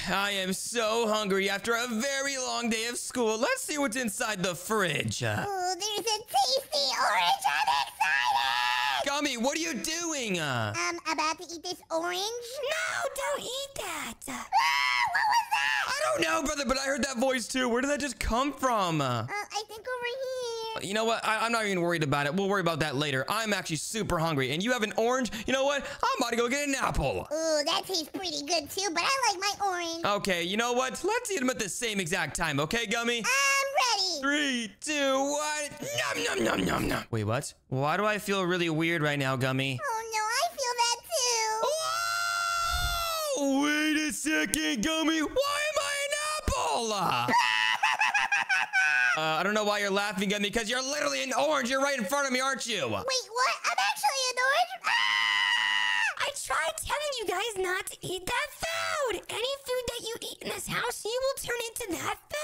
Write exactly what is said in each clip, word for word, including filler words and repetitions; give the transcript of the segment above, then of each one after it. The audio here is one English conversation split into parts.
I am so hungry after a very long day of school. Let's see what's inside the fridge. Oh, there's a tasty orange. I'm excited. Gummy, what are you doing? Uh, I'm about to eat this orange. No, don't eat that. Ah, what was that? I don't know, brother, but I heard that voice too. Where did that just come from? Uh, Uh, I think over here. you know what? I, I'm not even worried about it. We'll worry about that later. I'm actually super hungry, and you have an orange? You know what? I'm about to go get an apple. Oh, that tastes pretty good too, but I like my orange. Okay, you know what? Let's eat them at the same exact time, okay, Gummy? I'm ready. Three, two, one. Nom, nom, nom, nom, nom. Wait, what? Why do I feel really weird right now, Gummy? Oh no, I feel that too. Whoa! Wait a second, Gummy. Why am I an apple? Uh, I don't know why you're laughing at me, because you're literally an orange. You're right in front of me, aren't you? Wait, what? I'm actually an orange? Ah! I tried telling you guys not to eat that food. Any food that you eat in this house, you will turn into that food.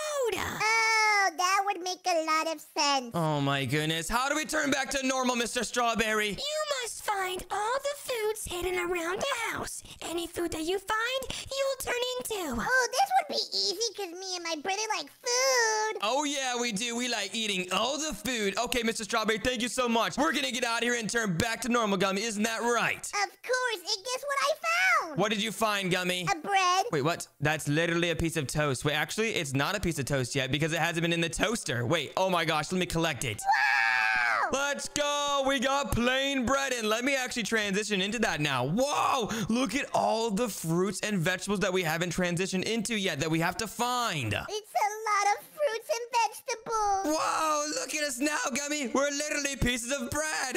Oh, that would make a lot of sense. Oh my goodness. How do we turn back to normal, Mister Strawberry? You must find all the foods hidden around the house. Any food that you find, you'll turn into. Oh, this would be easy because me and my brother like food. Oh yeah, we do. We like eating all the food. Okay, Mister Strawberry, thank you so much. We're gonna get out of here and turn back to normal, Gummy. Isn't that right? Of course, and guess what I found? What did you find, Gummy? A bread. Wait, what? That's literally a piece of toast. Wait, actually, it's not a piece of toast yet because it hasn't been in the toaster. Wait, oh my gosh, let me collect it. Wow! Let's go. We got plain bread, and let me actually transition into that now. Whoa, look at all the fruits and vegetables that we haven't transitioned into yet that we have to find. It's a lot of fruits and vegetables. Whoa, look at us now, Gummy. We're literally pieces of bread. We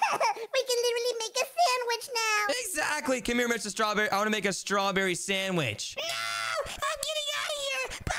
can literally make a sandwich now. Exactly. Come here, Mister Strawberry. I want to make a strawberry sandwich. No, I'm getting out of here. Bye.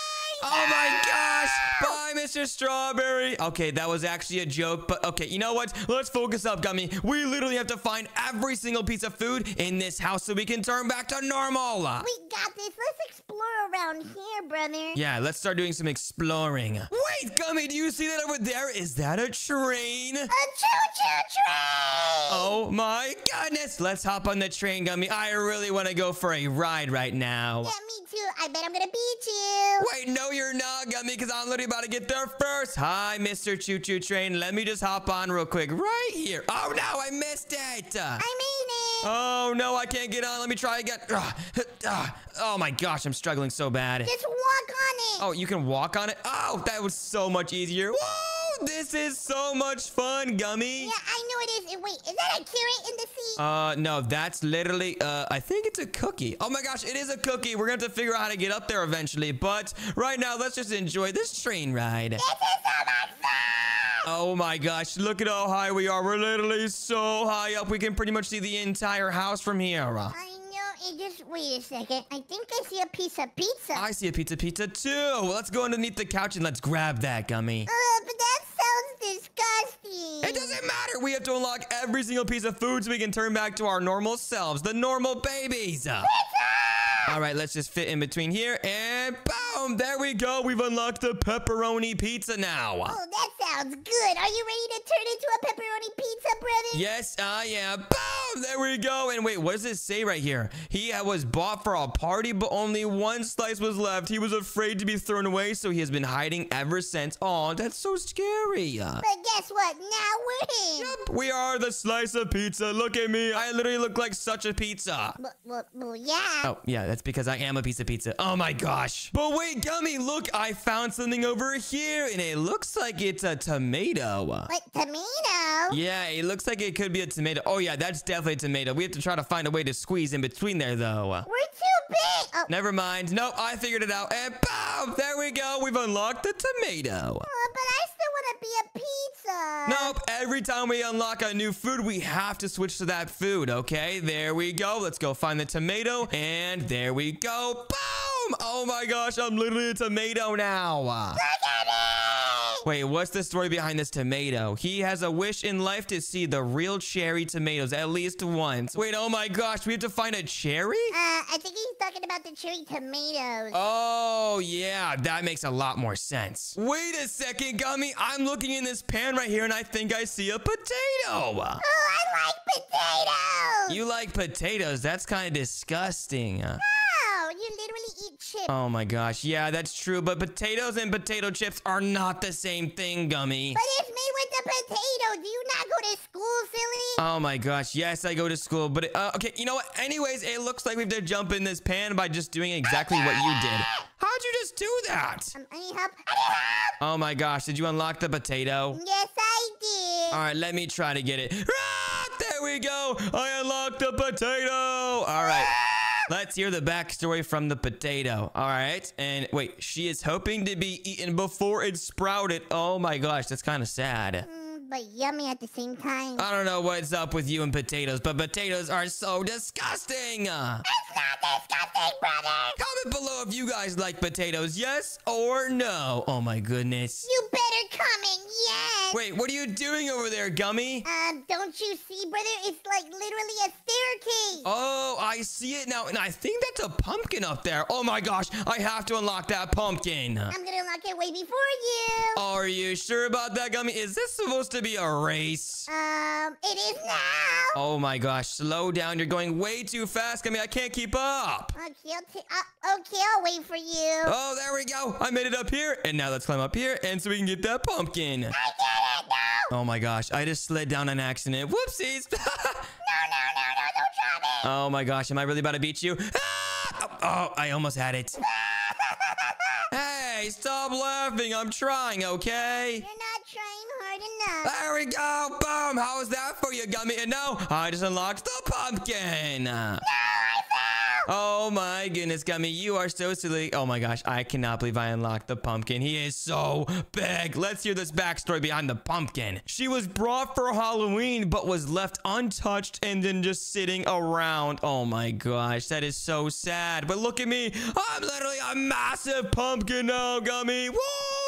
Oh my gosh! Bye, Mister Strawberry. Okay, that was actually a joke, but okay, you know what? Let's focus up, Gummy. We literally have to find every single piece of food in this house so we can turn back to normal. We got this. Let's explore around here, brother. Yeah, let's start doing some exploring. Wait, Gummy, do you see that over there? Is that a train? A choo-choo train. Oh my goodness! Let's hop on the train, Gummy. I really want to go for a ride right now. Yeah, me too. I bet I'm gonna beat you. Wait, no, you're not, Gummy, because I'm literally about to get there first. Hi, Mister Choo Choo Train. Let me just hop on real quick right here. Oh, no, I missed it. I made it. Oh, no, I can't get on. Let me try again. Ugh, ugh. Oh, my gosh, I'm struggling so bad. Just walk on it. Oh, you can walk on it? Oh, that was so much easier. Whoa, this is so much fun, Gummy. Yeah, I know it is. Wait, is that a carrot in the seat? Uh, no, that's literally, uh, I think it's a cookie. Oh my gosh, it is a cookie. We're gonna have to figure out how to get up there eventually. But right now, let's just enjoy this train ride. This is so much fun. Oh my gosh, look at how high we are. We're literally so high up. We can pretty much see the entire house from here. I know. It just, wait a second. I think I see a piece of pizza. I see a pizza pizza too. Well, let's go underneath the couch and let's grab that, Gummy. Uh, but that sounds disgusting. It doesn't matter. We have to unlock every single piece of food so we can turn back to our normal selves, the normal babies. Pizza! All right, let's just fit in between here and boom, there we go. We've unlocked the pepperoni pizza now. Oh, that sounds good. Are you ready to turn into a pepperoni pizza, brother? Yes, I am. Boom, there we go. And wait, what does it say right here? He was bought for a party, but only one slice was left. He was afraid to be thrown away, so he has been hiding ever since. Oh, that's so scary. But guess what? Now we're in. Yep, we are the slice of pizza. Look at me. I literally look like such a pizza. Well, well, well, yeah. Oh, yeah, that's because I am a piece of pizza. Oh my gosh. But wait, Gummy, look, I found something over here, and it looks like it's a tomato. What, tomato? Yeah, it looks like it could be a tomato. Oh yeah, that's definitely a tomato. We have to try to find a way to squeeze in between there, though. We're too big. Oh, Never mind. Nope, I figured it out. And boom, there we go. We've unlocked the tomato. oh, but I still want to be a pizza. Nope, every time we unlock a new food, we have to switch to that food, okay? There we go. Let's go find the tomato, and there we go. Boom! Oh my gosh, I'm literally a tomato now. Look at me. Wait, what's the story behind this tomato? He has a wish in life to see the real cherry tomatoes at least once. Wait, oh my gosh, we have to find a cherry? Uh, I think he's talking about the cherry tomatoes. Oh, yeah, that makes a lot more sense. Wait a second, Gummy. I'm looking in this pan right here, and I think I see a potato. Oh, I like potatoes. You like potatoes? That's kind of disgusting. Oh, you're literally chips. Oh my gosh. Yeah, that's true. But potatoes and potato chips are not the same thing, Gummy. But it's made with the potato. Do you not go to school, silly? Oh my gosh. Yes, I go to school. But, uh, okay, you know what? Anyways, it looks like we have to jump in this pan by just doing exactly what you did. How'd you just do that? Um, I need help. I need help. Oh my gosh. Did you unlock the potato? Yes, I did. All right, let me try to get it. Ah, there we go. I unlocked the potato. All right. Let's hear the backstory from the potato. All right. And wait, she is hoping to be eaten before it sprouted. Oh my gosh, that's kind of sad. Mm, but yummy at the same time. I don't know what's up with you and potatoes, but potatoes are so disgusting. It's not disgusting, brother. Comment below if you guys like potatoes, yes or no. Oh my goodness. You better come in, yes. Wait, what are you doing over there, Gummy? Um, don't you see, brother? It's like literally a staircase. Oh, I see it now, and I think that's a pumpkin up there. Oh my gosh, I have to unlock that pumpkin. I'm gonna unlock it way before you. Are you sure about that, Gummy? Is this supposed to be a race? Um, it is now. Oh my gosh, slow down. You're going way too fast, Gummy. I can't keep up. Okay, I'll t uh, okay, I'll wait for you. Oh, there we go. I made it up here, and now let's climb up here, and so we can get that pumpkin. I get it now. Oh my gosh, I just slid down an accident. Whoopsies. No, no, no, no, don't try me. Oh my gosh, am I really about to beat you? Ah! Oh, I almost had it. Hey, stop laughing. I'm trying, okay? You're not trying hard enough. There we go. Boom. How was that for you, Gummy? And now I just unlocked the pumpkin. No, I fell. Oh my goodness, Gummy. You are so silly. Oh my gosh. I cannot believe I unlocked the pumpkin. He is so big. Let's hear this backstory behind the pumpkin. She was brought for Halloween, but was left untouched and then just sitting around. Oh my gosh. That is so sad. But look at me. I'm literally a massive pumpkin now, Gummy. Woo!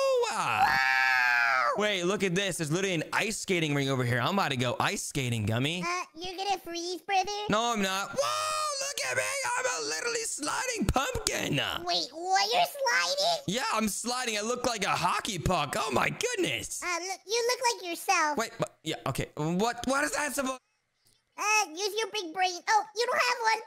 Wait, look at this. There's literally an ice skating ring over here. I'm about to go ice skating, Gummy. Uh, you're gonna freeze, brother? No, I'm not. Whoa, look at me. I'm a literally sliding pumpkin. Wait, what? You're sliding? Yeah, I'm sliding. I look like a hockey puck. Oh my goodness. Uh, look, you look like yourself. Wait, but, yeah, okay. What, what is that supposed? Uh, use your big brain. Oh, you don't have one.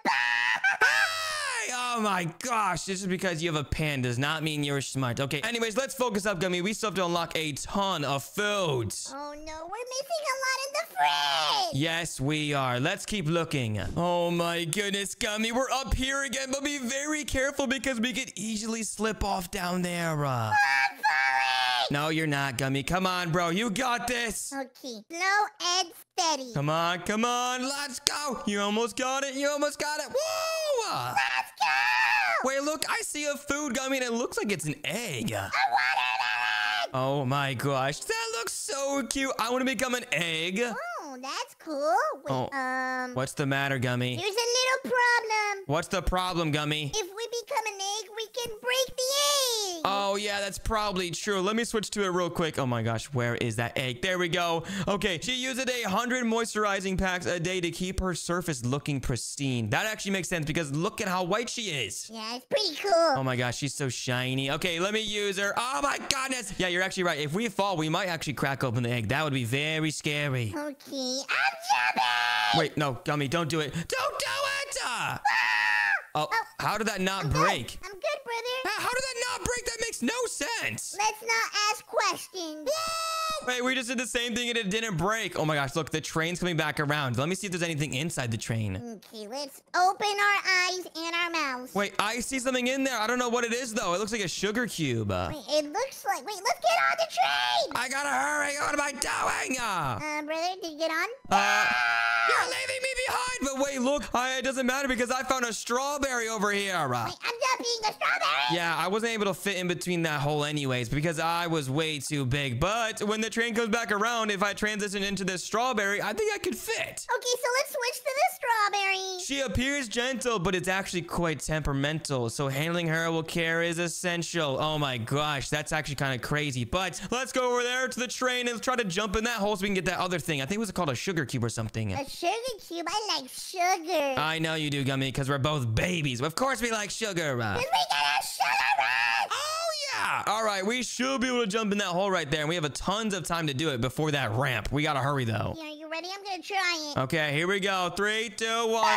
Hey! Oh my gosh, this is because you have a pan does not mean you're smart. Okay, anyways, let's focus up, Gummy. We still have to unlock a ton of foods. Oh no, we're missing a lot in the fridge. Yes, we are. Let's keep looking. Oh my goodness, Gummy. We're up here again, but be very careful because we could easily slip off down there. Uh. I'm falling. No, you're not, Gummy. Come on, bro. You got this. Okay, slow and steady. Come on, come on. Let's go. You almost got it. You almost got it. Woo! Let's go. Wait, look. I see a food, Gummy, and it looks like it's an egg. I want an egg. Oh my gosh. That looks so cute. I want to become an egg. Oh, that's cool. Wait, Oh. um, What's the matter, Gummy? there's a little problem. What's the problem, Gummy? If we become an egg, we can break the egg. Oh, yeah, that's probably true. Let me switch to it real quick. Oh my gosh, where is that egg? There we go. Okay, she uses a hundred moisturizing packs a day to keep her surface looking pristine. That actually makes sense because look at how white she is. Yeah, it's pretty cool. Oh my gosh, she's so shiny. Okay, let me use her. Oh my goodness. Yeah, you're actually right. If we fall, we might actually crack open the egg. That would be very scary. Okay, I'm jumping. Wait, no, Gummy, don't do it. Don't do it! Ah! Oh, how did that not I'm break? Good. I'm good, brother. How did that not break? That makes no sense. Let's not ask questions. Wait, we just did the same thing and it didn't break. Oh my gosh, look, the train's coming back around. Let me see if there's anything inside the train. Okay, let's open our eyes and our mouths. Wait, I see something in there. I don't know what it is, though. It looks like a sugar cube. Uh, Wait, it looks like... Wait, let's get on the train. I gotta hurry. What am I doing? Uh, Uh, brother, did you get on? uh, you're leaving me behind. But wait, look, I, it doesn't matter because I found a strawberry over here. Uh, Wait, I'm jumping the strawberry. yeah, I wasn't able to fit in between that hole anyways because I was way too big. But when the train comes back around, if I transition into this strawberry, I think I could fit. Okay, so let's switch to the strawberry. She appears gentle, but it's actually quite temperamental. So handling her with care is essential. Oh my gosh, that's actually kind of crazy. But let's go over there to the train and try to jump in that hole so we can get that other thing. I think it was called a sugar cube or something. A sugar cube? I like sugar. I know you do, Gummy, because we're both babies. Of course we like sugar. Uh, Cause we get a sugar rush. Oh, yeah. All right, we should be able to jump in that hole right there. And we have a tons of time to do it before that ramp. We got to hurry, though. Yeah, you ready? I'm gonna try it. Okay, here we go. Three, two, one.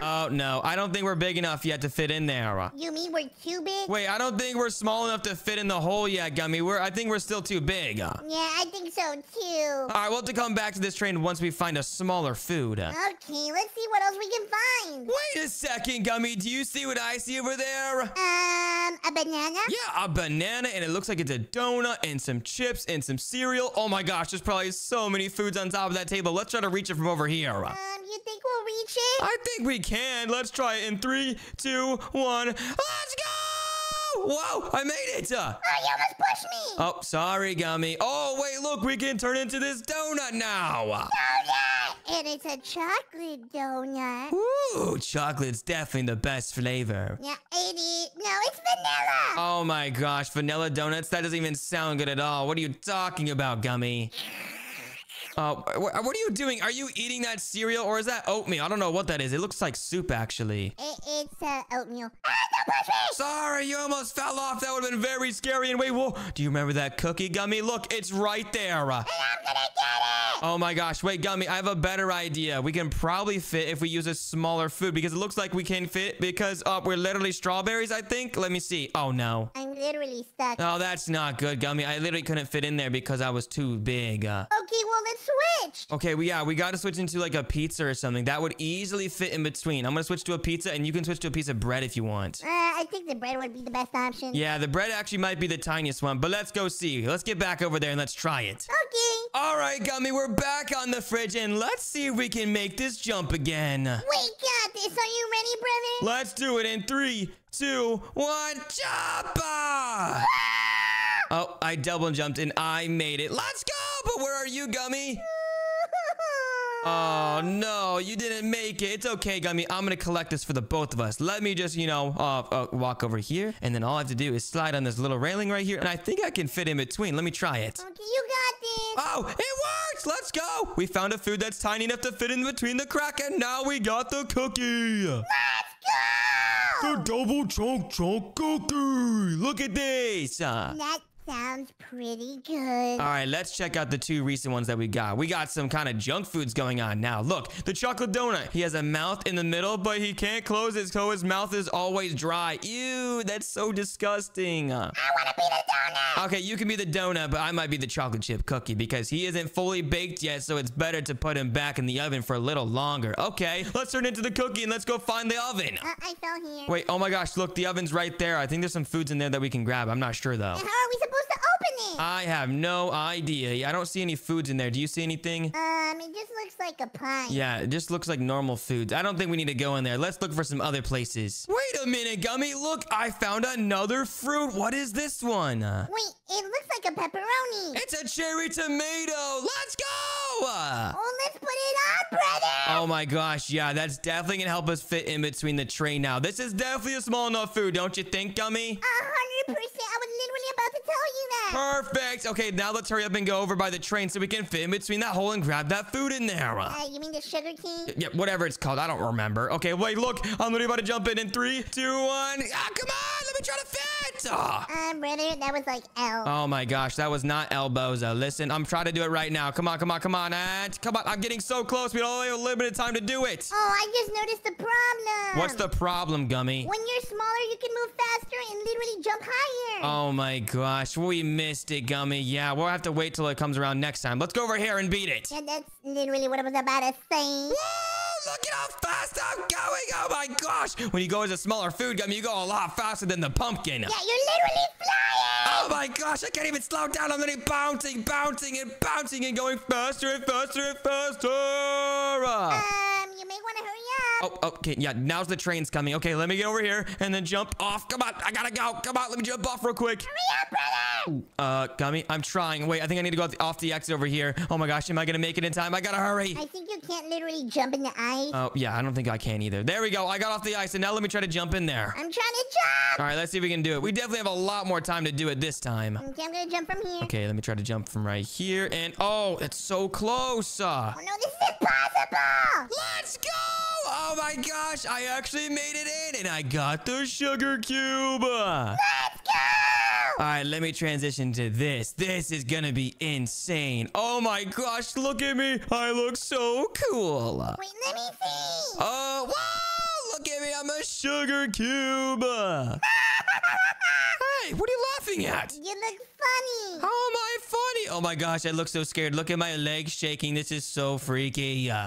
Oh, no. I don't think we're big enough yet to fit in there. You mean we're too big? Wait, I don't think we're small enough to fit in the hole yet, Gummy. We're, I think we're still too big. Yeah, I think so too. All right, we'll have to come back to this train once we find a smaller food. Okay, let's see what else we can find. Wait a second, Gummy. Do you see what I see over there? Um, a banana? Yeah, a banana, and it looks like it's a donut and some chips and some cereal. Oh my gosh, there's probably so many foods on top of that table. Let's try to reach it from over here. Um, you think we'll reach it? I think we can. Let's try it in three, two, one. Let's go! Whoa, I made it. Uh, Oh, you almost pushed me. oh, sorry, Gummy. Oh, wait, look, we can turn into this donut now. Donut! And it's a chocolate donut. Ooh, chocolate's definitely the best flavor. Yeah, ate it. No, it's vanilla. Oh my gosh, vanilla donuts? That doesn't even sound good at all. What are you talking about, Gummy? Uh, wh- what are you doing? Are you eating that cereal or is that oatmeal? I don't know what that is. It looks like soup, actually. It, it's uh, oatmeal. Ah, don't push me! Sorry, you almost fell off. That would have been very scary. And wait, whoa. Do you remember that cookie, Gummy? Look, it's right there. Uh, And I'm gonna get it! Oh my gosh. Wait, Gummy, I have a better idea. We can probably fit if we use a smaller food because it looks like we can fit because uh, we're literally strawberries, I think. Let me see. Oh, no. I'm literally stuck. Oh, that's not good, Gummy. I literally couldn't fit in there because I was too big. Uh, Okay, well, let's switch. okay, well, yeah, we got to switch into like a pizza or something. That would easily fit in between. I'm going to switch to a pizza and you can switch to a piece of bread if you want. Uh, I think the bread would be the best option. Yeah, the bread actually might be the tiniest one, but let's go see. Let's get back over there and let's try it. Okay. All right, Gummy, we're back on the fridge and let's see if we can make this jump again. We got this. Are you ready, brother? Let's do it in three, two, one, jump! Ah! Oh, I double jumped and I made it. Let's go! But where are you, Gummy? Oh, no, you didn't make it. It's okay, Gummy. I'm going to collect this for the both of us. Let me just, you know, uh, uh, walk over here. And then all I have to do is slide on this little railing right here. And I think I can fit in between. Let me try it. Okay, you got this. Oh, it works! Let's go! We found a food that's tiny enough to fit in between the crack, and now we got the cookie! Let's The go. double chunk chunk cookie! Look at this! Uh, That sounds pretty good. all right, let's check out the two recent ones that we got. We got some kind of junk foods going on now. Look, the chocolate donut. He has a mouth in the middle, but he can't close it, so his mouth is always dry. Ew, that's so disgusting. Uh, I want to be the donut. Okay, you can be the donut, but I might be the chocolate chip cookie because he isn't fully baked yet, so it's better to put him back in the oven for a little longer. Okay, let's turn into the cookie and let's go find the oven. Uh, I fell here. Wait, oh my gosh, look, the oven's right there. I think there's some foods in there that we can grab. I'm not sure though. How are we supposed to open it? I have no idea. I don't see any foods in there. Do you see anything? Um, it just looks like a pie. Yeah, it just looks like normal foods. I don't think we need to go in there. Let's look for some other places. Wait a minute, Gummy. Look, I found another fruit. What is this one? Uh, Wait, it looks like a pepperoni. It's a cherry tomato. Let's go! Uh, Oh, let's put it on, brother. Oh my gosh, yeah, that's definitely gonna help us fit in between the tray now. This is definitely a small enough food, don't you think, Gummy? A hundred percent. I was literally about to tell you that. Perfect. Okay, now let's hurry up and go over by the train so we can fit in between that hole and grab that food in there. Uh, you mean the Sugar King? Yeah, whatever it's called. I don't remember. Okay, wait, look. I'm literally about to jump in in three, two, one. Ah, come on. Let me try to fit. Ah. Um, brother, that was like L. Oh my gosh, that was not elbows. Listen, I'm trying to do it right now. Come on, come on, come on. And come on, I'm getting so close. We only have a limited time to do it. Oh, I just noticed the problem. What's the problem, Gummy? When you're smaller, you can move faster and literally jump higher. Oh my gosh, we missed it, Gummy. Yeah, we'll have to wait till it comes around next time. Let's go over here and beat it. Yeah, that's literally what I was about to say. Whoa, look at how fast I'm going. Oh my gosh. When you go as a smaller food, Gummy, you go a lot faster than the pumpkin. Yeah, you're literally flying. Oh my gosh, I can't even slow down. I'm literally bouncing, bouncing, and bouncing and going faster and faster and faster. Um, you may want to hurry up. Oh, okay, yeah, now's the train's coming. Okay, let me get over here and then jump off. Come on, I gotta go. Come on, let me jump off real quick. Hurry up, brother. Uh, Gummy, I'm trying. Wait, I think I need to go off the, off the exit over here. Oh my gosh, am I gonna make it in time? I gotta hurry. I think you can't literally jump in the ice. Oh, yeah, I don't think I can either. There we go. I got off the ice, and now let me try to jump in there. I'm trying to jump. All right, let's see if we can do it. We definitely have a lot more time to do it this time. Okay, I'm gonna jump from here. Okay, let me try to jump from right here. And, oh, it's so close. Uh, Oh no, this is impossible. let's go! Oh my gosh, I actually made it in, and I got the sugar cube. Uh, Let's go. all right, let me transition to this. This is gonna be insane. Oh my gosh, look at me. I look so cool. Wait, let me see. Oh, whoa! look at me. I'm a sugar cube. Hey, what are you laughing at? You look funny. How am I funny? Oh my gosh, I look so scared. Look at my legs shaking. This is so freaky. Uh,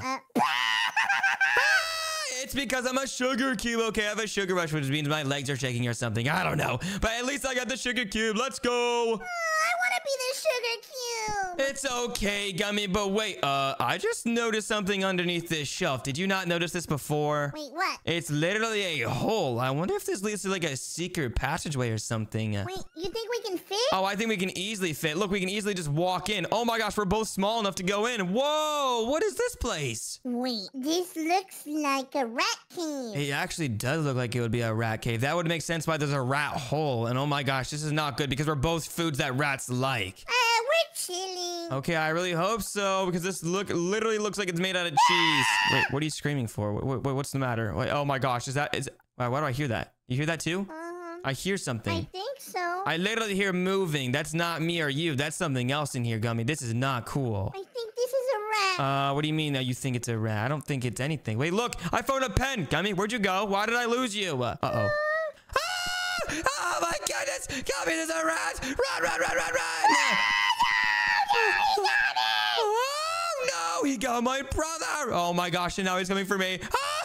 It's because I'm a sugar cube. Okay, I have a sugar rush, which means my legs are shaking or something. I don't know. But at least I got the sugar cube. Let's go. oh, I want to be the sugar cube. It's okay, Gummy, but wait, uh, I just noticed something underneath this shelf. Did you not notice this before? Wait, what? It's literally a hole. I wonder if this leads to like a secret passageway or something. Wait, you think we can fit? Oh, I think we can easily fit. Look, we can easily just walk in. Oh my gosh, we're both small enough to go in. Whoa, what is this place? Wait, this looks like a rat cave. It actually does look like it would be a rat cave. That would make sense why there's a rat hole. And oh my gosh, this is not good because we're both foods that rats like. Uh, we're chilling. Okay, I really hope so because this look literally looks like it's made out of cheese. Wait, what are you screaming for? Wait, wait, what's the matter? Wait, oh my gosh, is that is? Why, why do I hear that? You hear that too? Um, I hear I something. think so. I literally hear moving. That's not me or you. That's something else in here, Gummy. This is not cool. I think this is a rat. Uh, what do you mean that you think it's a rat? I don't think it's anything. Wait, look, I found a pen. Gummy, where'd you go? Why did I lose you? Uh oh. Ah! Oh my goodness! Gummy, there's a rat! Run, run, run, run, run! Oh no, he got my brother! Oh my gosh, and now he's coming for me.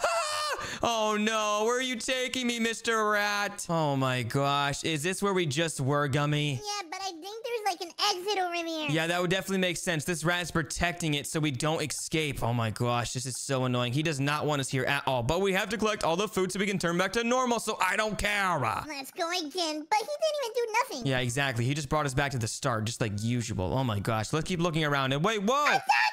Oh no, where are you taking me, Mister Rat? Oh my gosh, is this where we just were, Gummy? Yeah, but I think there's like an exit over there. Yeah, that would definitely make sense. This rat is protecting it so we don't escape. Oh my gosh, this is so annoying. He does not want us here at all. But we have to collect all the food so we can turn back to normal, so I don't care. Let's go again. But he didn't even do nothing. Yeah, exactly. He just brought us back to the start, just like usual. Oh my gosh, let's keep looking around. And wait, whoa!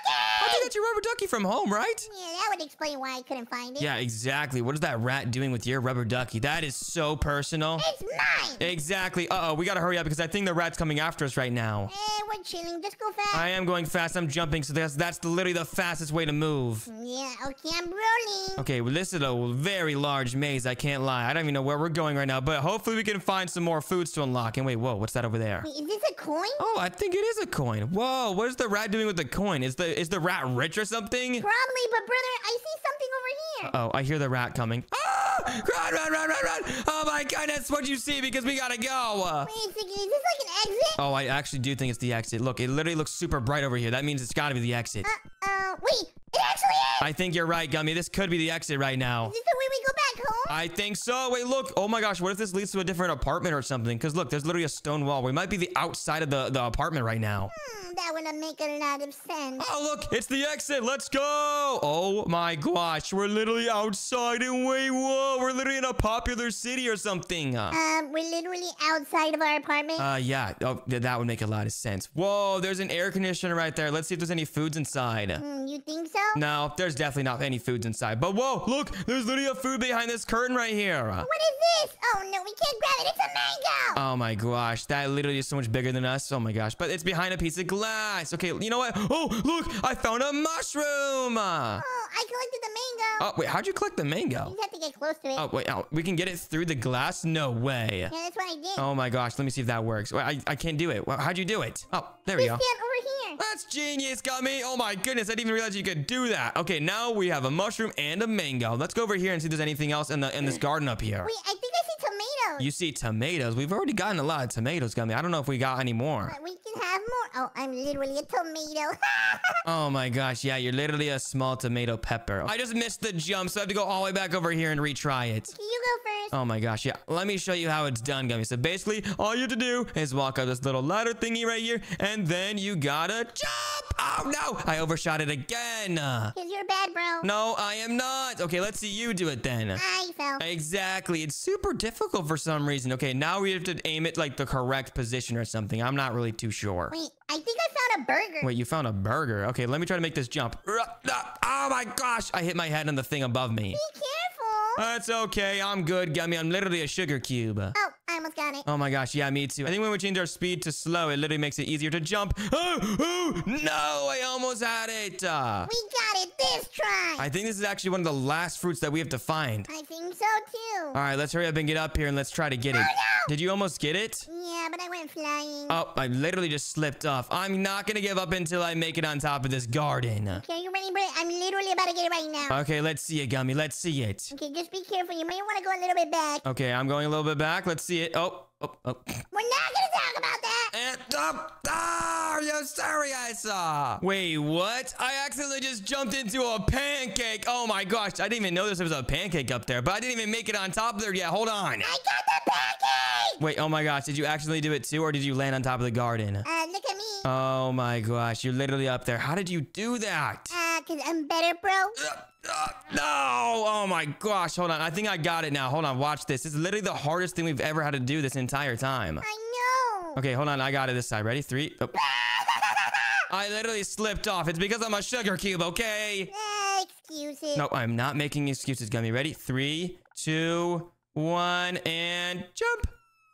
I think that's your rubber ducky from home, right? Yeah, that would explain why I couldn't find it. Yeah, exactly. What is that rat doing with your rubber ducky? That is so personal. It's mine. Exactly. Uh-oh, we gotta hurry up because I think the rat's coming after us right now. Eh, we're chilling. Just go fast. I am going fast. I'm jumping, so that's that's literally the fastest way to move. Yeah, okay, I'm rolling. Okay, well, this is a very large maze. I can't lie. I don't even know where we're going right now, but hopefully we can find some more foods to unlock. And wait, whoa, what's that over there? Wait, is this a coin? Oh, I think it is a coin. Whoa, what is the rat doing with the coin? Is the is the rat rich or something? Probably, but brother, I see something over here. Oh, I hear the rat coming. Ah! Run, run, run, run, run! Oh my goodness, what'd you see? Because we gotta go. Wait a second, is this like an exit? Oh, I actually do think it's the exit. Look, it literally looks super bright over here. That means it's gotta be the exit. Uh, uh, wait, it actually is. I think you're right, Gummy. This could be the exit right now. Is this the way we go back home? I think so. Wait, look. Oh my gosh, what if this leads to a different apartment or something? Because look, there's literally a stone wall. We might be the outside of the, the apartment right now. Hmm, that would make a lot of sense. Oh, look, it's the exit. Let's go. Oh my gosh, we're literally outside and wait, whoa, we're literally in a popular city or something. Uh, Um, we're literally outside of our apartment. uh yeah, oh, th- that would make a lot of sense. Whoa, there's an air conditioner right there. Let's see if there's any foods inside. Hmm, you think so? No, there's definitely not any foods inside. But whoa, look, there's literally a food behind this curtain right here. What is this? Oh no, we can't grab it. It's a mango. Oh my gosh, that literally is so much bigger than us. Oh my gosh, but it's behind a piece of glass. Okay, you know what? Oh, look, I found a mushroom. Uh, Oh, I collected the mango. Oh, wait, how'd you collect the mango? You just have to get close to it. Oh, wait, oh, we can get it through the glass? No way. Yeah, that's what I did. Oh my gosh, let me see if that works. Wait, I, I can't do it. Well, how'd you do it? Oh, there we Just go. stand over here. That's genius, Gummy. Oh my goodness, I didn't even realize you could do that. Okay, now we have a mushroom and a mango. Let's go over here and see if there's anything else in the in this garden up here. Wait, I think I see tomatoes. You see tomatoes. We've already gotten a lot of tomatoes, Gummy. I don't know if we got any more. Uh, We can have more. Oh, I'm literally a tomato. Oh my gosh, yeah, you're literally a small tomato pepper. I just missed the jump, so I have to go all the way back over here and retry it. Can you go first? Oh my gosh, yeah. Let me show you how it's done, Gummy. So basically, all you have to do is walk up this little ladder thingy right here, and then you gotta jump! Oh no! I overshot it again! Cause you're bad, bro. No, I am not! Okay, let's see you do it then. I fell. Exactly. It's super difficult for some reason. Okay, now we have to aim it like the correct position or something. I'm not really too sure. Wait, I think I found a burger. Wait, you found a burger. Okay, let me try to make this jump. Oh my gosh, I hit my head on the thing above me. Be careful. That's okay. I'm good, Gummy. I'm literally a sugar cube. Oh, I almost got it. Oh my gosh, yeah, me too. I think when we change our speed to slow, it literally makes it easier to jump. Oh, oh no, I almost had it. Uh, We got it this try. I think this is actually one of the last fruits that we have to find. I think so too. All right, let's hurry up and get up here and let's try to get it. Oh, no. Did you almost get it? Yeah, but I went I'm flying. Oh, I literally just slipped off. I'm not gonna give up until I make it on top of this garden. Okay, are you ready, Brett? I'm literally about to get it right now. Okay, let's see it, Gummy. Let's see it. Okay, just be careful. You may want to go a little bit back. Okay, I'm going a little bit back. Let's see it. Oh, oh, oh. We're not gonna talk about that. And up. Ah, are you serious? Uh, wait, what? I accidentally just jumped into a pancake. Oh my gosh, I didn't even know there was a pancake up there, but I didn't even make it on top of there yet. Hold on. I got the pancake. Wait, oh my gosh, did you actually do it too, or did you land on top of the garden? Uh, look at me. Oh my gosh, you're literally up there. How did you do that? Uh, cause I'm better, bro. Uh, uh, no! Oh my gosh, hold on. I think I got it now. Hold on, watch this. This is literally the hardest thing we've ever had to do this entire time. I know. Okay, hold on. I got it this side. Ready? Three. Oh. I literally slipped off. It's because I'm a sugar cube, okay? Uh, excuses. No, I'm not making excuses, Gummy. Ready? Three, two, one, and jump.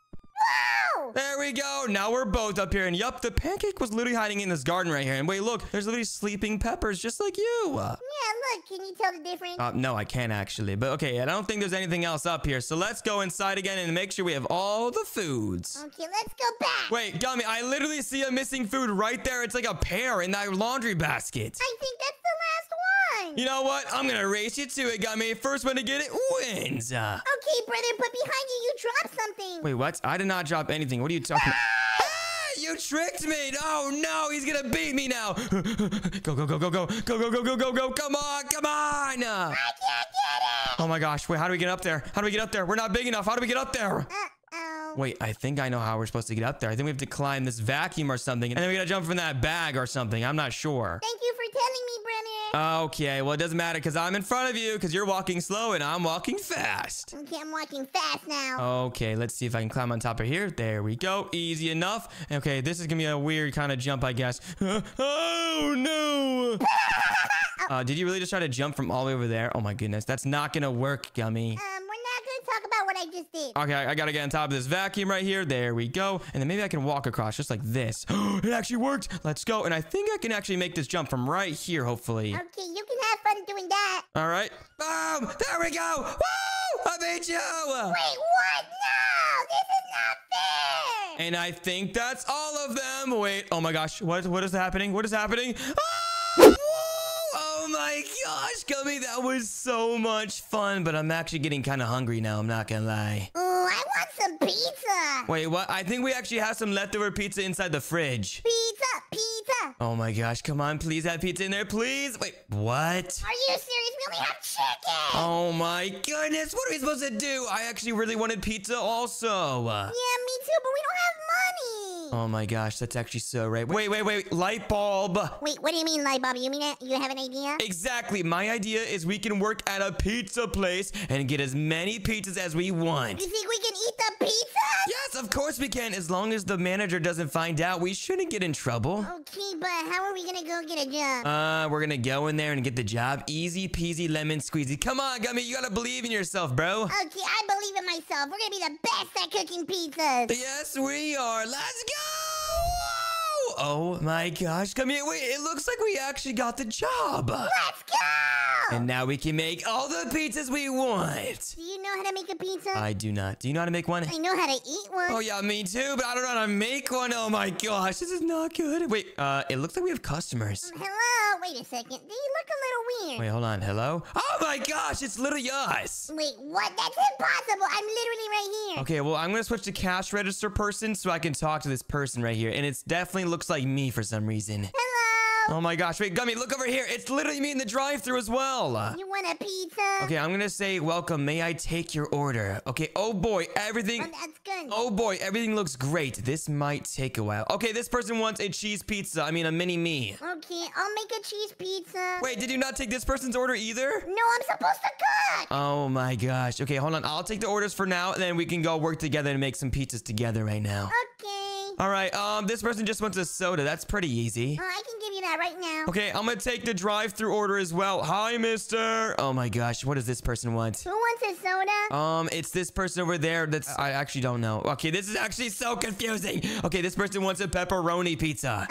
Whoa! There we go. Now we're both up here. And yup, the pancake was literally hiding in this garden right here. And wait, look, there's literally sleeping peppers just like you. Yeah, look. Can you tell the difference? Uh, no, I can't actually. But okay, I don't think there's anything else up here. So let's go inside again and make sure we have all the foods. Okay, let's go back. Wait, Gummy, I literally see a missing food right there. It's like a pear in that laundry basket. I think that's the last one. You know what? I'm gonna race you to it, Gummy. First one to get it wins. Uh, Okay, brother, but behind you, you dropped something. wait, what? I did not drop anything. What are you talking about? Hey, you tricked me. Oh, no. He's gonna beat me now. Go, go, go, go, go. Go, go, go, go, go, go. Come on. Come on. Uh, I can't get it. Oh, my gosh. Wait, how do we get up there? How do we get up there? We're not big enough. How do we get up there? Uh-oh. Wait, I think I know how we're supposed to get up there. I think we have to climb this vacuum or something. And then we gotta jump from that bag or something. I'm not sure. Thank you for telling me, brother. Okay, well, it doesn't matter because I'm in front of you because you're walking slow and I'm walking fast. Okay, I'm walking fast now. Okay, let's see if I can climb on top of here. There we go. Easy enough. Okay, this is gonna be a weird kind of jump, I guess. Oh, no. Uh, did you really just try to jump from all the way over there? Oh, my goodness. That's not gonna work, Gummy. Um, we're not gonna talk about what I just did. Okay, I gotta get on top of this vacuum right here. There we go. And then maybe I can walk across just like this. It actually worked. Let's go. And I think I can actually make this jump from right here, hopefully. Okay, you can have fun doing that. All right. Boom! There we go! Woo! I beat you! Wait, what? No! This is not fair! And I think that's all of them. Wait. Oh my gosh. What? What is happening? What is happening? Ah! Woo! Oh my gosh, Gummy, that was so much fun. But I'm actually getting kind of hungry now. I'm not gonna lie. Oh, I want some pizza! Wait, what? I think we actually have some leftover pizza inside the fridge. Pizza! Pizza! Oh my gosh, come on, please have pizza in there, please. Wait, what? Are you serious? We only have chicken! Oh my goodness, what are we supposed to do? I actually really wanted pizza also. Yeah, me too, but we don't have money! Oh my gosh, that's actually so right. Wait, wait, wait, light bulb. Wait, what do you mean, light bulb? You mean it? You have an idea? Exactly, my idea is we can work at a pizza place and get as many pizzas as we want. You think we can eat the pizza? Yes, of course we can. As long as the manager doesn't find out, we shouldn't get in trouble. Okay, but how are we gonna go get a job? Uh, we're gonna go in there and get the job. Easy peasy lemon squeezy. Come on, Gummy, you gotta believe in yourself, bro. Okay, I believe in myself. We're gonna be the best at cooking pizzas. Yes, we are. Let's go! Oh my gosh, come here. Wait, it looks like we actually got the job. Let's go! And now we can make all the pizzas we want. Do you know how to make a pizza? I do not. Do you know how to make one? I know how to eat one. Oh yeah, me too, but I don't know how to make one. Oh my gosh, this is not good. Wait, uh, it looks like we have customers. Hello? Wait a second. They look a little weird. Wait, hold on. Hello? Oh my gosh, it's literally us. Wait, what? That's impossible. I'm literally right here. Okay, well, I'm gonna switch to cash register person so I can talk to this person right here. And it definitely looks like me for some reason. Hello? Oh my gosh, wait, Gummy, look over here. It's literally me in the drive-thru as well. You want a pizza? Okay, I'm gonna say, welcome, may I take your order? Okay, oh boy, everything... Oh, that's good. Oh boy, everything looks great. This might take a while. Okay, this person wants a cheese pizza. I mean, a mini me. Okay, I'll make a cheese pizza. Wait, did you not take this person's order either? No, I'm supposed to cook. Oh my gosh. Okay, hold on. I'll take the orders for now, and then we can go work together and make some pizzas together right now. Okay. All right, um, this person just wants a soda. That's pretty easy. Uh, I can give you that right now. Okay, I'm gonna take the drive-through order as well. Hi, mister. Oh my gosh, what does this person want? Who wants a soda? Um, it's this person over there that's... I actually don't know. Okay, this is actually so confusing. Okay, this person wants a pepperoni pizza. Um,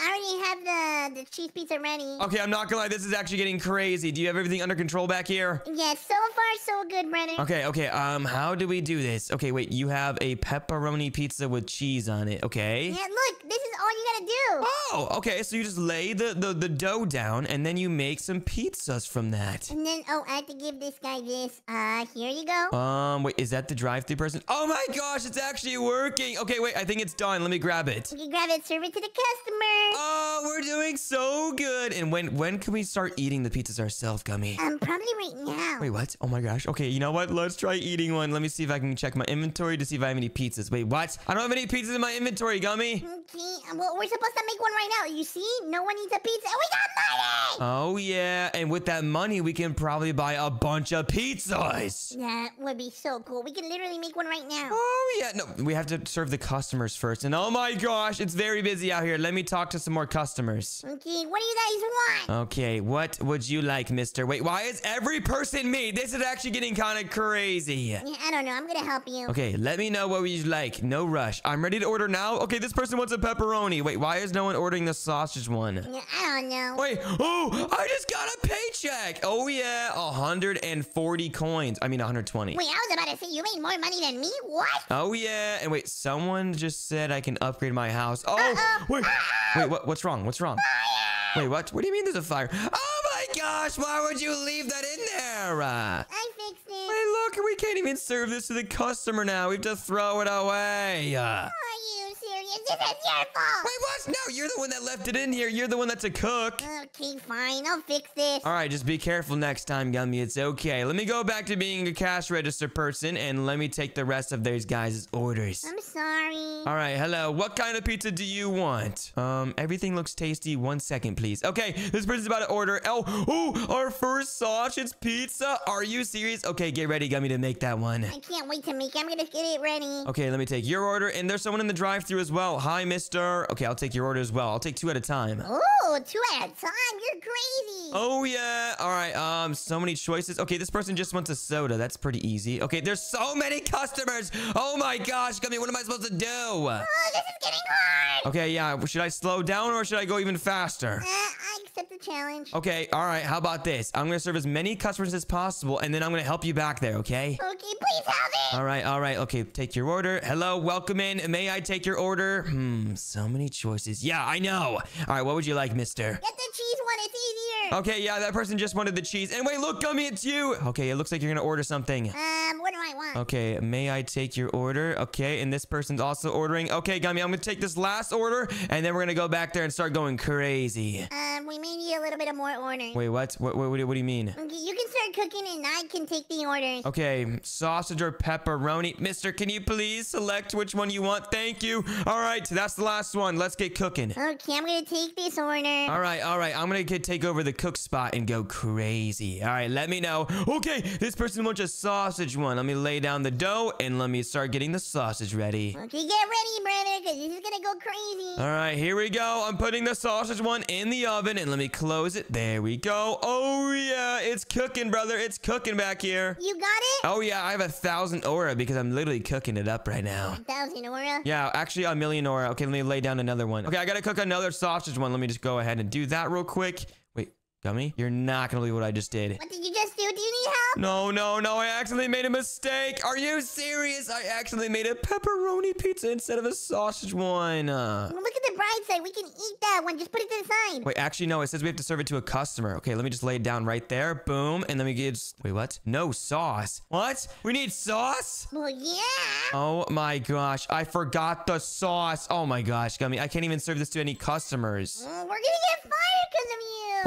I already have the, the cheese pizza ready. Okay, I'm not gonna lie, this is actually getting crazy. Do you have everything under control back here? Yes, so far so good, brother. Okay, okay, um, how do we do this? Okay, wait, you have a pepperoni pizza with cheese on it, okay? Yeah, look, this is all you gotta do. Oh, okay, so you just lay the, the, the dough down, and then you make some pizzas from that. And then, oh, I have to give this guy this. Uh, here you go. Um, wait, is that the drive-thru person? Oh my gosh, it's actually working. Okay, wait, I think it's done. Let me grab it. You can grab it, serve it to the customer. Oh, we're doing so good. And when when can we start eating the pizzas ourselves, Gummy? Um, probably right now. Wait, what? Oh my gosh. Okay, you know what? Let's try eating one. Let me see if I can check my inventory to see if I have any pizzas. Wait, what? I don't have any pizzas in my inventory, Gummy. Okay, well, we're supposed to make one right now. You see? No one needs a pizza. And we got money! Oh, yeah. And with that money, we can probably buy a bunch of pizzas. That would be so cool. We can literally make one right now. Oh, yeah. No, we have to serve the customers first. And oh my gosh, it's very busy out here. Let me talk to some more customers. Okay, what do you guys want? Okay, what would you like, mister? Wait, why is every person me? This is actually getting kind of crazy. Yeah, I don't know. I'm gonna help you. Okay, let me know what you'd like. No rush. I'm ready to order now. Okay, this person wants a pepperoni. Wait, why is no one ordering the sausage one? Yeah, I don't know. Wait, oh, I just got a paycheck. Oh, yeah, one hundred forty coins. I mean, one hundred twenty. Wait, I was about to say, you made more money than me? What? Oh, yeah. And wait, someone just said I can upgrade my house. Oh, Uh-oh. wait. Wait, what? What's wrong? What's wrong? Wait, what? What do you mean there's a fire? Oh, my gosh. Why would you leave that in there? Uh, I fixed it. Hey, look, we can't even serve this to the customer now. We have to throw it away. Uh, Are you serious? This is your fault. wait, what? No, you're the one that left it in here. You're the one that's a cook. Okay, fine. I'll fix this. All right, just be careful next time, Gummy. It's okay. Let me go back to being a cash register person, and let me take the rest of those guys' orders. I'm sorry. All right, hello. What kind of pizza do you want? Um, everything looks tasty. One second, please. Okay, this person's about to order. Oh, oh, our first sausage pizza. Are you serious? Okay, get ready, Gummy, to make that one. I can't wait to make it. I'm gonna get it ready. Okay, let me take your order, and there's someone in the drive-thru as well. Hi, mister. Okay, I'll take your order as well. I'll take two at a time. Ooh, two at a time. You're crazy. Oh, yeah. All right, um, so many choices. Okay, this person just wants a soda. That's pretty easy. Okay, there's so many customers. Oh, my gosh, Gummy, what am I supposed to do? Oh, this is getting hard. Okay, yeah, should I slow down or should I go even faster? Uh, I accept the challenge. Okay, all right, how about this? I'm gonna serve as many customers as possible, and then I'm gonna help you back there, okay? Okay, please help me. All right, all right, okay, take your order. Hello, welcome in. May I take your order? Hmm, so many choices. Yeah, I know. All right, what would you like, mister? Get the cheese one. It's easier. Okay, yeah, that person just wanted the cheese. And wait, look, Gummy, it's you. Okay, it looks like you're gonna order something. Um, what do I want? Okay, may I take your order? Okay, and this person's also ordering. Okay, Gummy, I'm gonna take this last order, and then we're gonna go back there and start going crazy. Um, we may need a little bit of more orders. Wait, what? What, what, what do you mean? Okay, you can start cooking and I can take the orders. Okay, sausage or pepperoni. Mister, can you please select which one you want? Thank you. All right, that's the last one. Let's get cooking. Okay, I'm gonna take this order. All right, all right. I'm gonna get, take over the cook spot and go crazy. All right, let me know. Okay, this person wants a sausage one. Let me lay down the dough and let me start getting the sausage ready. Okay, get ready, brother, because this is gonna go crazy. All right, here we go. I'm putting the sausage one in the oven and let me close it. There we go. Oh, yeah, it's cooking, brother. It's cooking back here. You got it? Oh, yeah, I have a thousand aura because I'm literally cooking it up right now. A thousand aura? Yeah, actually a million aura. Okay, let me lay down another one. Okay, I gotta cook another sausage one. Let me just go ahead and do that real quick. Wait, Gummy? You're not gonna believe what I just did. What did you just do? Do you need help? No, no, no, I accidentally made a mistake. Are you serious? I accidentally made a pepperoni pizza instead of a sausage one. Uh, Well, look at the bright side. We can eat that one. Just put it to the side. wait, actually, no, it says we have to serve it to a customer. Okay, let me just lay it down right there. Boom, and then we get... Wait, what? No sauce. What? We need sauce? Well, yeah. Oh my gosh, I forgot the sauce. Oh my gosh, Gummy, I can't even serve this to any customers. Well, we're gonna get fired because of you. Okay, hold on.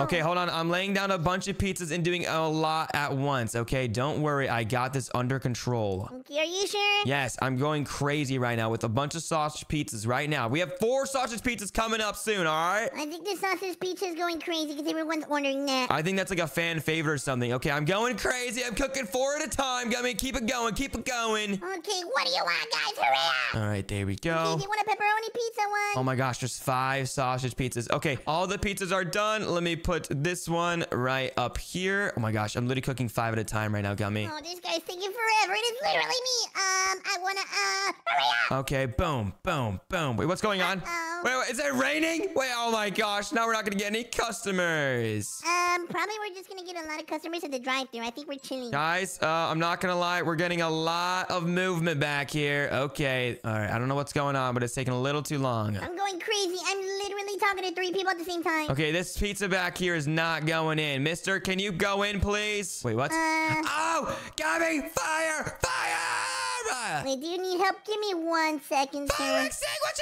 on. I'm laying down a bunch of pizzas and doing a lot at once, okay? Don't worry. I got this under control. Okay, are you sure? Yes, I'm going crazy right now with a bunch of sausage pizzas right now. We have four sausage pizzas coming up soon, all right? I think the sausage pizza is going crazy because everyone's ordering that. I think that's like a fan favorite or something. Okay, I'm going crazy. I'm cooking four at a time. Gummy, keep it going. Keep it going. Okay, what do you want, guys? Hurry up! All right, there we Okay, go. do you want a pepperoni pizza one? Oh my gosh, there's five sausage pizzas. Okay, all the pizzas are done. Let me put this one right up here. Oh my gosh, I'm literally cooking five at a time right now, Gummy. Oh, this guy's taking forever. It is literally me. Um, I wanna, uh, hurry up! Okay, boom, boom, boom. Wait, what's going on? Uh-oh. Wait, wait, is it raining? Wait, oh my gosh, now we're not gonna get any customers. Um, probably we're just gonna get a lot of customers at the drive-thru. I think we're chilling. Guys, uh, I'm not gonna lie, we're getting a lot of movement back here. Okay, all right, I don't know what's going on, but it's taking a little too long. I'm going crazy. I'm literally talking to three people at the same time. Okay, this pizza back here is not going in. Mister, can you go in, please? Wait, what? Uh, Oh, got me! Fire! Fire! Wait, do you need help? Give me one second, Fire sir. extinguisher!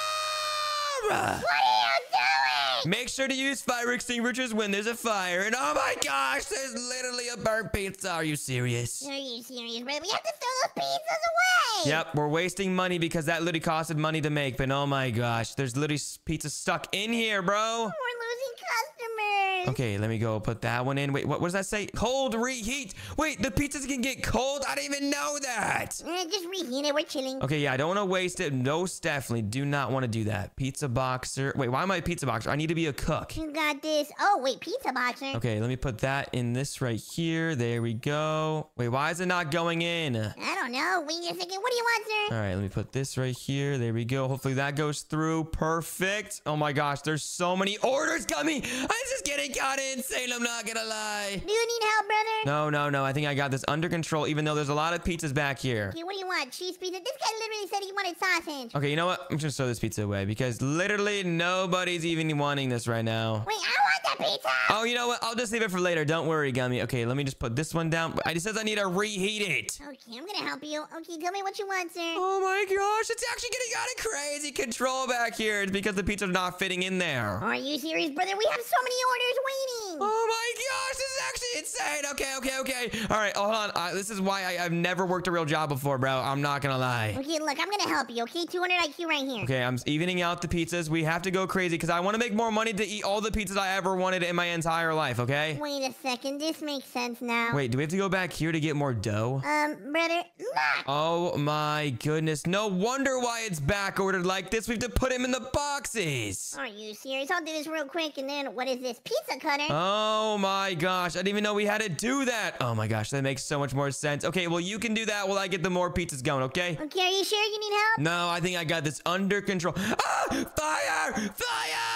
What are you doing? Make sure to use fire extinguishers when there's a fire. And oh my gosh, there's literally a burnt pizza. Are you serious? Are you serious, brother? We have to throw those pizzas away. Yep, we're wasting money because that literally costed money to make. But oh my gosh, there's literally s- pizza stuck in here, bro. We're losing customers. Okay, let me go put that one in. Wait, what, what does that say? Cold reheat. Wait, the pizzas can get cold? I didn't even know that. Uh, just reheat it. We're chilling. Okay, yeah, I don't want to waste it. Most definitely do not want to do that. Pizza boxer. Wait, why am I a pizza boxer? I need to be a cook. You got this. Oh, wait, pizza boxer. Okay, let me put that in this right here. There we go. Wait, why is it not going in? All I don't know. Wait a second. What do you want, sir? right, let me put this right here. There we go. Hopefully that goes through. Perfect. Oh my gosh, there's so many orders coming. I'm just getting kind of insane. I'm not gonna lie. Do you need help, brother? No, no, no. I think I got this under control, even though there's a lot of pizzas back here. Okay, what do you want? Cheese pizza? This guy literally said he wanted sausage. Okay, you know what? I'm just gonna throw this pizza away because literally nobody's even wanting this right now. Wait, I want the pizza. Oh, you know what? I'll just leave it for later. Don't worry, Gummy. Okay, let me just put this one down. I just says I need to reheat it. Okay, I'm gonna help you. Okay, tell me what you want, sir. Oh my gosh, it's actually getting out of crazy control back here. It's because the pizza's not fitting in there. Are you serious, brother? We have so many orders waiting. Oh my gosh, this is actually insane. Okay, okay, okay. All right, hold on. Uh, this is why I, I've never worked a real job before, bro. I'm not gonna lie. Okay, look, I'm gonna help you, okay? two hundred I Q right here. Okay, I'm evening out the pizzas. We have to go crazy because I want to make more money to eat all the pizzas I ever wanted in my entire life, okay? Wait a second, this makes sense now. Wait, do we have to go back here to get more dough? Um, brother, look! Oh my goodness. No wonder why it's back ordered like this. We have to put him in the boxes. Are you serious? I'll do this real quick, and then, what is this? Pizza cutter? Oh my gosh. I didn't even know we had to do that. Oh my gosh, that makes so much more sense. Okay, well, you can do that while I get the more pizzas going, okay? Okay, are you sure you need help? No, I think I got this under control. Ah! Fire! Fire!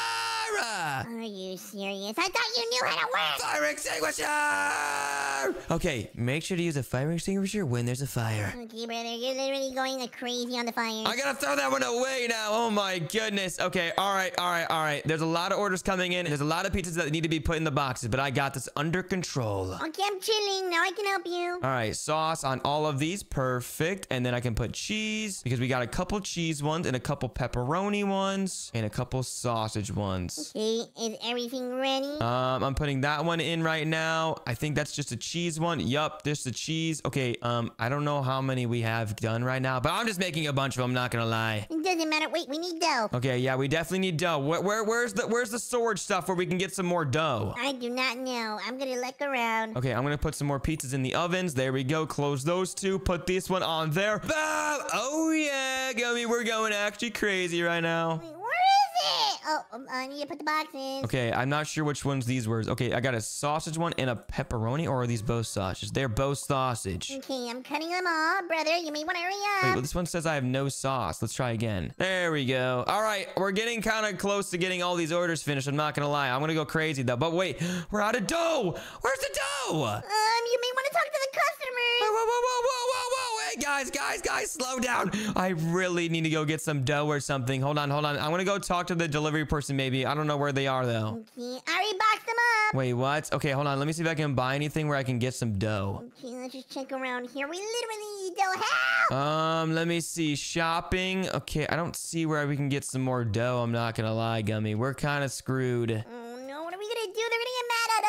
Are you serious? I thought you knew how to work! Fire extinguisher! Okay, make sure to use a fire extinguisher when there's a fire. Okay, brother, you're literally going crazy on the fire. I gotta throw that one away now. Oh my goodness. Okay, all right, all right, all right. There's a lot of orders coming in. There's a lot of pizzas that need to be put in the boxes, but I got this under control. Okay, I'm chilling. Now I can help you. All right, sauce on all of these. Perfect. And then I can put cheese because we got a couple cheese ones and a couple pepperoni ones and a couple sausage ones. Okay, is everything ready? Um, I'm putting that one in right now. I think that's just a cheese one. Yup, there's the cheese. Okay, um, I don't know how many we have done right now, but I'm just making a bunch of them, I'm not gonna lie. It doesn't matter. Wait, we need dough. Okay, yeah, we definitely need dough. Where, where, where's the, where's the storage stuff where we can get some more dough? I do not know. I'm gonna look around. Okay, I'm gonna put some more pizzas in the ovens. There we go. Close those two. Put this one on there. Boom! Oh yeah, Gummy, we're going actually crazy right now. Wait, where is it? Oh, um, I need to put the box in. Okay, I'm not sure which ones these were. Okay, I got a sausage one and a pepperoni, or are these both sausages? They're both sausage. Okay, I'm cutting them all. Brother, you may want to hurry up. Wait, well, this one says I have no sauce. Let's try again. There we go. All right, we're getting kind of close to getting all these orders finished. I'm not gonna lie. I'm gonna go crazy though. But wait, we're out of dough. Where's the dough? Um, you may want to talk to the customers. Whoa, whoa, whoa, whoa, whoa, whoa, whoa. Hey, guys, guys, guys, slow down. I really need to go get some dough or something. Hold on, hold on. I'm gonna go talk to the delivery person maybe. I don't know where they are though. Okay, I already boxed them up. Wait, what? Okay, hold on. Let me see if I can buy anything where I can get some dough. Okay, let's just check around here. We literally need dough. Help! Um, let me see. Shopping. Okay, I don't see where we can get some more dough. I'm not gonna lie, Gummy. We're kind of screwed. Oh no, what are we gonna do? They're gonna get mad at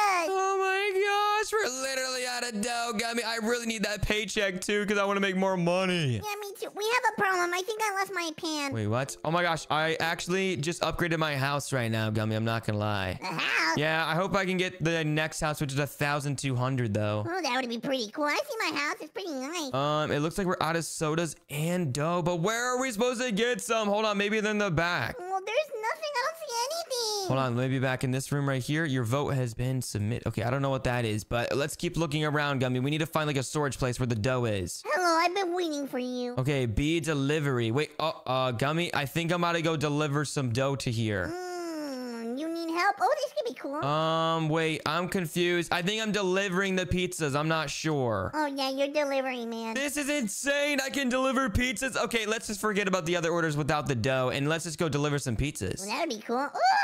that dough, Gummy. I really need that paycheck, too, because I want to make more money. Yeah, me too. We have a problem. I think I lost my pan. Wait, what? Oh, my gosh. I actually just upgraded my house right now, Gummy. I'm not going to lie. The house? Yeah, I hope I can get the next house, which is one thousand two hundred, though. Oh, that would be pretty cool. I see my house. It's pretty nice. Um, it looks like we're out of sodas and dough, but where are we supposed to get some? Hold on, maybe they're in the back. Well, there's nothing. I don't see anything. Hold on, maybe back in this room right here. Your vote has been submitted. Okay, I don't know what that is, but let's keep looking around, Gummy. We need to find like a storage place where the dough is. Hello, I've been waiting for you. Okay, B delivery. Wait, uh, uh, Gummy, I think I'm about to go deliver some dough to here. Hmm, you need help? Oh, this could be cool. Um, wait, I'm confused. I think I'm delivering the pizzas. I'm not sure. Oh, yeah, you're delivering, man. This is insane. I can deliver pizzas. Okay, let's just forget about the other orders without the dough, and let's just go deliver some pizzas. Well, that would be cool.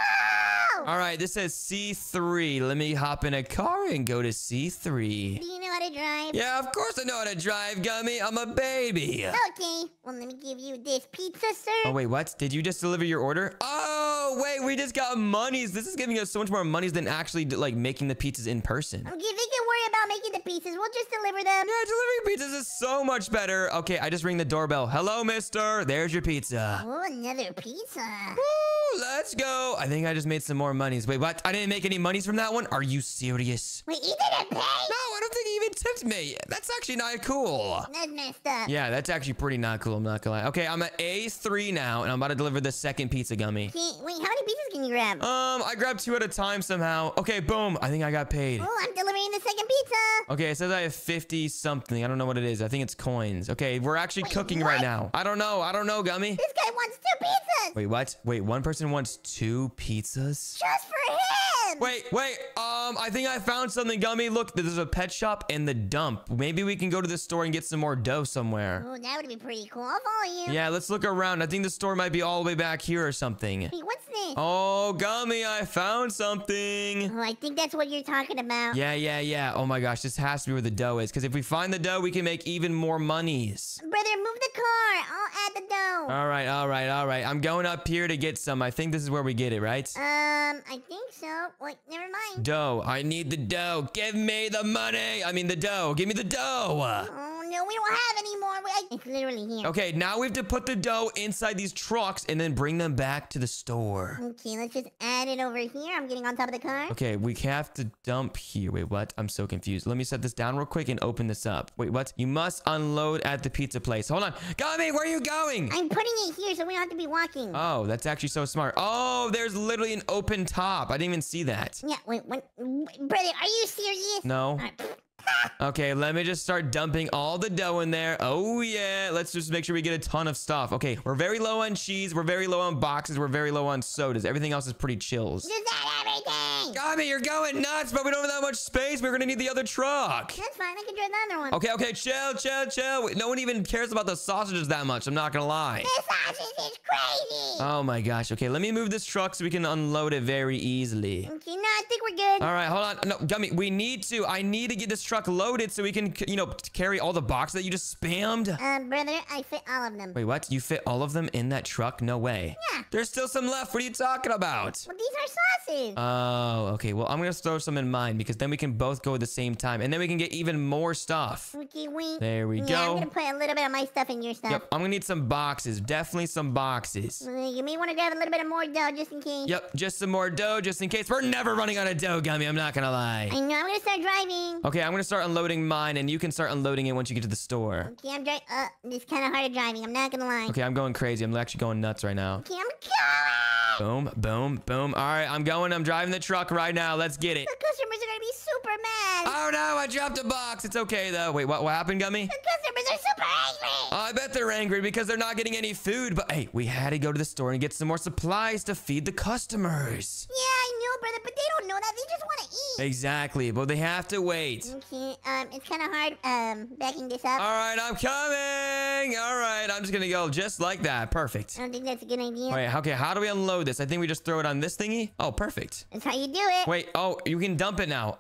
Ooh! All right, this says C three. Let me hop in a car and go to C three. Do you know how to drive? Yeah, of course I know how to drive, Gummy. I'm a baby. Okay. Well, let me give you this pizza, sir. Oh, wait, what? Did you just deliver your order? Oh, wait, we just got monies. This is giving us so much more monies than actually, like, making the pizzas in person. Okay, they can worry about making the pizzas. We'll just deliver them. Yeah, delivering pizzas is so much better. Okay, I just ring the doorbell. Hello, mister. There's your pizza. Oh, another pizza. Woo, let's go. I think I just made some more monies. Wait, what? I didn't make any monies from that one? Are you serious? Wait, you didn't pay? No, I don't think he even tipped me. That's actually not cool. That's messed up. Yeah, that's actually pretty not cool. I'm not gonna lie. Okay, I'm at A three now, and I'm about to deliver the second pizza, Gummy. Okay, wait, how many pizzas can you grab? Um, I grabbed two at a time somehow. Okay, boom. I think I got paid. Oh, I'm delivering the second pizza. Okay, it says I have fifty something. I don't know what it is. I think it's coins. Okay, we're actually cooking right what? now. I don't know. I don't know, Gummy. This guy wants two pizzas. Wait, what? Wait, one person wants two pizzas? Just for him. Wait, wait. Um, I think I found something, Gummy. Look, there's a pet shop and the dump. Maybe we can go to the store and get some more dough somewhere. Oh, that would be pretty cool. I'll follow you. Yeah, let's look around. I think the store might be all the way back here or something. Wait, what's this? Oh, Gummy, I found something. Oh, I think that's what you're talking about. Yeah, yeah, yeah. Oh my gosh, this has to be where the dough is. Because if we find the dough, we can make even more monies. Brother, move the car. I'll add the dough. All right, all right, all right. I'm going up here to get some. I think this is where we get it, right? Um, I think so. Wait, never mind. Dough. I need the dough. Give me the money. I mean the dough. Give me the dough. Oh, no, we don't have any more. Wait, it's literally here. Okay, now we have to put the dough inside these trucks and then bring them back to the store. Okay, let's just add it over here. I'm getting on top of the car. Okay, we have to dump here. Wait, what? I'm so confused. Let me set this down real quick and open this up. Wait, what? You must unload at the pizza place. Hold on. Gummy, where are you going? I'm putting it here so we don't have to be walking. Oh, that's actually so smart. Oh, there's literally an open top. I didn't even see that. Yeah, wait, wait, brother, are you serious? No. All right. Okay, let me just start dumping all the dough in there. Oh, yeah. Let's just make sure we get a ton of stuff. Okay, we're very low on cheese. We're very low on boxes. We're very low on sodas. Everything else is pretty chills. Is that everything? Gummy, you're going nuts, but we don't have that much space. We're going to need the other truck. That's fine. I can drive the other one. Okay, okay, chill, chill, chill. Wait, no one even cares about the sausages that much. I'm not going to lie. This sausage is crazy. Oh, my gosh. Okay, let me move this truck so we can unload it very easily. Okay, no, I think we're good. All right, hold on. No, Gummy, we need to. I need to get this truck loaded so we can, you know, carry all the boxes that you just spammed. Um, brother, I fit all of them. Wait, what? You fit all of them in that truck? No way. Yeah. There's still some left. What are you talking about? Well, these are sausages. Oh, okay. Well, I'm going to throw some in mine because then we can both go at the same time. And then we can get even more stuff. Okay, wait. There we yeah, go. I'm gonna put a little bit of my stuff in your stuff. Yep, I'm going to need some boxes. Definitely some boxes. Uh, You may want to grab a little bit of more dough just in case. Yep, just some more dough just in case. We're never running out of dough, Gummy. I'm not going to lie. I know. I'm gonna start driving. Okay, I'm going to start unloading mine and you can start unloading it once you get to the store. Okay, I'm driving. Uh, it's kind of hard at driving. I'm not gonna lie. Okay, I'm going crazy. I'm actually going nuts right now. Okay, I'm going. Boom, boom, boom. All right, I'm going. I'm driving the truck right now. Let's get it. The customers are gonna be super mad. Oh, no, I dropped a box. It's okay, though. Wait, what, what happened, Gummy? The customers are super angry. I bet they're angry because they're not getting any food. But hey, we had to go to the store and get some more supplies to feed the customers. Yeah, I know, brother, but they don't know that. They just want to eat. Exactly, but they have to wait. Okay, um, it's kind of hard, um, backing this up. All right, I'm coming. All right, I'm just going to go just like that. Perfect. I don't think that's a good idea. Wait, okay, how do we unload this? I think we just throw it on this thingy. Oh, perfect. That's how you do it. Wait, oh, you can dump it now.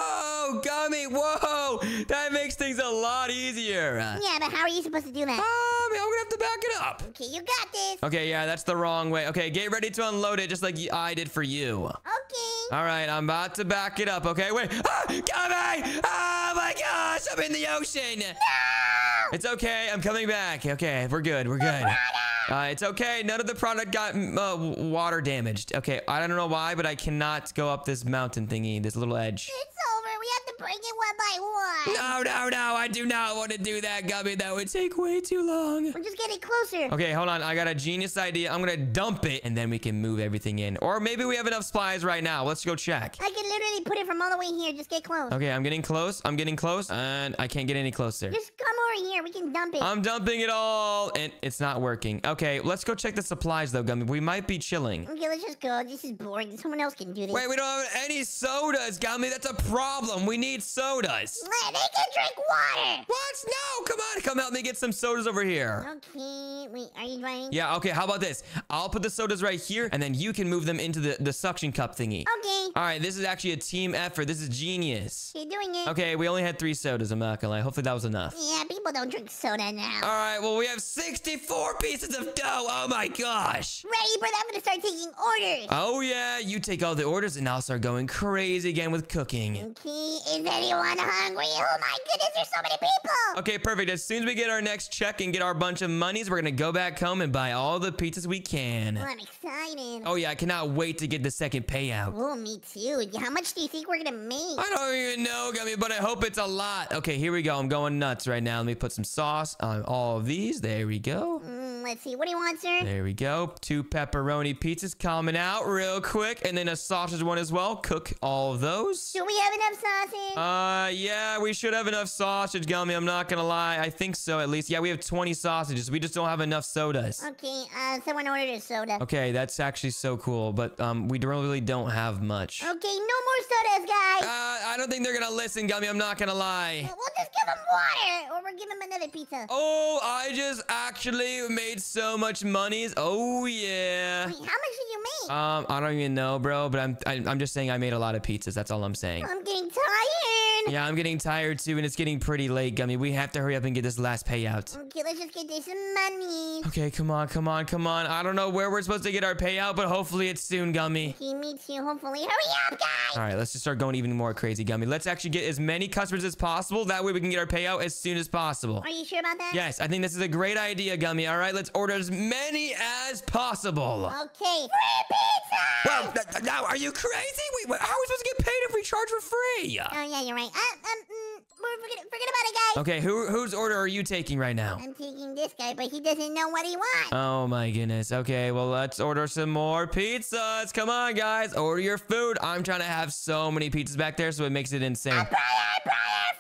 Oh, Gummy, whoa. That makes things a lot easier. Yeah, but how are you supposed to do that? Um, I'm gonna have to back it up. Okay, you got this. Okay, yeah, that's the wrong way. Okay, get ready to unload it just like I did for you. Okay. All right, I'm about to back it up, okay? Wait. Ah, Gummy! Oh, my gosh, I'm in the ocean. No! It's okay. I'm coming back. Okay, we're good. We're good. Uh, it's okay. None of the product got uh, water damaged. Okay, I don't know why, but I cannot go up this mountain thingy, this little edge. It's over. We have to break it one by one. No, no, no. I do not want to do that, Gummy. That would take way too long. We're just getting closer. Okay, hold on. I got a genius idea. I'm going to dump it, and then we can move everything in. Or maybe we have enough supplies right now. Let's go check. I can literally put it from all the way here. Just get close. Okay, I'm getting close. I'm getting close, and I can't get any closer. Just come over here. We can dump it. I'm dumping it all, and it's not working. Okay, let's go check the supplies, though, Gummy. We might be chilling. Okay, let's just go. This is boring. Someone else can do this. Wait, we don't have any sodas, Gummy. That's a problem. We need sodas. Wait, they can drink water. What? No, come on. Come help me get some sodas over here. Okay, wait, are you driving? Yeah, okay, how about this? I'll put the sodas right here, and then you can move them into the, the suction cup thingy. Okay. All right, this is actually a team effort. This is genius. You're doing it. Okay, we only had three sodas, I'm not gonna lie. Hopefully that was enough. Yeah, people don't drink soda now. All right, well, we have sixty-four pieces of dough. Oh, my gosh. Ready, brother? I'm gonna start taking orders. Oh, yeah, you take all the orders, and I'll start going crazy again with cooking. Okay, is anyone hungry? Oh my goodness, there's so many people. Okay, perfect. As soon as we get our next check and get our bunch of monies, we're gonna go back home and buy all the pizzas we can. Oh, I'm excited. Oh, yeah, I cannot wait to get the second payout. Oh, me too. How much do you think we're gonna make? I don't even know, Gummy, but I hope it's a lot. Okay, here we go. I'm going nuts right now. Let me put some sauce on all of these. There we go. Mm, let's see. What do you want, sir? There we go. Two pepperoni pizzas coming out real quick. And then a sausage one as well. Cook all of those. Do we have enough sausage? Uh, yeah, we should have enough sausage, Gummy. I'm not gonna lie. I think so, at least. Yeah, we have twenty sausages. We just don't have enough sodas. Okay, uh, someone ordered a soda. Okay, that's actually so cool. But um, we really don't have much. Okay, no more sodas, guys. Uh, I don't think they're gonna listen, Gummy. I'm not gonna lie. We'll just give them water, or we'll give them another pizza. Oh, I just actually made so much monies. Oh, yeah. Wait, how much did you make? Um, I don't even know, bro, but I'm I, I'm just saying I made a lot of pizzas. That's all I'm saying. I'm getting tired. Yeah, I'm getting tired too, and it's getting pretty late, Gummy. We have to hurry up and get this last payout. Okay, let's just get this money. Okay, come on, come on, come on. I don't know where we're supposed to get our payout, but hopefully it's soon, Gummy. Okay, me too. Hopefully. Hurry up, guys. All right, let's just start going even more crazy, Gummy. Let's actually get as many customers as possible. That way we can get our payout as soon as possible. Are you sure about that? Yes, I think this is a great idea, Gummy. All right, let's order as many as possible. Okay. Free pizza. Well, th- th- now, are you crazy? We, how are we supposed to get paid if we charge for free? Oh yeah, you're right. Uh, um, mm, we're forget, forget about it, guys. Okay, who whose order are you taking right now? I'm taking this guy, but he doesn't know what he wants. Oh my goodness. Okay, well, let's order some more pizzas. Come on, guys. Order your food. I'm trying to have so many pizzas back there, so it makes it insane. Fire, fire,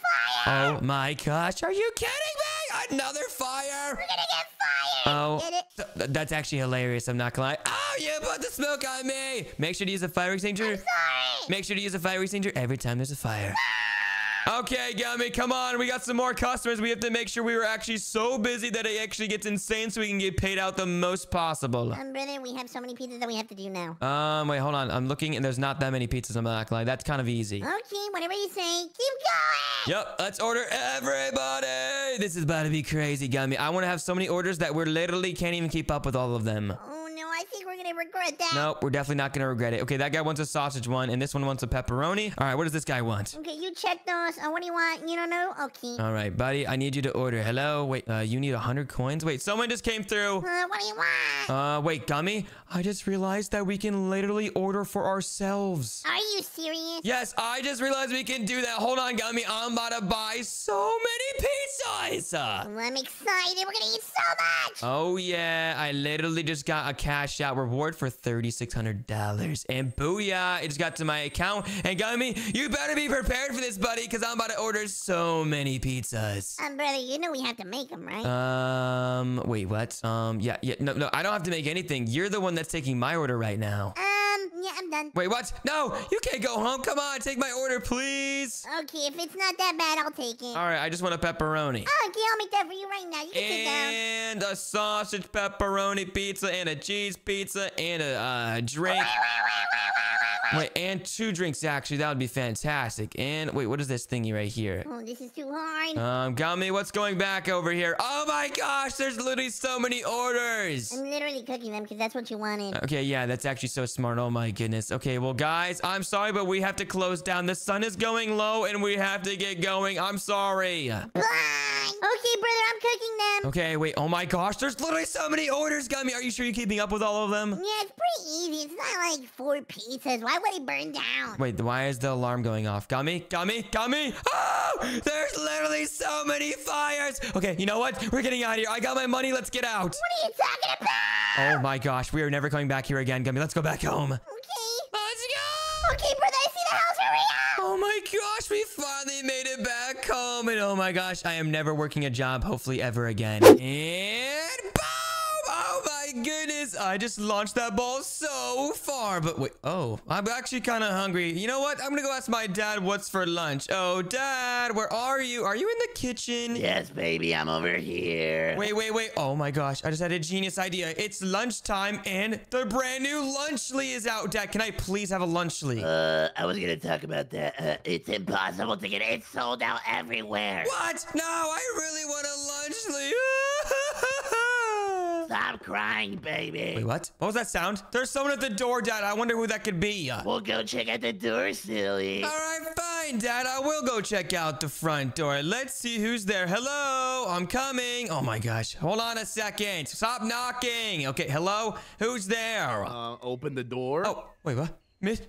fire. Oh my gosh. Are you kidding me? Another fire? We're gonna get fired. Oh, Get it? th- that's actually hilarious. I'm not gonna lie. Oh, you put the smoke on me. Make sure to use a fire extinguisher. Sorry. Make sure to use a fire extinguisher every time there's a fire. Okay, Gummy, come on. We got some more customers. We have to make sure we were actually so busy that it actually gets insane so we can get paid out the most possible. Um, brother, we have so many pizzas that we have to do now. Um, wait, hold on. I'm looking and there's not that many pizzas. I'm not gonna lie. That's kind of easy. Okay, whatever you say. Keep going. Yep, let's order everybody. This is about to be crazy, Gummy. I want to have so many orders that we literally can't even keep up with all of them. Oh no, I think we're gonna regret that. Nope, we're definitely not gonna regret it. Okay, that guy wants a sausage one, and this one wants a pepperoni. All right, what does this guy want? Okay, you check those. Uh, what do you want? You don't know? Okay. All right, buddy, I need you to order. Hello? Wait, uh, you need one hundred coins? Wait, someone just came through. Uh, what do you want? Uh, wait, Gummy, I just realized that we can literally order for ourselves. Are you serious? Yes, I just realized we can do that. Hold on, Gummy. I'm about to buy so many pizzas. Uh, Well, I'm excited. We're gonna eat so much. oh, yeah. I literally just got a cash out reward for thirty-six hundred dollars. And booyah, it just got to my account. And Gummy, you better be prepared for this, buddy, because I'm about to order so many pizzas. Um, brother, you know we have to make them, right? Um, wait, what? Um, yeah, yeah, no, no, I don't have to make anything. You're the one that's taking my order right now. um, yeah, I'm done. Wait, what? No, you can't go home. Come on, take my order, please. Okay, if it's not that bad, I'll take it. All right, I just want a pepperoni. Oh, okay, I'll make that for you right now. You can sit down. And a sausage pepperoni pizza and a cheese pizza and a uh, drink. Wait, and two drinks, actually. That would be fantastic. And wait, what is this thingy right here? Oh, this is too hard. Um, Gummy, what's going back over here? Oh my gosh, there's literally so many orders. I'm literally cooking them because that's what you wanted. Okay, yeah, that's actually so smart. Oh my goodness. Okay, well, guys, I'm sorry, but we have to close down. The sun is going low, and we have to get going. I'm sorry. Bye. Okay, brother, I'm cooking them. Okay, wait. Oh my gosh, there's literally so many orders, Gummy. Are you sure you're keeping up with all of them? Yeah, it's pretty easy. It's not like four pizzas. Why would it burn down? Wait, why is the alarm going off? Gummy, Gummy, Gummy. Oh, there's literally so many fires. Okay, you know what? We're getting out of here. I got my money. Let's get out. What are you talking about? Oh my gosh, we are never coming back here again, Gummy. Let's go back home. Okay. Let's go. Okay, brother, I see the house. Hurry up. Oh my gosh, we finally made it back home. And oh my gosh, I am never working a job, hopefully ever again. And boom! Oh my goodness, I just launched that ball so far. But wait, oh, I'm actually kind of hungry. You know what? I'm gonna go ask my dad what's for lunch. Oh, Dad, where are you? Are you in the kitchen? Yes, baby, I'm over here. Wait, wait, wait. Oh my gosh, I just had a genius idea. It's lunchtime and the brand new Lunchly is out. Dad, can I please have a Lunchly? Uh, I was gonna talk about that. Uh, it's impossible to get it. It's sold out everywhere. What? No, I really want a Lunchly. Stop crying, baby. Wait, what? What was that sound? There's someone at the door, Dad. I wonder who that could be. We'll go check out the door, silly. All right, fine, Dad. I will go check out the front door. Let's see who's there. Hello, I'm coming. Oh my gosh. Hold on a second. Stop knocking. Okay, hello? Who's there? Uh, open the door. Oh, wait, what? Miss,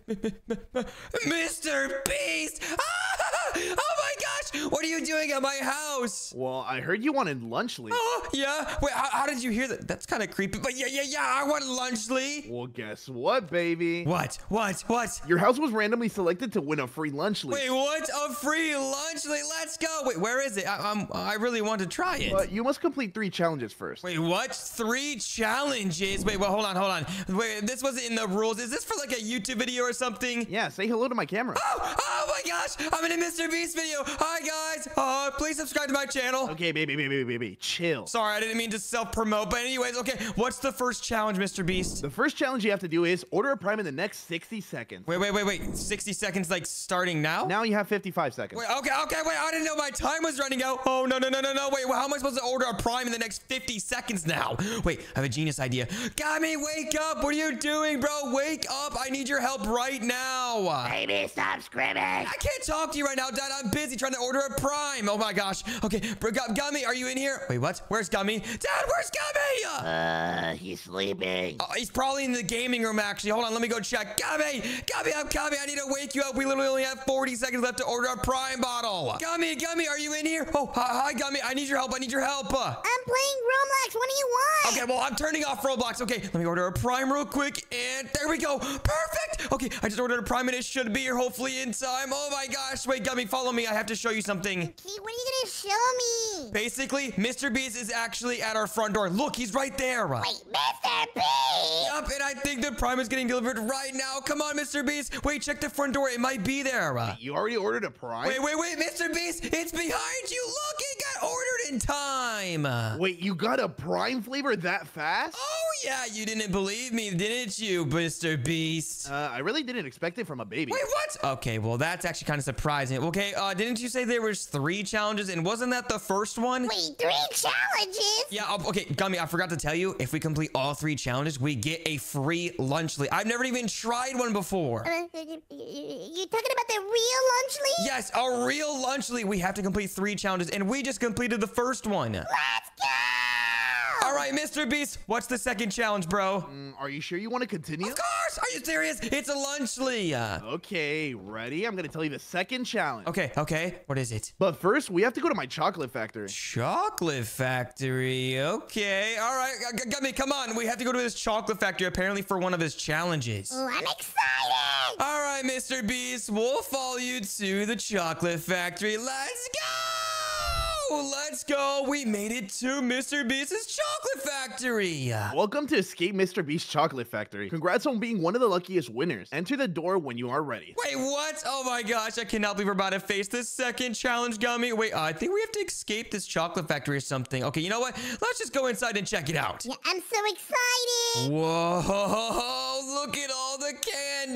Mister Beast! Ah! Oh my gosh! What are you doing at my house? Well, I heard you wanted Lunchly. Oh, yeah? Wait, how, how did you hear that? That's kind of creepy, but yeah, yeah, yeah, I want Lunchly. Well, guess what, baby? What? What? What? Your house was randomly selected to win a free Lunchly. Wait, what? A free Lunchly? Let's go. Wait, where is it? I, I'm, I really want to try it. But you must complete three challenges first. Wait, what? Three challenges? Wait, well, hold on, hold on. Wait, this wasn't in the rules. Is this for like a YouTube video or something? Yeah, say hello to my camera. Oh, oh my gosh, I'm in a Mister Beast video. Hi guys, uh, please subscribe to my channel. Okay, baby, baby, baby, baby, chill. Sorry, I didn't mean to self-promote, but anyways, okay, what's the first challenge, Mister Beast? The first challenge you have to do is order a Prime in the next sixty seconds. Wait, wait, wait, wait, sixty seconds like starting now? Now you have fifty-five seconds. Wait, okay, okay, wait, I didn't know my time was running out. Oh, no, no, no, no, no, wait, well, how am I supposed to order a Prime in the next fifty seconds now? Wait, I have a genius idea. Gummy, wake up, what are you doing, bro? Wake up, I need your help right now. Baby, stop screaming. I can't talk to you right now, Dad. I'm busy trying to order a Prime. Oh my gosh. Okay, bro, Gu- Gummy, are you in here? Wait, what? Where's Gummy? Dad, where's Gummy? Uh, he's sleeping. Uh, he's probably in the gaming room, actually. Hold on, let me go check. Gummy, Gummy, I'm coming. I need to wake you up. We literally only have forty seconds left to order a Prime bottle. Gummy, Gummy, are you in here? Oh, hi, hi Gummy. I need your help. I need your help. I'm playing Roblox. What do you want? Okay, well, I'm turning off Roblox. Okay, let me order a Prime real quick. And there we go. Perfect. Okay, I just ordered a Prime and it should be here hopefully in time. Oh my gosh. Wait, Gummy, follow me. I have to show you something. Okay, what are you gonna show me? Basically, Mister Beast is actually at our front door. Look, he's right there. Wait, Mister Beast! Yup, and I think the Prime is getting delivered right now. Come on, Mister Beast. Wait, check the front door. It might be there. You already ordered a Prime? Wait, wait, wait, Mister Beast. It's behind you. Look, it got ordered in time. Wait, you got a Prime flavor that fast? Oh, yeah, you didn't believe me, didn't you, Mister Beast? Uh, I really didn't expect it from a baby. Wait, what? Okay, well, that's actually kind of surprising. Okay, uh, didn't you say there was three challenges, and wasn't that the first one? Wait, three challenges? Yeah, uh, okay, Gummy, I forgot to tell you, if we complete all three challenges, we get a free Lunchly. I've never even tried one before. Uh, you, you talking about the real Lunchly? Yes, a real Lunchly. We have to complete three challenges, and we just completed the first one. Let's go! All right, Mister Beast, what's the second challenge, bro? Mm, are you sure you want to continue? Of course! Are you serious? It's a Lunchly. Uh, Okay, ready? I'm gonna tell you the second challenge. okay, okay. What is it? But first, we have to go to my chocolate factory. Chocolate factory. Okay. All right. G- Gummy, come on. We have to go to his chocolate factory apparently for one of his challenges. Oh, I'm excited! All right, Mister Beast. We'll follow you to the chocolate factory. Let's go! Let's go. We made it to Mister Beast's chocolate factory. Welcome to Escape Mister Beast Chocolate Factory. Congrats on being one of the luckiest winners. Enter the door when you are ready. Wait, what? Oh my gosh, I cannot believe we're about to face the second challenge, Gummy. Wait, uh, I think we have to escape this chocolate factory or something. Okay, you know what? Let's just go inside and check it out. Yeah, I'm so excited! Whoa, look at all the candy.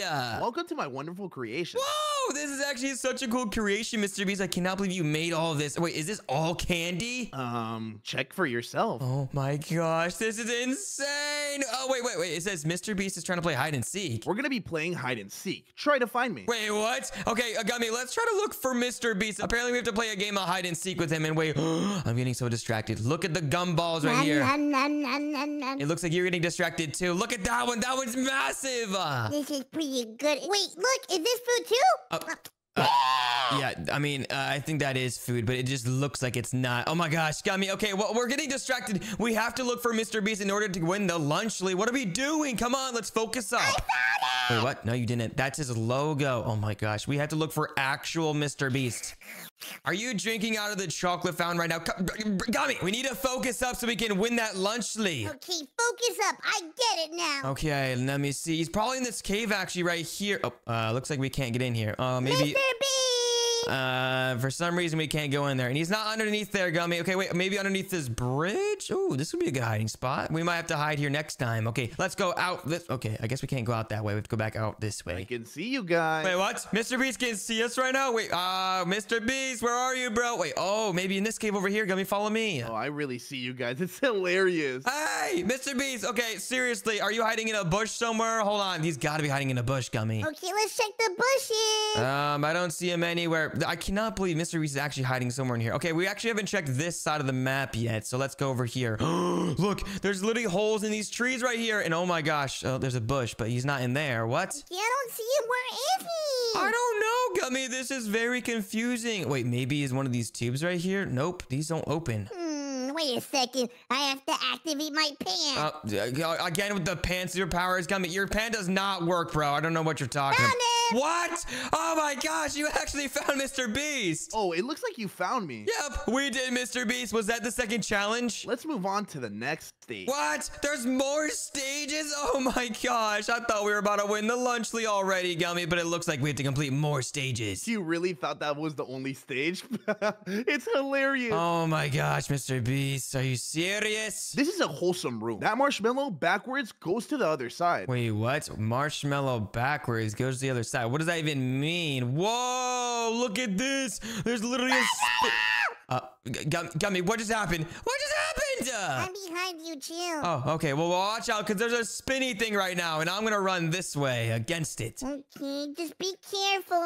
Welcome to my wonderful creation. Whoa, this is actually such a cool creation, Mister Beast. I cannot believe you made all of this. Wait, is this all candy? Um, check for yourself. Oh my gosh, this is insane. Oh, wait, wait, wait. It says Mister Beast is trying to play hide and seek. We're gonna be playing hide and seek. Try to find me. Wait, what? Okay, uh, Gummy, let's try to look for Mister Beast. Apparently, we have to play a game of hide and seek with him. And wait, I'm getting so distracted. Look at the gumballs right here. Nom, nom, nom, nom, nom. It looks like you're getting distracted too. Look at that one. That one's massive. Uh, This is pretty good. Wait, look, is this food too? uh, uh, yeah, I mean, uh, I think that is food, but it just looks like it's not. Oh my gosh, Gummy. Okay, well, we're getting distracted. We have to look for Mister Beast in order to win the Lunchly. What are we doing? Come on, let's focus up. Wait, what? No, you didn't. That's his logo. Oh my gosh, we have to look for actual Mister Beast. Are you drinking out of the chocolate fountain right now? Gummy, we need to focus up so we can win that Lunchly. Okay, focus up. I get it now. Okay, let me see. He's probably in this cave actually right here. Oh, uh, looks like we can't get in here. Uh, maybe. Mister Beast! Uh, for some reason we can't go in there, and he's not underneath there, Gummy. Okay, wait, maybe underneath this bridge. Oh, this would be a good hiding spot. We might have to hide here next time. Okay, let's go out this. Okay, I guess we can't go out that way. We have to go back out this I way. can see you guys. Wait, what? Mister Beast can see us right now? Wait, uh, Mister Beast, where are you, bro? Wait, oh, maybe in this cave over here. Gummy, follow me. Oh, I really see you guys. It's hilarious. Hey, Mister Beast. Okay, seriously, are you hiding in a bush somewhere? Hold on, he's got to be hiding in a bush, Gummy. Okay, let's check the bushes. Um, I don't see him anywhere. I cannot believe Mister Beast is actually hiding somewhere in here. Okay, we actually haven't checked this side of the map yet, so let's go over here. Look, there's literally holes in these trees right here, and oh my gosh, oh, there's a bush, but he's not in there. What? Yeah, I don't see him. Where is he? I don't know, Gummy. This is very confusing. Wait, maybe he's one of these tubes right here? Nope, these don't open. Hmm, wait a second. I have to activate my pants. Uh, again with the pan superpowers, Gummy. Your pan does not work, bro. I don't know what you're talking Found about. him! What? Oh my gosh, you actually found Mister Beast. Oh, it looks like you found me. Yep, we did, Mister Beast. Was that the second challenge? Let's move on to the next stage. What? There's more stages? Oh my gosh. I thought we were about to win the Lunchly already, Gummy, but it looks like we have to complete more stages. You really thought that was the only stage? It's hilarious. Oh my gosh, Mister Beast. Are you serious? This is a wholesome room. That marshmallow backwards goes to the other side. Wait, what? Marshmallow backwards goes to the other side. What does that even mean? Whoa, look at this. There's literally a... sp- Uh, Gum- Gummy, what just happened? What just happened? Uh, I'm behind you, chill. oh, okay. Well, watch out, because there's a spinny thing right now, and I'm going to run this way against it. Okay, just be careful.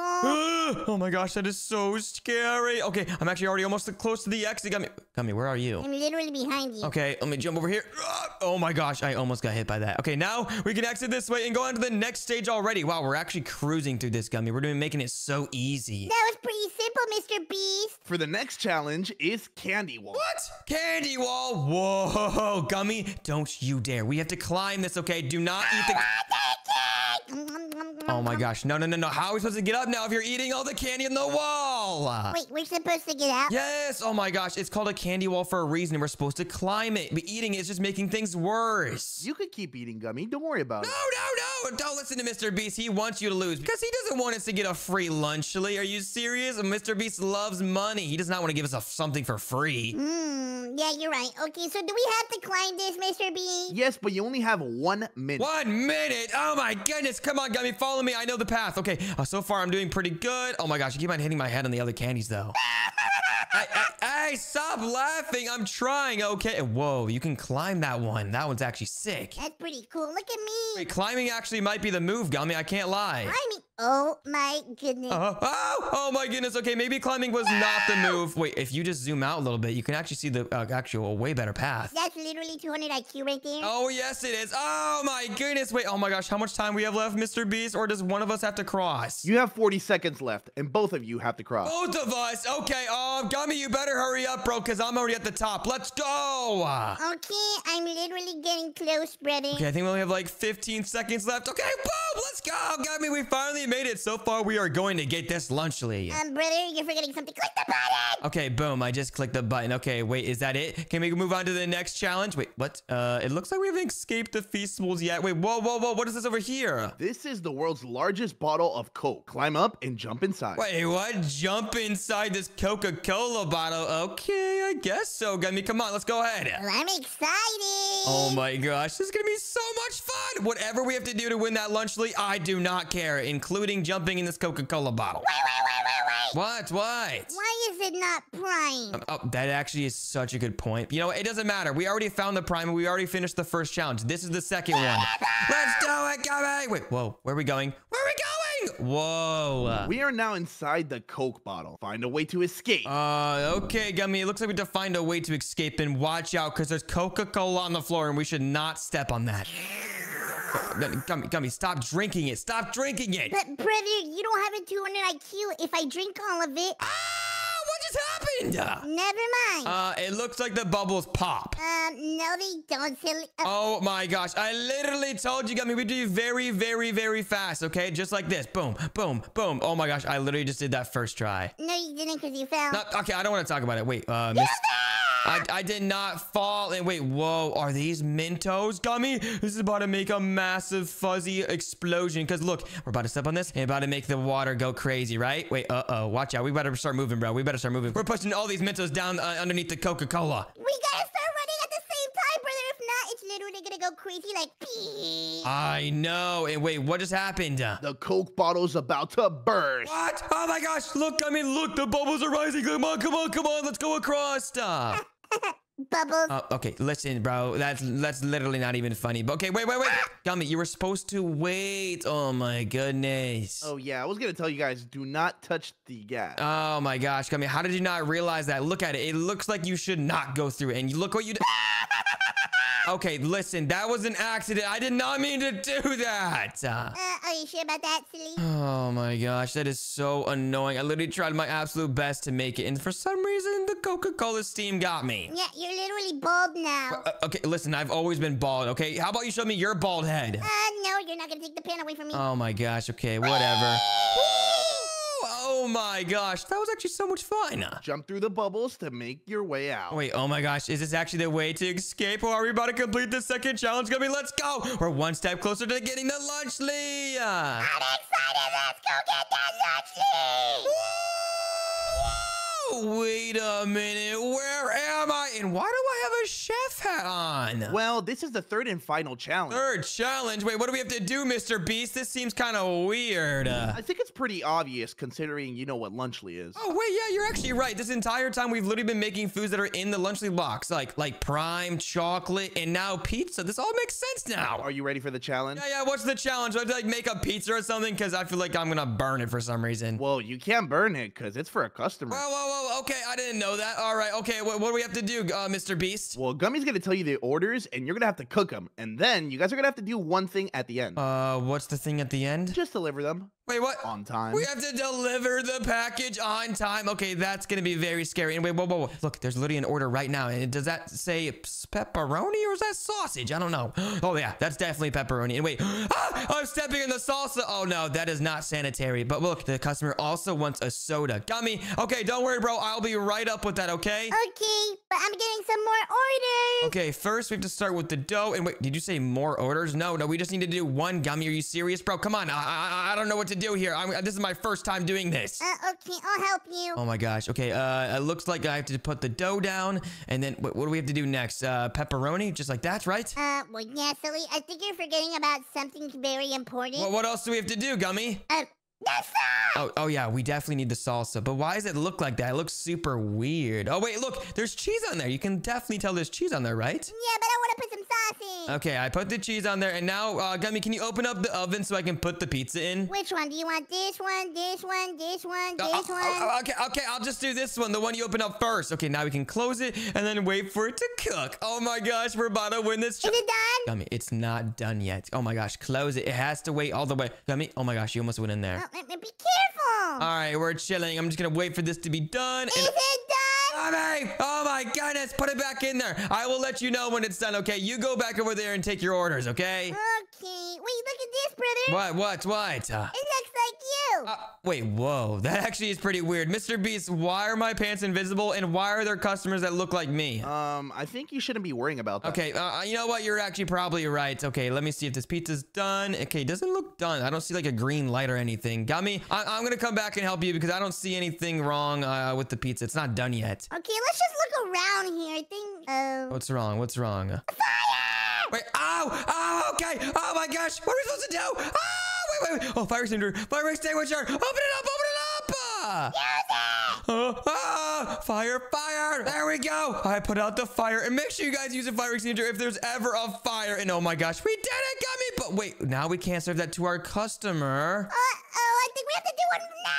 Oh my gosh, that is so scary. Okay, I'm actually already almost close to the exit. Gummy, Gummy, where are you? I'm literally behind you. Okay, let me jump over here. Oh my gosh, I almost got hit by that. Okay, now we can exit this way and go on to the next stage already. Wow, we're actually cruising through this, Gummy. We're doing making it so easy. That was pretty simple, Mister Beast. For the next challenge is Candy Wall. What? Candy wall? Whoa, Gummy, don't you dare. We have to climb this, okay? Do not eat the... Oh my gosh, no, no, no, no. How are we supposed to get up now if you're eating all the candy in the wall? Wait, we're supposed to get out? Yes, oh my gosh, it's called a candy wall for a reason. We're supposed to climb it, but eating it is just making things worse. You could keep eating, Gummy. Don't worry about No, it. no, no, don't listen to Mister Beast. He wants you to lose because he doesn't want us to get a free Lunchly. Are you serious? Mister Beast loves money. He does not want to give us a, something for free. Hmm, yeah, you're right. Okay, so do we have to climb this, Mister Beast? Yes, but you only have one minute. One minute. Oh my goodness. Come on, Gummy. Follow me. I know the path. Okay. Uh, so far, I'm doing pretty good. Oh my gosh. I keep on hitting my head on the other candies, though. Hey, hey, hey, stop laughing. I'm trying. Okay. Whoa, you can climb that one. That one's actually sick. That's pretty cool. Look at me. Wait, climbing actually might be the move, Gummy. I can't lie. Climbing. Oh my goodness. Uh, oh, oh my goodness. Okay, maybe climbing was not the move. Wait, if you just zoom out a little bit, you can actually see the uh, actual way better path. That's literally two hundred I Q right there. Oh, yes, it is. Oh my goodness. Wait, oh my gosh. How much time we have left, Mister Beast? Or does one of us have to cross? You have forty seconds left, and both of you have to cross. Both of us. Okay, um, Gummy, you better hurry up, bro, because I'm already at the top. Let's go. Okay, I'm literally getting close, brother. Okay, I think we only have like fifteen seconds left. Okay, boom, let's go. Gummy, we finally made it so far. We are going to get this lunchly. Um, brother, you're forgetting something. Click the button! Okay, boom. I just clicked the button. Okay, wait, is that it? Can we move on to the next challenge? Wait, what? Uh, it looks like we haven't escaped the Feastables yet. Wait, whoa, whoa, whoa. What is this over here? This is the world's largest bottle of Coke. Climb up and jump inside. Wait, what? Jump inside this Coca-Cola bottle? Okay, I guess so, Gummy. Come on, let's go ahead. Well, I'm excited. Oh my gosh, this is gonna be so much fun. Whatever we have to do to win that lunchly, I do not care, including jumping in this Coca-Cola bottle. Wait, wait, wait, wait, wait. What? What? Why is it not prime? Oh, that actually is such a good point. You know, it doesn't matter. We already found the prime and we already finished the first challenge. This is the second one. Let's do it, Gummy. Wait, whoa, where are we going? Where are we going? Whoa. We are now inside the Coke bottle. Find a way to escape. Uh, okay, Gummy. It looks like we have to find a way to escape and watch out because there's Coca-Cola on the floor and we should not step on that. Gummy, Gummy, stop drinking it. Stop drinking it. But, brother, you don't have a two hundred I Q if I drink all of it. Ah, what just happened? Never mind. Uh, it looks like the bubbles pop. Um, no, they don't, silly. Uh, Oh my gosh, I literally told you, Gummy, we do very, very, very fast, okay? Just like this. Boom, boom, boom. Oh my gosh, I literally just did that first try. no, you didn't because you fell. No, okay, I don't want to talk about it. Wait, uh, Miss... I, I did not fall. And wait, whoa, are these Mentos, Gummy? This is about to make a massive fuzzy explosion. Because look, we're about to step on this and about to make the water go crazy, right? Wait, uh-oh, watch out. We better start moving, bro. We better start moving. We're pushing all these Mentos down uh, underneath the Coca-Cola. We gotta start running at the same time, brother. If not, it's literally gonna go crazy like pee. I know. And wait, what just happened? The Coke bottle's about to burst. What? Oh my gosh, look, I mean, look, the bubbles are rising. Come on, come on, come on. Let's go across. Uh, Bubbles. uh, okay, listen, bro. That's that's literally not even funny. But okay, wait, wait, wait. Gummy, you were supposed to wait. Oh my goodness. Oh, yeah. I was going to tell you guys, do not touch the gas. Oh my gosh, Gummy, how did you not realize that? Look at it. It looks like you should not go through it. And you look what you did. Okay, listen, that was an accident. I did not mean to do that. Uh, Uh, are you sure about that, silly? oh my gosh, that is so annoying. I literally tried my absolute best to make it. And for some reason, the Coca-Cola steam got me. Yeah, you're literally bald now. Uh, okay, listen, I've always been bald, okay? How about you show me your bald head? Uh, no, you're not gonna take the pen away from me. Oh my gosh, okay, whatever. Oh my gosh, that was actually so much fun. Jump through the bubbles to make your way out. Wait, oh my gosh, is this actually the way to escape? Or are we about to complete the second challenge? Gummy, let's go. We're one step closer to getting the lunchly. I'm excited. Let's go get that lunchly. Whoa, wait a minute. Where am I? And why do I have a chef hat on? Well, this is the third and final challenge. Third challenge? Wait, what do we have to do, Mister Beast? This seems kind of weird. Uh, I think it's pretty obvious considering you know what Lunchly is. Oh, wait, yeah, you're actually right. This entire time, we've literally been making foods that are in the Lunchly box, like like prime, chocolate, and now pizza. This all makes sense now. Are you ready for the challenge? Yeah, yeah, what's the challenge? Do I have to, like, make a pizza or something? Because I feel like I'm going to burn it for some reason. Well, you can't burn it because it's for a customer. Whoa, whoa, whoa, okay, I didn't know that. All right, okay, what, what do we have to do, uh, Mister Beast? Well, Gummy's going to tell you the orders, and you're going to have to cook them. And then you guys are going to have to do one thing at the end. Uh, what's the thing at the end? Just deliver them Wait, what? on time. We have to deliver the package on time. Okay, that's gonna be very scary. And wait, whoa, whoa, whoa. Look, there's literally an order right now. And does that say pepperoni or is that sausage? I don't know. Oh yeah, that's definitely pepperoni. And wait, ah, I'm stepping in the salsa. Oh no, that is not sanitary. But look, the customer also wants a soda. Gummy. Okay, don't worry, bro. I'll be right up with that. Okay. Okay, but I'm getting some more orders. Okay, first we have to start with the dough. And wait, did you say more orders? No, no, we just need to do one. Gummy, are you serious, bro? Come on. I I, I don't know what to do here. I'm, this is my first time doing this. Uh, okay, I'll help you. Oh my gosh. Okay, uh, it looks like I have to put the dough down, and then what, what do we have to do next? Uh, pepperoni, just like that, right? Uh, well, yeah, silly. I think you're forgetting about something very important. Well, what else do we have to do, Gummy? Uh, that's Oh, oh yeah, we definitely need the salsa. But why does it look like that? It looks super weird. Oh wait, look, there's cheese on there. You can definitely tell there's cheese on there, right? Yeah, but I want to put some sauce in. Okay, I put the cheese on there, and now, uh, Gummy, can you open up the oven so I can put the pizza in? Which one? Do you want this one, this one, this one, Uh, this uh, one? uh, okay, okay, I'll just do this one, the one you open up first. Okay, now we can close it and then wait for it to cook. Oh my gosh, we're about to win this. Is it done? Gummy, it's not done yet. Oh my gosh, close it. It has to wait all the way. Gummy, oh my gosh, you almost went in there. Oh, let me be careful. All right, we're chilling. I'm just gonna wait for this to be done. Is And it done? Gummy, oh my goodness, put it back in there. I will let you know when it's done. Okay, you go back over there and take your orders. Okay? Okay. Wait, look at this, brother. What? What? What? Uh, It looks like wait, whoa. That actually is pretty weird. Mister Beast, why are my pants invisible and why are there customers that look like me? Um, I think you shouldn't be worrying about that. Okay, uh, you know what? You're actually probably right. Okay, let me see if this pizza's done. Okay, doesn't look done. I don't see like a green light or anything. Got me? I I'm gonna come back and help you because I don't see anything wrong uh, with the pizza. It's not done yet. Okay, let's just look around here. I think. Oh. What's wrong? What's wrong? Fire! Wait, ow! Oh, okay. Oh my gosh. What are we supposed to do? Oh, wait, wait, wait. Oh, fire extinguisher. Fire extinguisher. Open it up. Open it up. Uh, uh, uh, fire, fire. There we go. I put out the fire. And make sure you guys use a fire extinguisher if there's ever a fire. And oh my gosh, we did it, Gummy. But wait, now we can't serve that to our customer. Uh-oh, I think we have to do it now.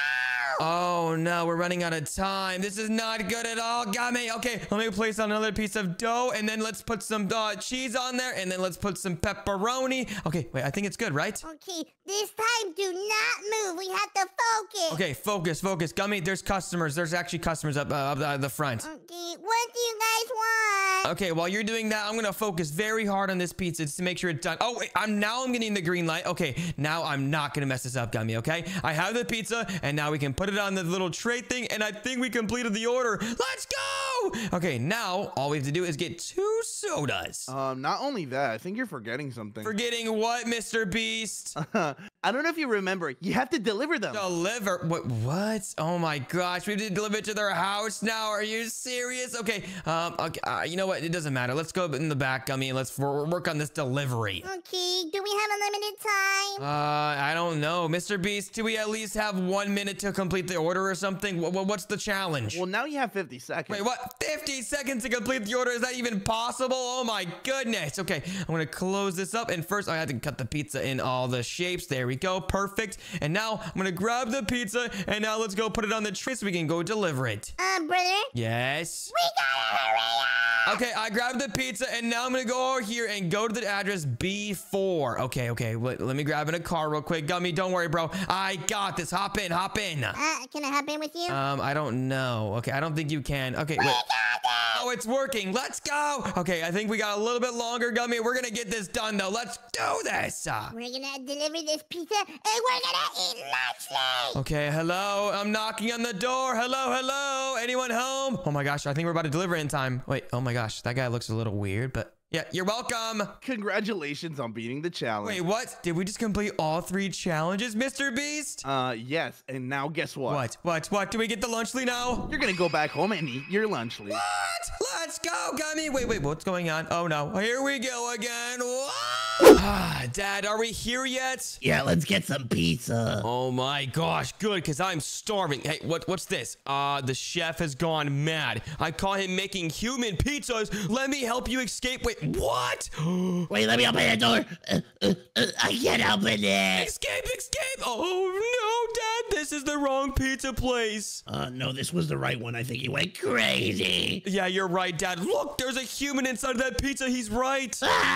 Oh no, we're running out of time. This is not good at all, Gummy. Okay, let me place on another piece of dough and then let's put some uh, cheese on there and then let's put some pepperoni. Okay, wait, I think it's good, right? Okay, this time do not move. We have to focus. Okay, focus, focus. Gummy, there's customers. There's actually customers up, uh, up the, the front. Okay, what do you guys want? Okay, while you're doing that, I'm gonna focus very hard on this pizza just to make sure it's done. Oh, wait, I'm now I'm getting the green light. Okay, now I'm not gonna mess this up, Gummy, okay? I have the pizza and now we can put it on the little tray thing and I think we completed the order. Let's go! Okay, now all we have to do is get two sodas. Um, not only that, I think you're forgetting something. Forgetting what, Mister Beast? I don't know if you remember. You have to deliver them. Deliver? What? What? Oh my gosh, we have to deliver it to their house now. Are you serious? Okay, um, okay, uh, you know what? It doesn't matter. Let's go in the back, Gummy, and let's work on this delivery. Okay, do we have unlimited time? Uh, I don't know. Mister Beast, do we at least have one minute to complete the order or something? What, what's the challenge? Well, now you have fifty seconds. Wait, what? fifty seconds to complete the order? Is that even possible? Oh my goodness. Okay, I'm gonna close this up. And first, I have to cut the pizza in all the shapes. There we go. Perfect. And now I'm gonna grab the pizza. And now let's go put it on the tray so we can go deliver it. Uh, brother? Yes? We gotta hurry up! Okay, I grabbed the pizza. And now I'm gonna go over here and go to the address B four. Okay, okay. Let, let me grab in a car real quick. Gummy, don't worry, bro. I got this. Hop in, hop in. Uh, can I hop in with you? Um, I don't know. Okay, I don't think you can. Okay, wait. Oh, it's working. Let's go. Okay, I think we got a little bit longer, Gummy. We're gonna get this done, though. Let's do this. We're gonna deliver this pizza, and we're gonna eat lunch late. Okay, hello. I'm knocking on the door. Hello, hello. Anyone home? Oh my gosh, I think we're about to deliver in time. Wait, oh my gosh, that guy looks a little weird, but yeah, you're welcome. Congratulations on beating the challenge. Wait, what? Did we just complete all three challenges, Mister Beast? Uh, yes. And now guess what? What? What? What? Do we get the lunchly now? You're gonna go back home and eat your lunch leave. What? Let's go, Gummy. Wait, wait, what's going on? Oh no, here we go again. What? Ah, Dad, are we here yet? Yeah, let's get some pizza. Oh my gosh, good, because I'm starving. Hey, what, what's this? Uh, the chef has gone mad. I caught him making human pizzas. Let me help you escape. Wait, what? Wait, let me open the door. Uh, uh, uh, I can't open it. Escape, escape. Oh no, Dad, this is the wrong pizza place. Uh, no, this was the right one. I think he went crazy. Yeah, you're right, Dad. Look, there's a human inside of that pizza. He's right.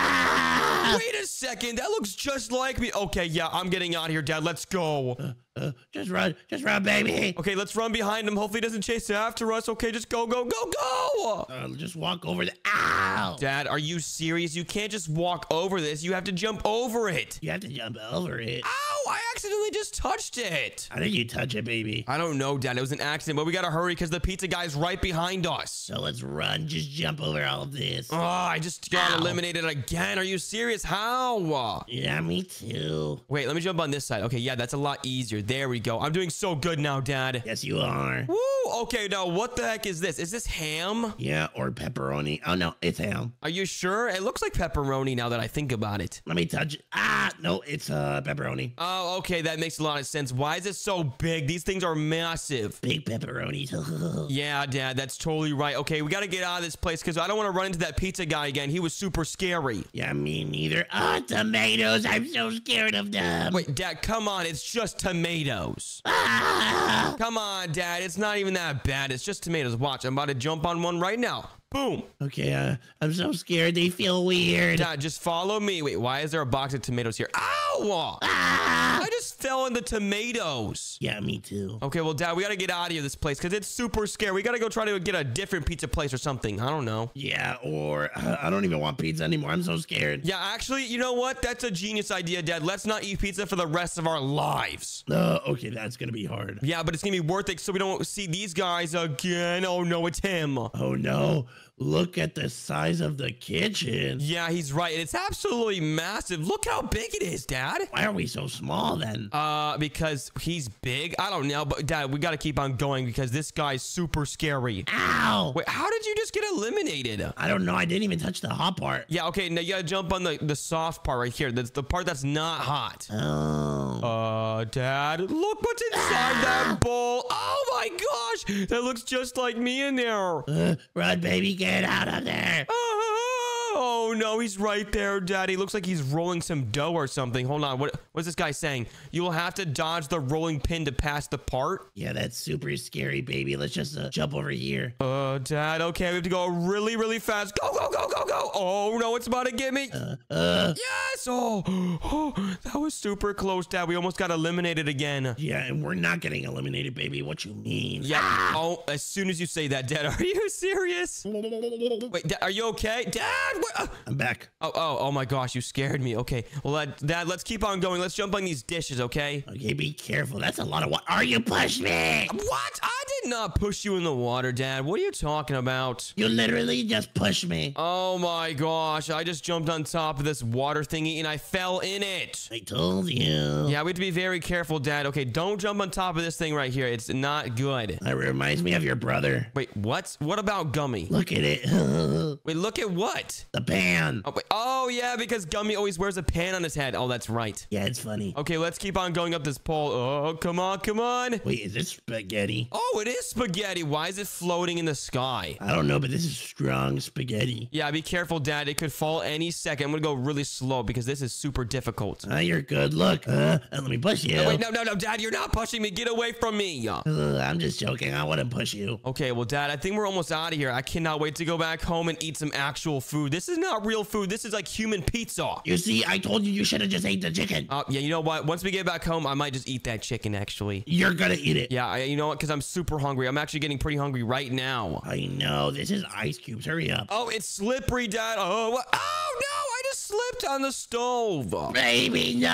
Ah! Wait a second. That looks just like me. Okay, yeah, I'm getting out of here, Dad. Let's go. Uh, uh, just run. Just run, baby. Okay, let's run behind him. Hopefully he doesn't chase after us. Okay, just go, go, go, go. Uh, just walk over the... Ow! Dad, are you serious? You can't just walk over this. You have to jump over it. You have to jump over it. Ow, I accidentally just touched it. How did you touch it, baby? I don't know, Dad. It was an accident, but we gotta hurry because the pizza guy's right behind us. So let's run. Just jump over all of this. Oh, I just got Ow. eliminated again. Are you serious? How? Yeah, me too. Wait, let me jump on this side. Okay, yeah, that's a lot easier. There we go. I'm doing so good now, Dad. Yes, you are. Woo! Okay, now what the heck is this? Is this ham? Yeah, or pepperoni. Oh, no, it's ham. Are you sure? It looks like pepperoni now that I think about it. Let me touch it. Ah, no, it's uh pepperoni. Oh, okay, that makes a lot of sense. Why is it so big? These things are massive. Big pepperonis. Yeah, Dad, that's totally right. Okay, we gotta get out of this place because I don't want to run into that pizza guy again. He was super scary. Yeah, me neither. Ah, tomatoes. I'm so scared of them. Wait, Dad, come on. It's just tomatoes. Ah! Come on, Dad. It's not even that bad. It's just tomatoes. Watch, I'm about to jump on one right now. Boom. Okay, uh, I'm so scared. They feel weird. Dad, just follow me. Wait, why is there a box of tomatoes here? Ow! Ah! I just fell in the tomatoes. Yeah, me too. Okay, well, Dad, we gotta get out of here this place because it's super scary. We gotta go try to get a different pizza place or something. I don't know. Yeah, or uh, I don't even want pizza anymore. I'm so scared. Yeah, actually, you know what? That's a genius idea, Dad. Let's not eat pizza for the rest of our lives. Uh, okay, that's gonna be hard. Yeah, but it's gonna be worth it so we don't see these guys again. Oh, no, it's him. Oh no. Look at the size of the kitchen. Yeah, he's right. It's absolutely massive. Look how big it is, Dad. Why are we so small then? Uh, because he's big? I don't know, but Dad, we gotta keep on going because this guy's super scary. Ow! Wait, how did you just get eliminated? I don't know. I didn't even touch the hot part. Yeah, okay, now you gotta jump on the, the soft part right here. That's the part that's not hot. Oh. Uh, Dad, look what's inside that bowl. Oh my gosh, that looks just like me in there. Uh, run, baby, get out of there. Oh no, he's right there, Daddy. Looks like he's rolling some dough or something. Hold on, what what's this guy saying? You will have to dodge the rolling pin to pass the part. Yeah, that's super scary, baby. Let's just uh, jump over here. Uh, Dad, okay, we have to go really, really fast. Go, go, go, go, go. Oh no, it's about to get me. Uh, uh, Yes. Oh, oh, that was super close, Dad. We almost got eliminated again. yeah, and we're not getting eliminated, baby. What you mean? Yeah. Oh, as soon as you say that, Dad, are you serious? Wait, Dad, are you okay, Dad? What? Uh, I'm back. Oh, oh, oh my gosh, you scared me. Okay, well, uh, Dad, let's keep on going. Let's jump on these dishes, okay? Okay, be careful. That's a lot of what? Are you push me? What? I did not push you in the water, Dad. What are you talking about? You literally just pushed me. Oh my gosh, I just jumped on top of this water thingy and I fell in it. I told you. Yeah, we have to be very careful, Dad. Okay, don't jump on top of this thing right here. It's not good. That reminds me of your brother. Wait, what? What about Gummy? Look at it. Wait, look at what? The pan. Oh, wait. Oh, yeah, because Gummy always wears a pan on his head. Oh, that's right. Yeah, it's funny. Okay, let's keep on going up this pole. Oh, come on, come on. Wait, is this spaghetti? Oh, it is spaghetti. Why is it floating in the sky? I don't know, but this is strong spaghetti. Yeah, be careful, Dad. It could fall any second. I'm gonna go really slow because this is super difficult. Ah, you're good. Look. Uh, let me push you. No, wait, no, no, no, Dad, you're not pushing me. Get away from me. Uh, I'm just joking. I want to push you. Okay, well, Dad, I think we're almost out of here. I cannot wait to go back home and eat some actual food. This is not real food. This is like human pizza. You see, I told you you should have just ate the chicken. Uh, yeah, you know what? Once we get back home, I might just eat that chicken, actually. You're gonna eat it. Yeah, I, you know what? Because I'm super hungry. I'm actually getting pretty hungry right now. I know. This is ice cubes. Hurry up. Oh, it's slippery, Dad. Oh, what? Oh, no, I just slipped on the stove. Baby, no.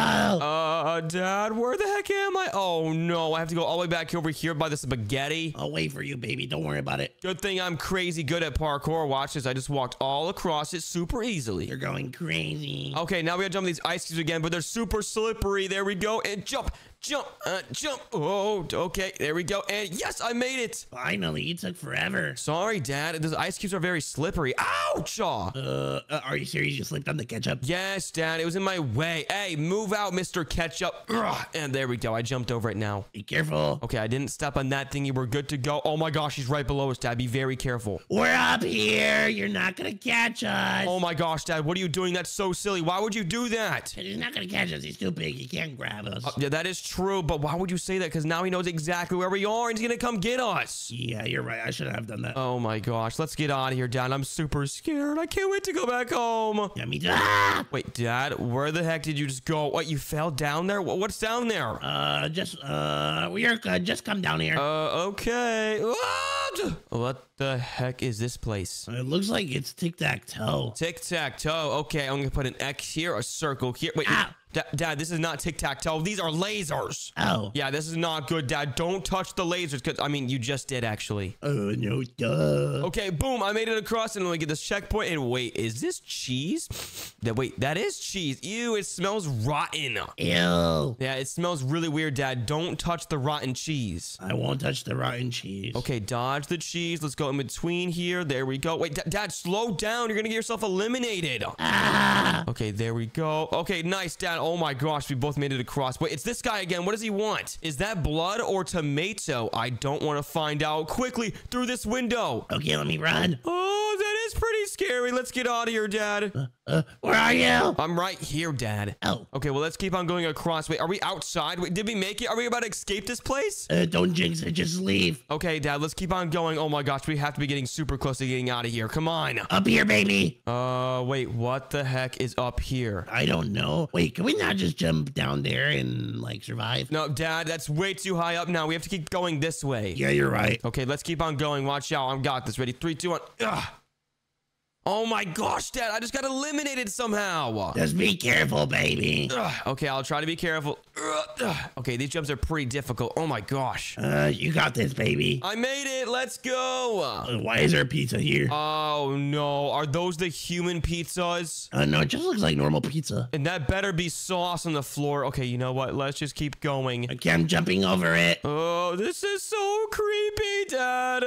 Uh, Dad, where the heck am I? Oh, no, I have to go all the way back over here by the spaghetti. I'll wait for you, baby. Don't worry about it. Good thing I'm crazy good at parkour. Watch this. I just walked all across it super easily. You're going crazy. Okay, now we gotta jump on these ice cubes again, but they're super slippery. There we go. And jump, jump, uh, jump. Oh, okay. There we go. And yes, I made it. Finally, it took forever. Sorry, Dad. Those ice cubes are very slippery. Ouch! Aw. Uh, uh, are you serious? You slipped on the ketchup? Yes, Dad. It was in my way. Hey, move out, Mister Ketchup. Ugh. And there we go. I jumped over it now. Be careful. Okay, I didn't step on that thingy. We're good to go. Oh my gosh, he's right below us, Dad. Be very careful. We're up here. You're not gonna catch us. Oh my gosh, Dad. What are you doing? That's so silly. Why would you do that? He's not gonna catch us. He's too big. He can't grab us. Uh, yeah, that is true, but why would you say that? Because now he knows exactly where we are and he's gonna come get us. Yeah, you're right. I should have done that. Oh my gosh, let's get out of here, Dad. I'm super scared. I can't wait to go back home. Yeah, me too. Ah! Wait, Dad, where the heck did you just go? What, you fell down there? What, what's down there? Uh, just, uh, we are good. Just come down here. Uh, okay. What? What the heck is this place? It looks like it's tic-tac-toe. Tic-tac-toe. Okay, I'm gonna put an X here, a circle here. Wait, Ow. Da- Dad, this is not tic-tac-toe. These are lasers. Oh. Yeah, this is not good, Dad. Don't touch the lasers, because, I mean, you just did, actually. Oh, no, duh. Okay, boom, I made it across, and let me get this checkpoint, and wait, is this cheese? That Wait, that is cheese. Ew, it smells rotten. Ew. Yeah, it smells really weird, Dad. Don't touch the rotten cheese. I won't touch the rotten cheese. Okay, dodge the cheese. Let's go in between here. There we go. Wait, D- Dad, slow down. You're gonna get yourself eliminated. Ah. Okay, there we go. Okay, nice, Dad. Oh my gosh, we both made it across. Wait, it's this guy again. What does he want? Is that blood or tomato? I don't want to find out. Quickly, through this window. Okay, let me run. Oh, that is pretty scary. Let's get out of here, Dad. Uh, uh, where are you? I'm right here, Dad. Oh. Okay, well, let's keep on going across. Wait, are we outside? Wait, did we make it? Are we about to escape this place? Uh, don't jinx it. Just leave. Okay, Dad, let's keep on going. Oh my gosh, we have to be getting super close to getting out of here. Come on. Up here, baby. Uh, wait, what the heck is up here? I don't know. Wait, can we not just jump down there and like survive? No, Dad, that's way too high up now. We have to keep going this way. Yeah, you're right. Okay, let's keep on going. Watch out. I've got this. Ready? Three, two, one. Ugh. Oh my gosh, Dad, I just got eliminated somehow. Just be careful, baby. Ugh. Okay, I'll try to be careful. Ugh. Okay, these jumps are pretty difficult. Oh my gosh. Uh, you got this, baby. I made it. Let's go. Uh, why is there pizza here? Oh no, are those the human pizzas? Uh, no, it just looks like normal pizza. And that better be sauce on the floor. Okay, you know what? Let's just keep going. Okay, I'm jumping over it. Oh, this is so creepy, Dad.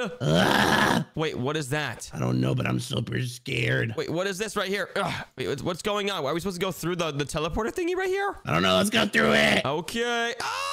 Ah! Wait, what is that? I don't know, but I'm super scared. Wait, what is this right here? Ugh. Wait, what's- what's going on? Are we supposed to go through the, the teleporter thingy right here? I don't know. Let's go through it. Okay. Ah!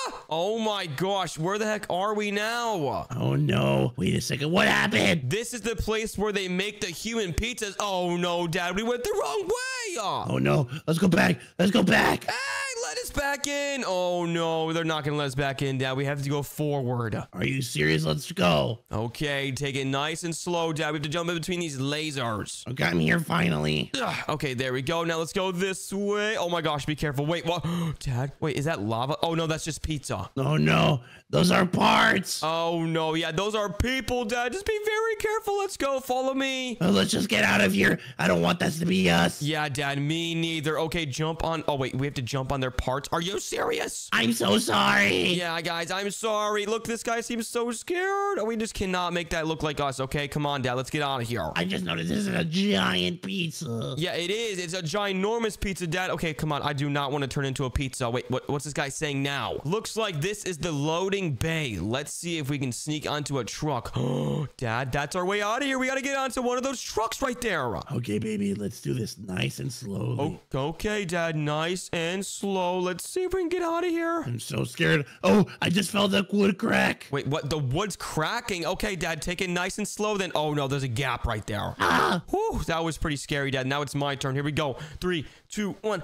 Oh my gosh, where the heck are we now? Oh no. Wait a second. What happened? This is the place where they make the human pizzas. Oh no, Dad, we went the wrong way. Oh no. Let's go back. Let's go back. Hey, let us back in. Oh no, they're not gonna let us back in, Dad. We have to go forward. Are you serious? Let's go. Okay, take it nice and slow, Dad. We have to jump in between these lasers. Okay, I'm here finally. Ugh, okay, there we go. Now let's go this way. Oh my gosh, be careful. Wait, what? Dad, wait, is that lava? Oh no, that's just pizza. Oh no. Those are parts. Oh no, yeah, those are people, Dad. Just be very careful. Let's go. Follow me. Uh, let's just get out of here. I don't want that to be us. Yeah, Dad, me neither. Okay, jump on. Oh wait, we have to jump on their parts. Are you serious? I'm so sorry. Yeah, guys, I'm sorry. Look, this guy seems so scared. We just cannot make that look like us. Okay, come on, Dad. Let's get out of here. I just noticed this is a giant pizza. Yeah, it is. It's a ginormous pizza, Dad. Okay, come on. I do not want to turn into a pizza. Wait, what, what's this guy saying now? Looks like this is the loading bay. Let's see if we can sneak onto a truck. Oh, Dad, that's our way out of here. We got to get onto one of those trucks right there. Okay, baby, let's do this nice and slowly. Oh, okay, Dad. Nice and slow. Let's see if we can get out of here. I'm so scared. Oh, I just felt the wood crack. Wait, what? The wood's cracking. Okay, Dad, take it nice and slow then. Oh, no, there's a gap right there. Ah! Whew, that was pretty scary, Dad. Now it's my turn. Here we go. Three, two, one.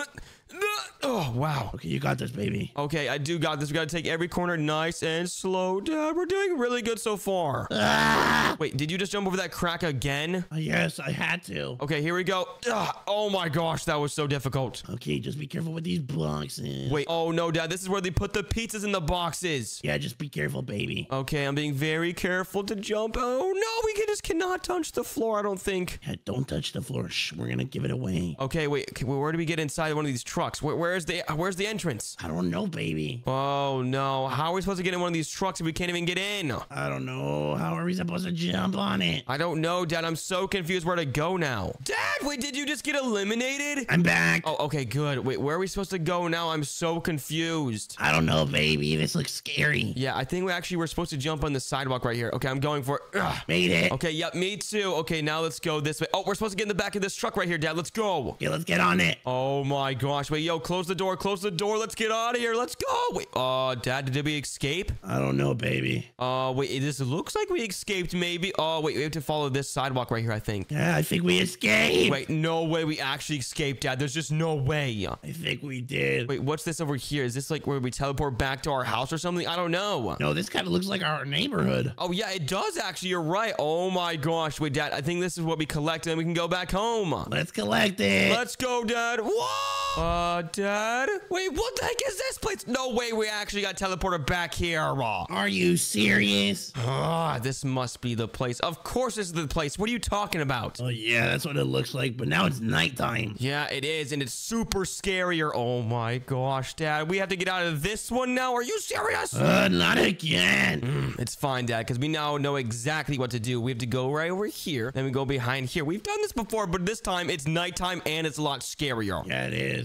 Oh, wow. Okay, you got this, baby. Okay, I do got this. We got to take every corner nice and slow. Dad, we're doing really good so far. Ah! Wait, did you just jump over that crack again? Uh, yes, I had to. Okay, here we go. Ugh, oh my gosh, that was so difficult. Okay, just be careful with these boxes. Wait, oh no, Dad, this is where they put the pizzas in the boxes. Yeah, just be careful, baby. Okay, I'm being very careful to jump. Oh no, we can, just cannot touch the floor, I don't think. Yeah, don't touch the floor. Shh, we're gonna give it away. Okay, wait, okay, where do we get inside one of these trucks? Where, where's the where's the entrance? I don't know, baby. Oh no, how are we supposed to get in one of these trucks if we can't even get in? I don't know. How are we supposed to jump on it? I don't know, Dad. I'm so confused where to go now. Dad, wait, did you just get eliminated? I'm back. Oh, okay, good. Wait, where are we supposed to go now? I'm so confused. I don't know, baby. This looks scary. Yeah, I think we actually were supposed to jump on the sidewalk right here. Okay, I'm going for it. Ugh. Made it. Okay, yep, me too. Okay, now let's go this way. Oh, we're supposed to get in the back of this truck right here, Dad. Let's go. Okay, let's get on it. Oh my gosh. Wait, yo, close the door. Close the door. Let's get out of here. Let's go. Wait, uh, Dad, did we escape? I don't know, baby. Uh, wait, this looks like we escaped maybe. Oh, wait, we have to follow this sidewalk right here, I think. Yeah, I think we escaped. Wait, no way we actually escaped, Dad. There's just no way. I think we did. Wait, what's this over here? Is this like where we teleport back to our house or something? I don't know. No, this kind of looks like our neighborhood. Oh, yeah, it does actually. You're right. Oh my gosh. Wait, Dad, I think this is what we collect and then we can go back home. Let's collect it. Let's go, Dad. Whoa! Uh, Dad? Wait, what the heck is this place? No way we actually got teleported back here. Are you serious? Ah, this must be the place. Of course this is the place. What are you talking about? Oh, yeah, that's what it looks like. But now it's nighttime. Yeah, it is, and it's super scarier. Oh my gosh, Dad. We have to get out of this one now. Are you serious? Uh, not again. Mm, it's fine, Dad, because we now know exactly what to do. We have to go right over here, then we go behind here. We've done this before, but this time it's nighttime and it's a lot scarier. Yeah, it is.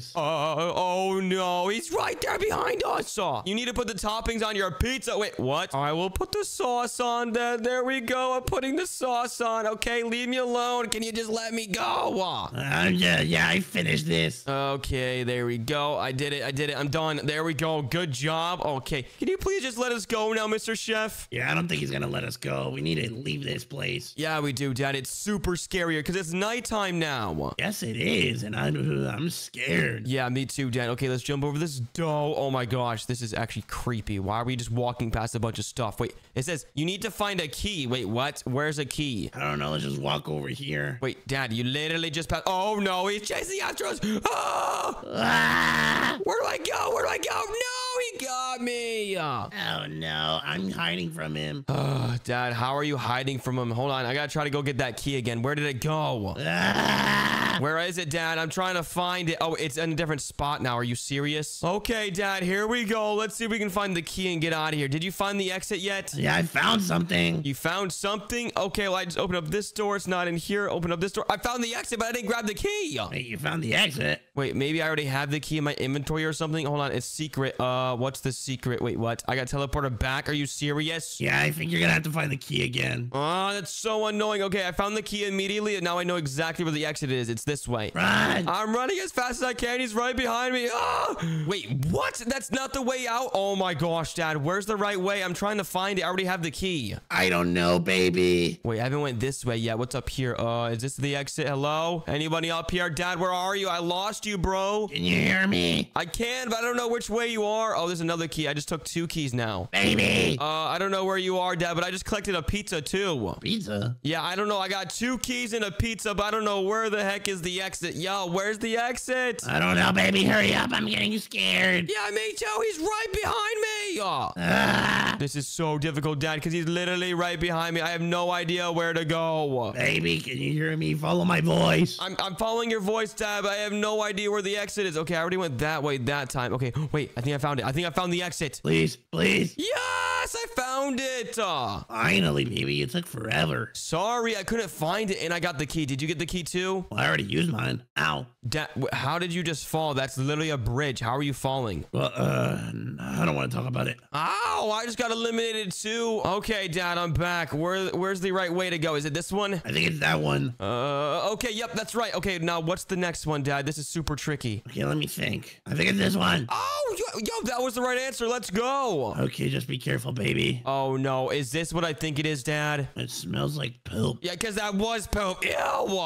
this. Uh, oh no, he's right there behind us. Uh, you need to put the toppings on your pizza. Wait, what? All right, we'll put the sauce on. There, there we go. I'm putting the sauce on. Okay, leave me alone. Can you just let me go? Uh, Uh, yeah, yeah, I finished this. okay, there we go. I did it. I did it. I'm done. There we go. Good job. Okay, can you please just let us go now, Mister Chef? Yeah, I don't think he's gonna let us go. We need to leave this place. Yeah, we do, Dad. It's super scary because it's nighttime now. Yes, it is, and I'm, I'm scared. Yeah, me too, Dad. Okay, let's jump over this dough. Oh my gosh, this is actually creepy. Why are we just walking past a bunch of stuff? Wait, it says you need to find a key. Wait, what? Where's a key? I don't know. Let's just walk over here. Wait, Dad, you literally just passed. Oh no, he's chasing after us. Oh! Ah! Where do I go? Where do I go? No, he got me. Uh, Oh no, I'm hiding from him. uh, Dad, how are you hiding from him? Hold on, I gotta try to go get that key again. Where did it go? Ah! Where is it, Dad? I'm trying to find it. Oh, it's in a different spot now. Are you serious? Okay, Dad, here we go. Let's see if we can find the key and get out of here. Did you find the exit yet? Yeah, I found something. You found something? Okay, well, I just opened up this door. It's not in here. Open up this door. I found the exit, but I didn't grab the key. Wait, you found the exit? Wait, maybe I already have the key in my inventory or something. Hold on, it's secret. Uh, what's the secret? Wait, what? I got teleported back. Are you serious? Yeah, I think you're gonna have to find the key again. Oh, that's so annoying. Okay, I found the key immediately, and now I know exactly where the exit is. It's this way. Run! I'm running as fast as I can. He's right behind me. Ah! Wait, what? That's not the way out? Oh my gosh, Dad. Where's the right way? I'm trying to find it. I already have the key. I don't know, baby. Wait, I haven't went this way yet. What's up here? Uh, is this the exit? Hello? Anybody up here? Dad, where are you? I lost you, bro. Can you hear me? I can, but I don't know which way you are. Oh, there's another key. I just took two keys now. Baby! Uh, I don't know where you are, Dad, but I just collected a pizza too. Pizza? Yeah, I don't know. I got two keys and a pizza, but I don't know where the heck is the exit. Yo, where's the exit? I don't know, baby. Hurry up. I'm getting scared. Yeah, me too. He's right behind me. Oh, Ah! this is so difficult, Dad, because he's literally right behind me. I have no idea where to go. Baby, can you hear me? Follow my voice. I'm, I'm following your voice, Dad, but I have no idea where the exit is. Okay, I already went that way that time. Okay, wait. I think I found it. I think I found the exit. Please, please. Yes, I found it. Uh, Finally, baby. It took forever. sorry, I couldn't find it, and I got the key. Did you get the key too? Well, I already used mine. Ow. Dad, wh- how did you just fall? That's literally a bridge. How are you falling? Well, uh, I don't want to talk about it. Ow, I just got eliminated too. Okay, Dad, I'm back. Where, where's the right way to go? Is it this one? I think it's that one. Uh, okay, yep, that's right. Okay, now what's the next one, Dad? This is super tricky. Okay, let me think. I think it's this one. Oh, yo, yo, that was the right answer. Let's go. Okay, just be careful, baby. Oh, no. Is this what I think it is, Dad? It smells like poop. Yeah, because that was poop. Ew.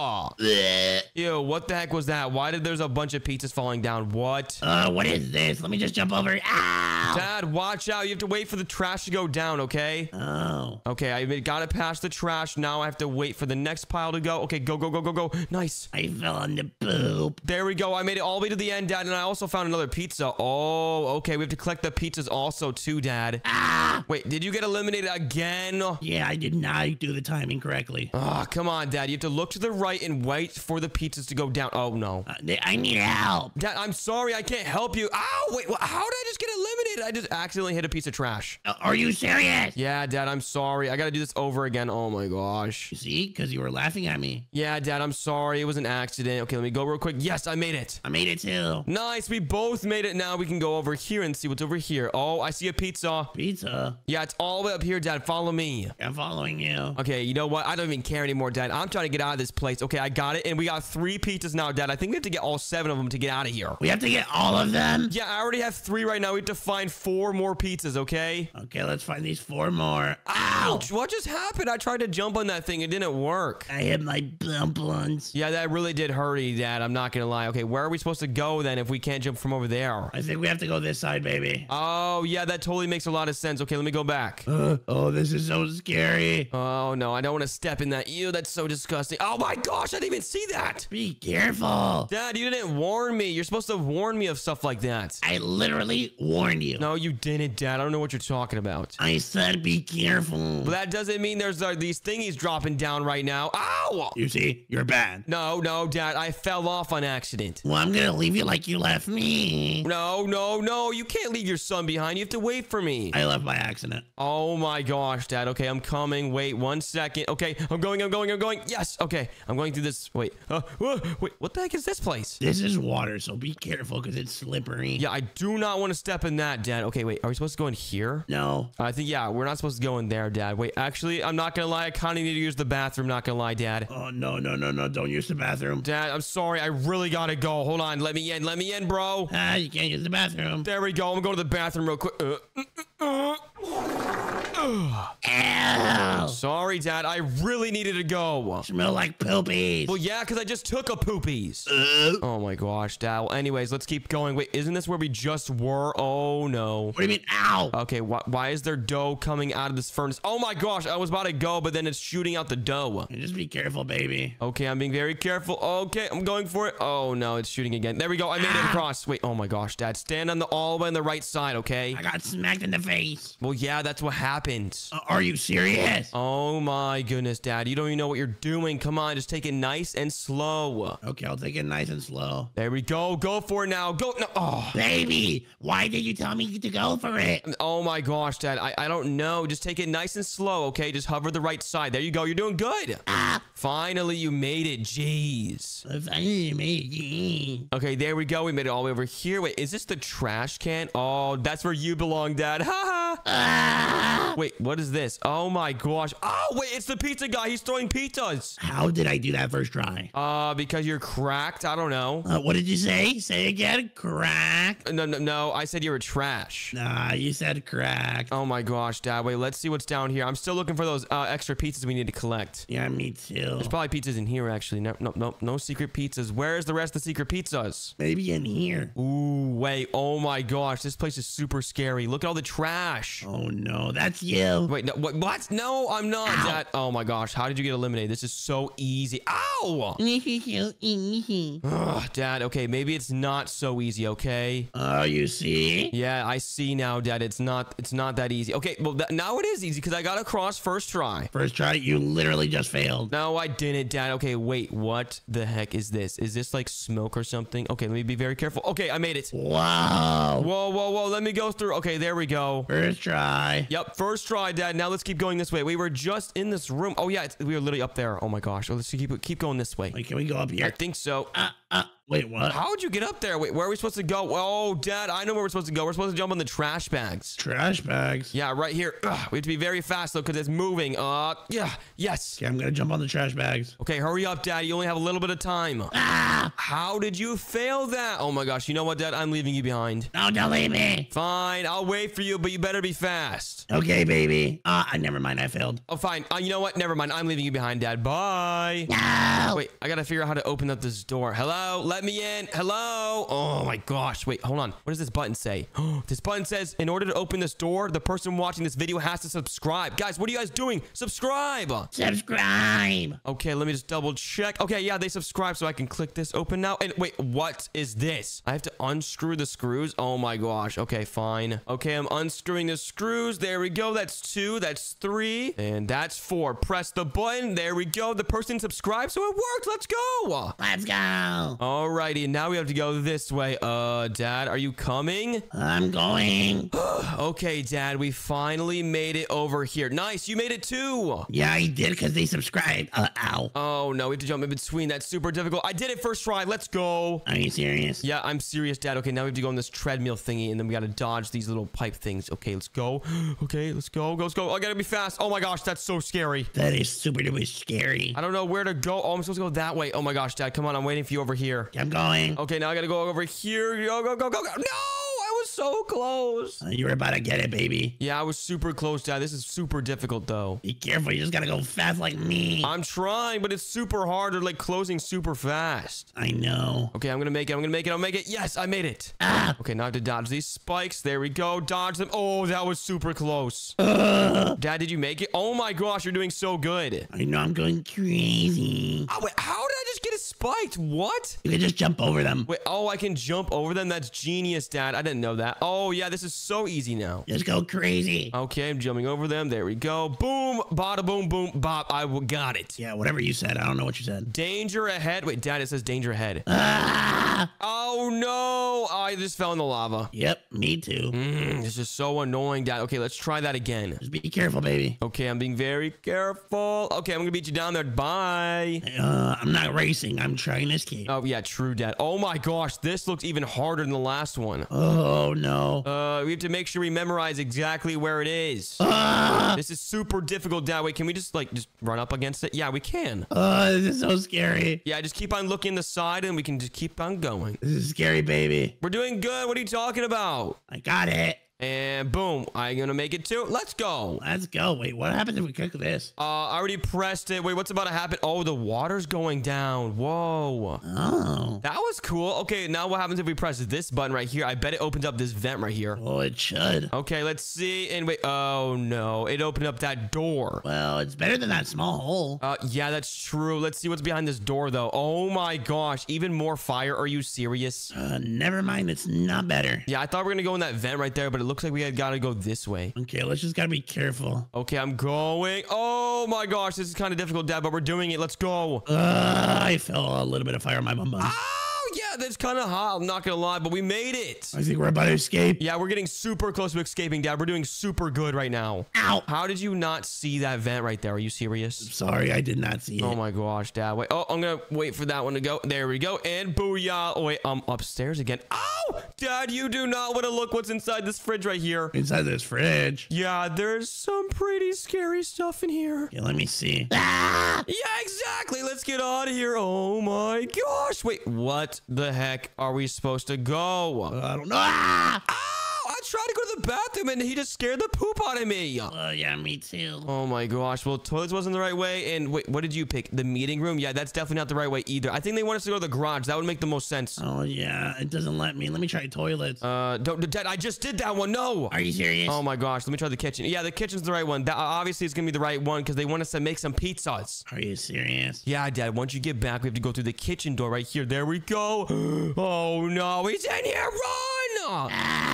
Blech. Ew, what the heck was that? Why did there's a bunch of pizzas falling down? What? Uh, what is this? Let me just jump over. Ow! Dad, watch out. You have to wait for the trash to go down, okay? Oh. Okay, I got it past the trash. Now I have to wait for the next pile to go. Okay, go, go, go, go, go. Nice. I fell on the poop. There we go. I made it all the way to the end, Dad, and I also found another pizza. Oh, okay. We have to collect the pizzas also, too, Dad. Ah! Wait, did you get eliminated again? Yeah, I did not do the timing correctly. Oh, come on, Dad. You have to look to the right and wait for the pizzas to go down. Oh, no. Uh, I need help. Dad, I'm sorry. I can't help you. Ow, wait. wha- How did I just get eliminated? I just accidentally hit a piece of trash. Uh, are you serious? Yeah, Dad, I'm sorry. I got to do this over again. Oh, my gosh. You see? Because you were laughing at me. Yeah, Dad, I'm sorry. It was an accident. Okay, let me go real quick. Yes, I made it. I made it too. Nice. We both made it. Now we can go over here and see what's over here. Oh, I see a pizza. Pizza? Yeah, it's all the way up here, Dad. Follow me. I'm following you. Okay, you know what? I don't even care anymore, Dad. I'm trying to get out of this place. Okay, I got it. And we got three pizzas now, Dad. I think we have to get all seven of them to get out of here. We have to get all of them? Yeah, I already have three right now. We have to find four more pizzas, okay? Okay, let's find these four more. Ow! Ouch! What just happened? I tried to jump on that thing. It didn't work. I hit my bumplins. Yeah, that really did hurt you, Dad. I'm not gonna lie. Okay, where are we supposed to go then if we can't jump from over there? I think we have to go this side, baby. Oh, yeah, that totally makes a lot of sense. Okay, let me go back. Uh, oh, this is so scary. Oh, no, I don't want to step in that. Ew, that's so disgusting. Oh, my gosh, I didn't even see that. Be careful. Dad, you didn't warn me. You're supposed to warn me of stuff like that. I literally warned you. No, you didn't, Dad. I don't know what you're talking about. I said be careful. But that doesn't mean there's uh, these thingies dropping down right now. Ow! You see, you're bad. No, no, Dad. I fell off on accident. Well, I'm gonna leave you like you left me. No, no, no, you can't leave your son behind. You have to wait for me. I left by accident. Oh my gosh, Dad. Okay, I'm coming. Wait one second. Okay, I'm going, I'm going, I'm going. Yes, okay. I'm going through this. Wait, uh, whoa, wait, what the heck is this place? This is water, so be careful because it's slippery. Yeah, I do not want to step in that, Dad. Okay, wait, are we supposed to go in here? No. I think, yeah, we're not supposed to go in there, Dad. Wait, actually, I'm not gonna lie. I kind of need to use the bathroom, not gonna lie, Dad. Oh, no, no, no, no. Don't use the bathroom. Dad, I'm sorry. I really gotta go. Hold on. Let me in. Let me in, bro. Ah, you can't use the bathroom. There we go. I'm going to the bathroom real quick. Uh, uh, uh. Ow. Sorry, Dad. I really needed to go. Smell like poopies. Well, yeah, because I just took a poopies. Uh, Oh my gosh, Dad. Well, anyways, let's keep going. Wait, isn't this where we just were? Oh no. what do you mean? Ow. Okay, wh why is there dough coming out of this furnace? Oh my gosh, I was about to go, but then it's shooting out the dough. Just be careful, baby. Okay, I'm being very careful. Okay, I'm going for it. Oh no, it's shooting again. There we go. I made it across. Wait, oh my gosh, Dad. Stand on the all the way on the right side, okay? I got smacked in the face. Well, yeah, that's what happens. Uh, are you serious? Oh my goodness, Dad. You don't even know what you're doing. Come on, just take it nice and slow. Okay, I'll take it nice and slow. There we go. Go for it now. Go. No. Oh. Baby, why did you tell me to go for it? Oh my gosh, Dad. I, I don't know. Just take it nice and slow, okay? Just hover the right side. There you go. You're doing good. Ah, Finally, you made it. Jeez. finally made it. Okay, there we go. We made it all the way over here. Wait, is this the trash can? Oh, that's where you belong, Dad. Ha ha. Ah, Wait, what is this? Oh my gosh. Oh, wait, it's the pizza guy. He's throwing pizzas. how did I do that first try? Uh, because you're cracked. I don't know. Uh, what did you say? Say again. Crack. No, no, no. I said you were trash. Nah, you said crack. Oh my gosh, Dad. Wait, let's see what's down here. I'm still looking for those uh, extra pizzas we need to collect. Yeah, me too. There's probably pizzas in here, actually. No, no, no, no secret pizzas. Where's the rest of the secret pizzas? Maybe in here. Ooh, wait. Oh my gosh, this place is super scary. Look at all the trash. Oh no, that's you. Wait, no, what? What? No, I'm not, Ow. Dad. Oh my gosh, how did you get eliminated? This is so easy. Ow! Ugh, Dad, okay, maybe it's not so easy, okay? Oh, you see? Yeah, I see now, Dad. It's not. It's not that easy. Okay, well th now it is easy because I got across first try. First try, you literally just failed. No, I didn't, Dad. Okay, wait. What the heck is this? Is this like smoke or something? Okay, let me be very careful. Okay, I made it. Wow. Whoa, whoa, whoa. Let me go through. Okay, there we go. First try. Yep, first try, Dad. Now let's keep going this way. We were just in this room. Oh yeah, it's, we were literally up there. Oh my gosh. Let's keep keep going this way. Wait, can we go up I here? think so. Uh, uh, wait, what? How'd you get up there? Wait, where are we supposed to go? Oh, Dad, I know where we're supposed to go. We're supposed to jump on the trash bags. Trash bags. Yeah, right here. Ugh, we have to be very fast though, because it's moving. Uh, yeah, yes. Okay, I'm gonna jump on the trash bags. Okay, hurry up, Dad. You only have a little bit of time. Ah! How did you fail that? Oh my gosh. You know what, Dad? I'm leaving you behind. No, don't leave me. Fine, I'll wait for you, but you better be fast. Okay, baby. Ah, uh, never mind. I failed. Oh, fine. Uh, you know what? Never mind. I'm leaving you behind, Dad. Bye. No. Wait, I gotta figure out how to open up this door. Hello? Let me in. Hello? Oh my gosh. Wait, hold on. What does this button say? This button says, in order to open this door, the person watching this video has to subscribe. Guys, what are you guys doing? Subscribe. Subscribe. Okay, let me just double check. Okay, yeah, they subscribe, so I can click this open now. And wait, what is this? I have to unscrew the screws? Oh my gosh. Okay, fine. Okay, I'm unscrewing the screws. There we go. That's two. That's three. And that's four. Press the button. There we go. The person subscribed, so it worked. Let's go. Let's go. Alrighty, now we have to go this way. Uh, Dad, are you coming? I'm going. Okay, Dad, we finally made it over here. Nice, you made it too. Yeah, I did because they subscribed. Uh, ow. Oh, no, we have to jump in between. That's super difficult. I did it first try. Let's go. Are you serious? Yeah, I'm serious, Dad. Okay, now we have to go on this treadmill thingy, and then we gotta dodge these little pipe things. Okay, let's go. Okay, let's go. Go, let's go. I gotta be fast. Oh my gosh, that's so scary. That is super duper scary. I don't know where to go. Oh, I'm supposed to go that way. Oh my gosh, Dad, come on. I'm waiting for you over here. I'm going. Okay, now I gotta go over here. Go, go, go, go, go. No! I was so close. Uh, you were about to get it, baby. Yeah, I was super close, Dad. This is super difficult, though. Be careful. You just gotta go fast like me. I'm trying, but it's super hard. They're like closing super fast. I know. Okay, I'm gonna make it. I'm gonna make it. I'll make it. Yes, I made it. Ah. Okay, now I have to dodge these spikes. There we go. Dodge them. Oh, that was super close. Uh, Dad, did you make it? Oh my gosh, you're doing so good. I know I'm going crazy. Oh, wait, how did I just get spiked. What? You can just jump over them. Wait, oh, I can jump over them? That's genius, Dad. I didn't know that. Oh, yeah, this is so easy now. Just go crazy. Okay, I'm jumping over them. There we go. Boom, bada boom, boom, bop. I got it. Yeah, whatever you said. I don't know what you said. Danger ahead. Wait, Dad, it says danger ahead. Ah! Oh, no. I just fell in the lava. Yep, me too. Mm, this is so annoying, Dad. Okay, let's try that again. Just be careful, baby. Okay, I'm being very careful. Okay, I'm gonna beat you down there. Bye. Uh, I'm not racing. I'm trying to escape. Oh, yeah, true, Dad. Oh, my gosh. This looks even harder than the last one. Oh, no. Uh, we have to make sure we memorize exactly where it is. Ah! This is super difficult, Dad. Wait, can we just, like, just run up against it? Yeah, we can. Oh, this is so scary. Yeah, just keep on looking the side and we can just keep on going. This is scary, baby. We're doing good. What are you talking about? I got it. And boom, I'm gonna make it too. Let's go. Let's go. Wait, what happens if we click this? Uh, I already pressed it. Wait, what's about to happen? Oh, the water's going down. Whoa. Oh. That was cool. Okay, now what happens if we press this button right here? I bet it opens up this vent right here. Oh, it should. Okay, let's see. And wait, oh no, it opened up that door. Well, it's better than that small hole. Uh, yeah, that's true. Let's see what's behind this door though. Oh my gosh, even more fire. Are you serious? Uh, never mind. It's not better. Yeah, I thought we were gonna go in that vent right there, but it looks like we had gotta go this way. Okay, let's just gotta be careful. Okay, I'm going. Oh my gosh, this is kind of difficult, Dad, but we're doing it. Let's go. Uh, I felt a little bit of fire on my bum bum. Oh, yeah, that's kind of hot. I'm not gonna lie, but we made it. I think we're about to escape. Yeah, we're getting super close to escaping, Dad. We're doing super good right now. Ow. How did you not see that vent right there? Are you serious? Sorry, I did not see it. Oh my gosh, Dad. Wait. Oh, I'm gonna wait for that one to go. There we go. And booyah. Oh, wait, I'm upstairs again. Oh, Dad, you do not want to look what's inside this fridge right here. Inside this fridge. Yeah, there's some pretty scary stuff in here. Okay, let me see. Ah! Yeah, exactly. Let's get out of here. Oh my gosh. Wait, what the heck are we supposed to go? Uh, I don't know. Ah! Oh, I tried to go to the bathroom and he just scared the poop out of me. Uh, yeah, me too. Oh my gosh. Well, toilets wasn't the right way. And wait, what did you pick? The meeting room? Yeah, that's definitely not the right way either. I think they want us to go to the garage. That would make the most sense. Oh, yeah. It doesn't let me. Let me try toilets. Uh, don't, Dad, I just did that one. No. Are you serious? Oh my gosh. Let me try the kitchen. Yeah, the kitchen's the right one. That obviously is going to be the right one because they want us to make some pizzas. Are you serious? Yeah, Dad. Once you get back, we have to go through the kitchen door right here. There we go. Oh no, he's in here. Run!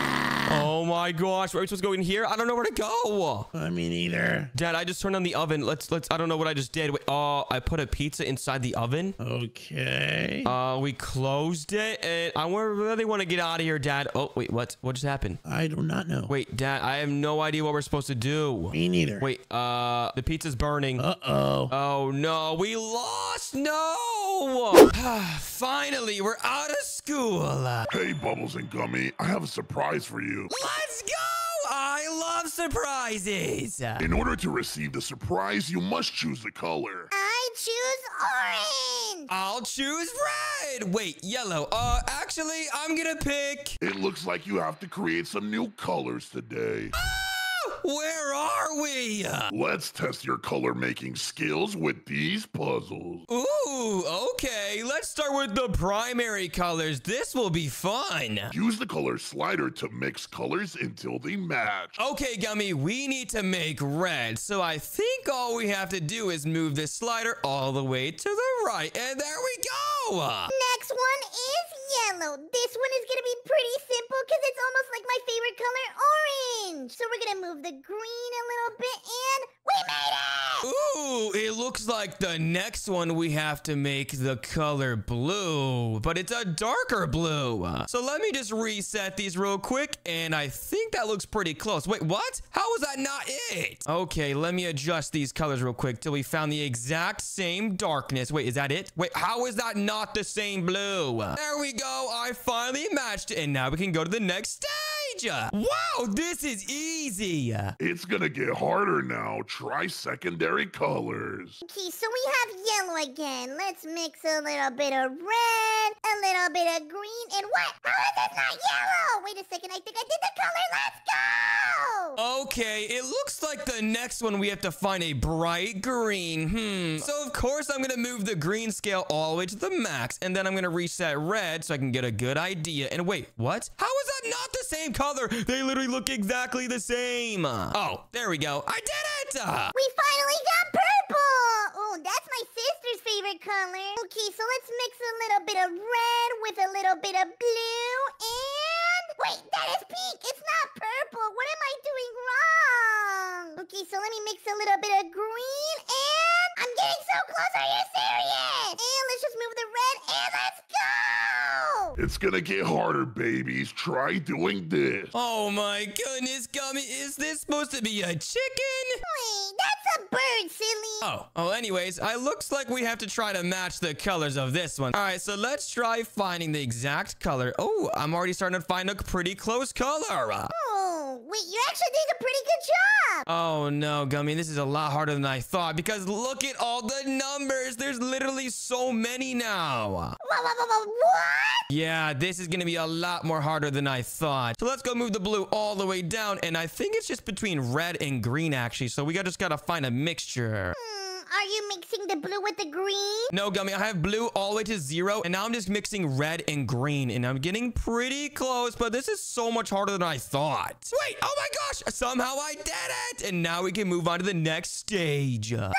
Oh my gosh, where are we supposed to go in here? I don't know where to go. I mean, either. Dad, I just turned on the oven. Let's let's. I don't know what I just did. Wait, oh, I put a pizza inside the oven. Okay. Uh, we closed it, and I really want to get out of here, Dad. Oh wait, what? What just happened? I do not know. Wait, Dad, I have no idea what we're supposed to do. Me neither. Wait, uh, the pizza's burning. Uh-oh. Oh no, we lost. No. Finally, we're out of school. Hey, Bubbles and Gummy, I have a surprise for you. Let's go! I love surprises. In order to receive the surprise, you must choose the color. I choose orange. I'll choose red. Wait, yellow. Uh, actually, I'm gonna pick. It looks like you have to create some new colors today. Where are we? Let's test your color-making skills with these puzzles. Ooh, okay. Let's start with the primary colors. This will be fun. Use the color slider to mix colors until they match. Okay, Gummy, we need to make red. So I think all we have to do is move the slider all the way to the right. And there we go. Next one is yellow. This one is gonna be pretty simple because it's almost like my favorite color, orange. So we're gonna move the green a little bit and we made it! Ooh, it looks like the next one we have to make the color blue, but it's a darker blue. So let me just reset these real quick, and I think that looks pretty close. Wait, what? How is that not it? Okay, let me adjust these colors real quick till we found the exact same darkness. Wait, is that it? Wait, how is that not the same blue? There we go. I finally matched it, and now we can go to the next stage. Wow, this is easy. It's gonna get harder now. Try secondary colors. Okay, so we have yellow again. Let's mix a little bit of red, a little bit of green, and what? How is this not yellow? Wait a second, I think I did the color. Let's go! Okay, it looks like the next one we have to find a bright green. Hmm. So of course I'm gonna move the green scale all the way to the max, and then I'm gonna reset red so I can get a good idea. And wait, what? How is that not the same color? They literally look exactly the same. Oh, there we go. I did it! We finally got purple! Oh, that's my sister's favorite color. Okay, so let's mix a little bit of red with a little bit of blue and... Wait, that is pink. It's not purple. What am I doing wrong? Okay, so let me mix a little bit of green and... I'm getting so close. Are you serious? And let's just move the red and let's go. It's gonna get harder, babies. Try doing this. Oh my goodness, Gummy, is this supposed to be a chicken? Wait, that's a bird, silly. Oh, oh, anyways, it looks like we have to try to match the colors of this one. All right, so let's try finding the exact color. Oh, I'm already starting to find a pretty close color. Oh, wait, you're actually doing a pretty good job. Oh no, Gummy, this is a lot harder than I thought because look at all the numbers. There's literally so many now. What? What? What? What? What? Yeah, this is gonna be a lot more harder than I thought. So let's go move the blue all the way down, and I think it's just between red and green actually. So we got just gotta find a mixture. Hmm, are you mixing the blue with the green? No, Gummy, I have blue all the way to zero, and now I'm just mixing red and green, and I'm getting pretty close, but this is so much harder than I thought. Wait, oh my gosh, somehow I did it, and now we can move on to the next stage. Let's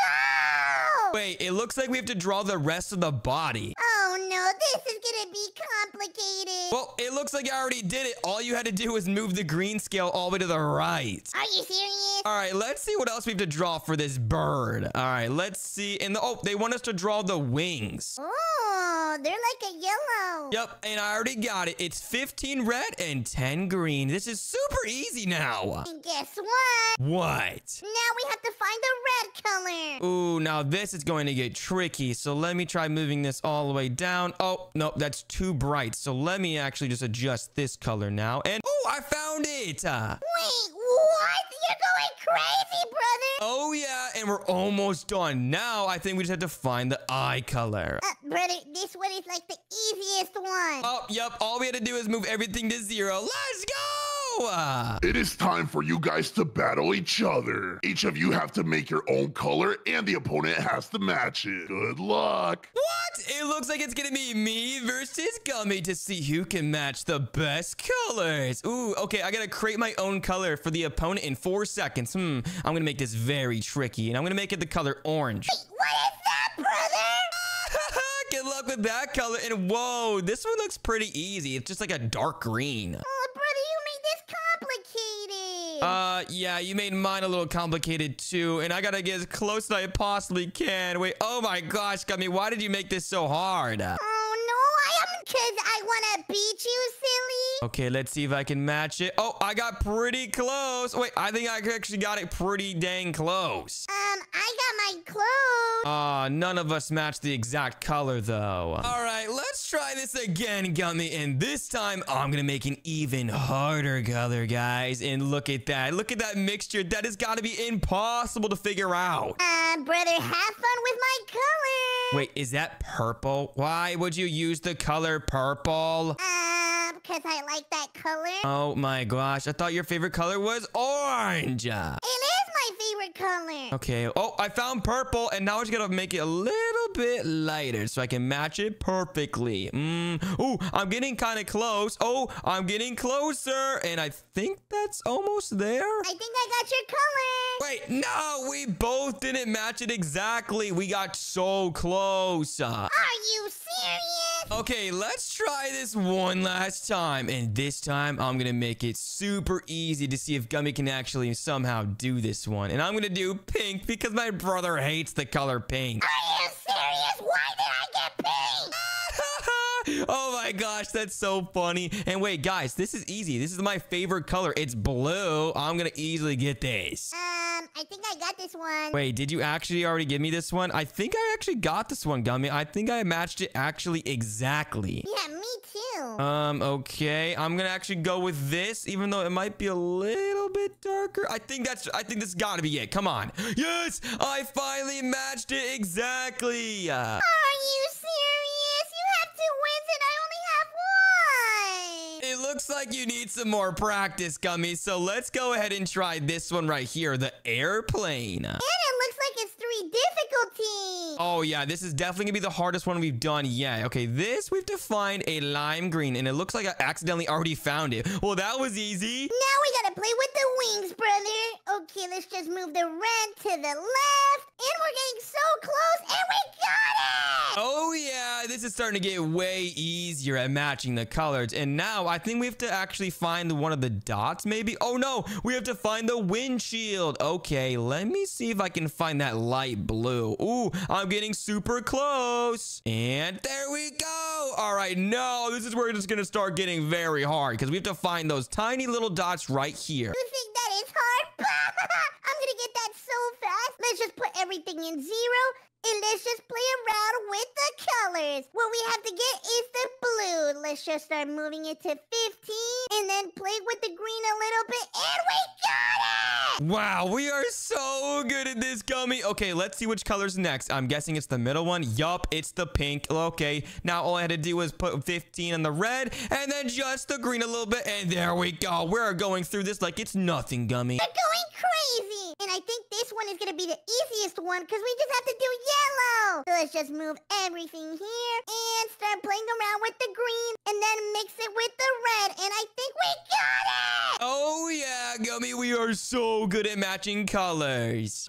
go. Wait, it looks like we have to draw the rest of the body. Oh no, this is gonna be complicated. Well, it looks like I already did it. All you had to do was move the green scale all the way to the right. Are you serious? All right, let's see what else we have to draw for this bird. All right, let's see. And the, oh, they want us to draw the wings. Oh, they're like a yellow. Yep, and I already got it. It's fifteen red and ten green. This is super easy now. And guess what? What? Now we have to find the red color. Ooh, now this is going to get tricky. So let me try moving this all the way down. Oh, no, that's too bright. So let me actually just adjust this color now. And oh, I found it. Uh, Wait, what? You're going crazy, brother. oh, yeah, and we're almost done. Now I think we just have to find the eye color. Uh, brother, this one is like the easiest one. Oh, yep, all we had to do is move everything to zero. Let's go. Uh, It is time for you guys to battle each other. Each of you have to make your own color, and the opponent has to match it. Good luck. What? It looks like it's gonna be me versus Gummy to see who can match the best colors. Ooh, okay, I gotta create my own color for the opponent in four seconds. Hmm, I'm gonna make this very tricky, and I'm gonna make it the color orange. What is that, brother? Good luck with that color. And whoa, this one looks pretty easy. It's just like a dark green. Oh, brother, you made this complicated. Uh, yeah, you made mine a little complicated too, and I gotta get as close as I possibly can. Wait, oh my gosh, Gummy, why did you make this so hard? Oh, no, I am because I want to beat you, silly. Okay, let's see if I can match it. Oh, I got pretty close. Wait, I think I actually got it pretty dang close. Um, I got my clothes. Uh, none of us matched the exact color, though. All right, let's try this again, Gummy, and this time I'm gonna make an even harder color, guys. And look at that. Look at that mixture. That has got to be impossible to figure out. Uh, brother, have fun with my color. Wait, is that purple? Why would you use the color purple? Um, because I like that color. Oh my gosh, I thought your favorite color was orange. It is my favorite color. Okay, oh, I found purple, and now I just gotta make it a little bit lighter so I can match it perfectly. Mm. Oh, I'm getting kind of close. Oh, I'm getting closer, and I think that's almost there. I think I got your color. Wait, no, we both didn't match it exactly. We got so close. Uh, Are you serious? Okay, let's try this one last time. And this time, I'm going to make it super easy to see if Gummy can actually somehow do this one. And I'm going to do pink because my brother hates the color pink. Are you serious? Why did I get pink? Oh my gosh, that's so funny. And wait, guys, this is easy. This is my favorite color. It's blue. I'm going to easily get this. Um, I think I got this one. Wait, did you actually already give me this one? I think I actually got this one, Gummy. I think I matched it actually exactly. Yeah, me too. Um, okay. I'm gonna actually go with this, even though it might be a little bit darker. I think that's, I think this gotta be it. Come on. Yes, I finally matched it exactly. Uh, Are you serious? You have two wins and I only have one. It looks like you need some more practice, Gummy. So let's go ahead and try this one right here, the airplane. And it looks like it's three difficulties. Oh, yeah, this is definitely gonna be the hardest one we've done yet. Okay, this we've to find a lime green, and it looks like I accidentally already found it. Well, that was easy. Now we gotta play with the wings, brother. Okay, let's just move the red to the left. And we're getting so close, and we got it! Oh, yeah, this is starting to get way easier at matching the colors. And now I think we have to actually find one of the dots, maybe. Oh, no, we have to find the windshield. Okay, let me see if I can find that light blue. Ooh, I'm getting super close. And there we go. All right, no, this is where it's going to start getting very hard because we have to find those tiny little dots right here. You think that is hard? I'm gonna get that so fast. Let's just put everything in zero. And let's just play around with the colors. What we have to get is the blue. Let's just start moving it to fifteen. And then play with the green a little bit. And we got it! Wow, we are so good at this, Gummy. Okay, let's see which color's next. I'm guessing it's the middle one. Yup, it's the pink. Okay, now all I had to do was put fifteen on the red. And then just the green a little bit. And there we go. We're going through this like it's nothing, Gummy. They're going crazy. And I think this one is gonna be the easiest one because we just have to do yellow. So let's just move everything here and start playing around with the green and then mix it with the red. And I think we got it. Oh, yeah, Gummy. We are so good at matching colors.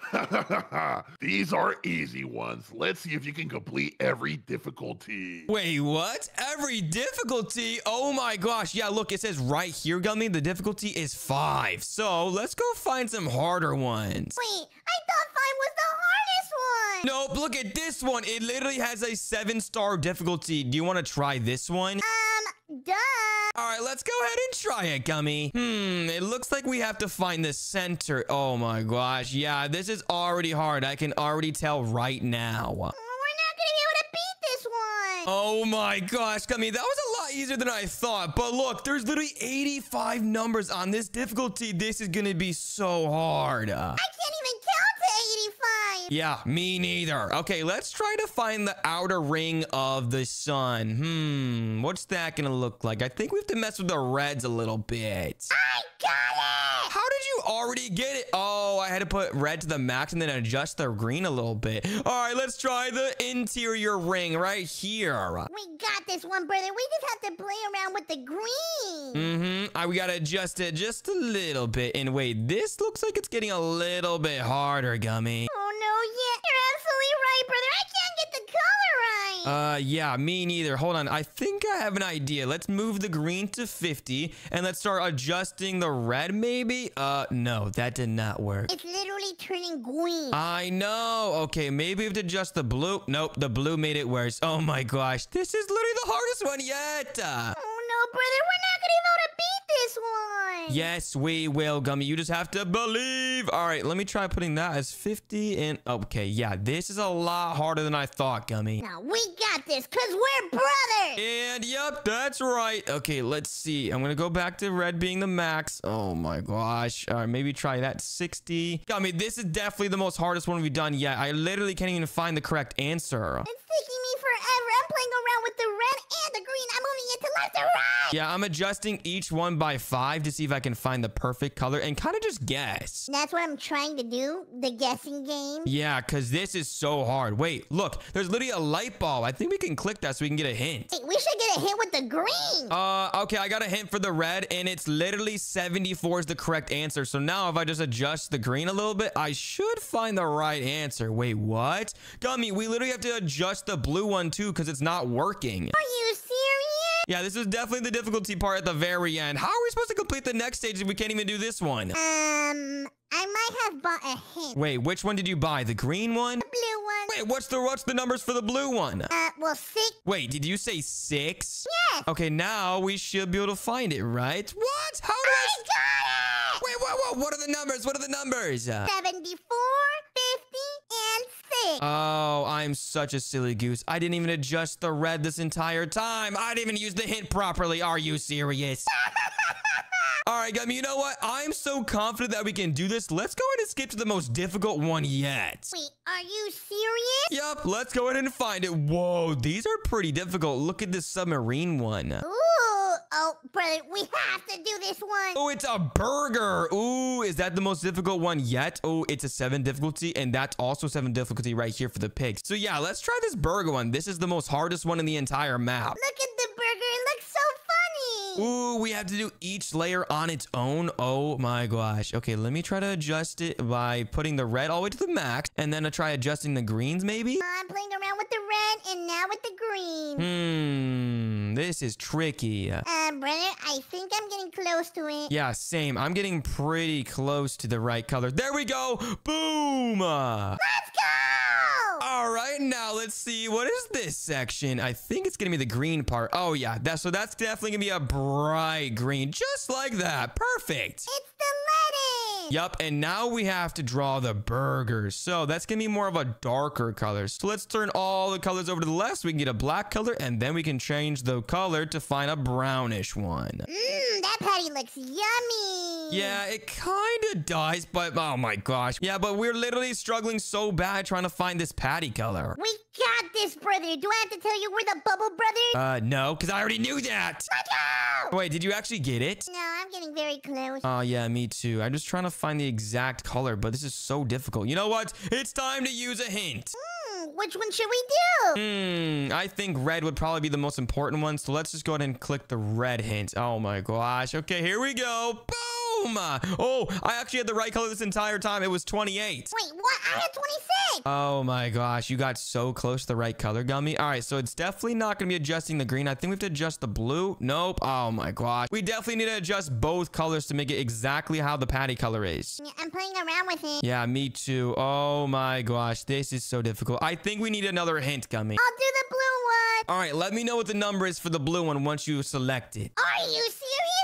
These are easy ones. Let's see if you can complete every difficulty. Wait, what? Every difficulty? Oh, my gosh. Yeah, look, it says right here, Gummy, the difficulty is five. So let's go find some harder ones. Wait, I thought five was the hardest one. Nope, look at this one. It literally has a seven star difficulty. Do you want to try this one? Um, duh. All right, let's go ahead and try it, Gummy. Hmm, it looks like we have to find the center. Oh my gosh, yeah, this is already hard. I can already tell right now. We're not gonna be able to beat this one. Oh my gosh, Gummy, that was a lot easier than I thought. But look, there's literally eighty-five numbers on this difficulty. This is gonna be so hard. Uh, I can't even count to eighty-five. Yeah, me neither. Okay, let's try to find the outer ring of the sun. Hmm, what's that gonna look like? I think we have to mess with the reds a little bit. I got it. How did you already get it? Oh, I had to put red to the max and then adjust the green a little bit. All right, let's try the interior ring right here. We got this one, brother. We just have to play around with the green. Mm-hmm. I, we got to adjust it just a little bit. And wait, this looks like it's getting a little bit harder, Gummy. Oh, no, yeah. You're absolutely right, brother. I can't get the color right. Uh, yeah, me neither. Hold on. I think I have an idea. Let's move the green to fifty and let's start adjusting the red, maybe? Uh, no, that did not work. It's literally turning green. I know. Okay, maybe we have to adjust the blue. Nope, the blue made it worse. Oh my gosh, this is literally the hardest one yet. Uh, Oh, no, brother. We're not going to be able to beat this one. yes, we will, Gummy. You just have to believe. All right, let me try putting that as fifty in. Okay, yeah, this is a lot harder than I thought, Gummy. Now, we got this because we're brothers. And yep, that's right. Okay, let's see. I'm gonna go back to red being the max. Oh my gosh. All right, maybe try that sixty. I mean, this is definitely the most hardest one we've done yet. I literally can't even find the correct answer. It's taking me forever. I'm playing around with the red and the green. I'm moving it to left and right. Yeah, I'm adjusting each one by five to see if I can find the perfect color and kind of just guess. That's what I'm trying to do, the guessing game. Yeah, because this is so hard. Wait, look, there's literally a light bulb. I think we can click that so we can get a hint. Hey, we should get a hit with the green. Uh, okay, I got a hint for the red, and it's literally seventy-four is the correct answer. So now if I just adjust the green a little bit, I should find the right answer. Wait, what? Gummy, we literally have to adjust the blue one too because it's not working. Are you serious? Yeah, this is definitely the difficulty part at the very end. How are we supposed to complete the next stage if we can't even do this one? Um, I might have bought a hint. Wait, which one did you buy? The green one? The blue one. Wait, what's the what's the numbers for the blue one? Uh, well, six. Wait, did you say six? Yes. Okay, now we should be able to find it, right? What? How do I... I got it. Wait, what, what? What are the numbers? What are the numbers? Uh, seventy-four, fifty, and six. Oh, I'm such a silly goose. I didn't even adjust the red this entire time. I didn't even use the hint properly. Are you serious? All right, Gummy, you know what? I'm so confident that we can do this. Let's go ahead and skip to the most difficult one yet. Wait, are you serious? Yup, let's go ahead and find it. Whoa, these are pretty difficult. Look at this submarine one. Ooh, Oh, brother, we have to do this one. Oh, it's a burger. Ooh, is that the most difficult one yet? Oh, it's a seven difficulty, and that's also seven difficulty right here for the pigs. So yeah, let's try this burger one. This is the most hardest one in the entire map. Look at the burger. It looks so funny. Ooh, we have to do each layer on its own. Oh my gosh. Okay, let me try to adjust it by putting the red all the way to the max, and then I try adjusting the greens maybe. I'm playing around with the red and now with the green. Hmm, this is tricky. Uh, brother, I think I'm getting close to it. Yeah, same. I'm getting pretty close to the right color. There we go. Boom. Let's go. All right, now let's see. What is this section? I think it's going to be the green part. Oh, yeah. That, so that's definitely going to be a bright green, just like that. Perfect. It's the lettuce. Yup, and now we have to draw the burgers. So that's going to be more of a darker color. So let's turn all the colors over to the left so we can get a black color, and then we can change the color to find a brownish one. Mmm, that patty looks yummy. Yeah, it kind of does, but oh my gosh. Yeah, but we're literally struggling so bad trying to find this patty color. We got this, brother. Do I have to tell you we're the Bubble Brothers? Uh, no, because I already knew that. Let's go. Wait, did you actually get it? No, I'm getting very close. Oh, yeah, me too. I'm just trying to find the exact color, but this is so difficult. You know what? It's time to use a hint. Hmm, which one should we do? Hmm, I think red would probably be the most important one, so let's just go ahead and click the red hint. Oh my gosh. Okay, here we go. Boom! Oh, I actually had the right color this entire time. It was twenty-eight. Wait, what? I had twenty-six. Oh my gosh, you got so close to the right color, Gummy. All right, so it's definitely not going to be adjusting the green. I think we have to adjust the blue. Nope. Oh my gosh. We definitely need to adjust both colors to make it exactly how the patty color is. Yeah, I'm playing around with it. Yeah, me too. Oh my gosh, this is so difficult. I think we need another hint, Gummy. I'll do the blue one. All right, let me know what the number is for the blue one once you select it. Are you serious?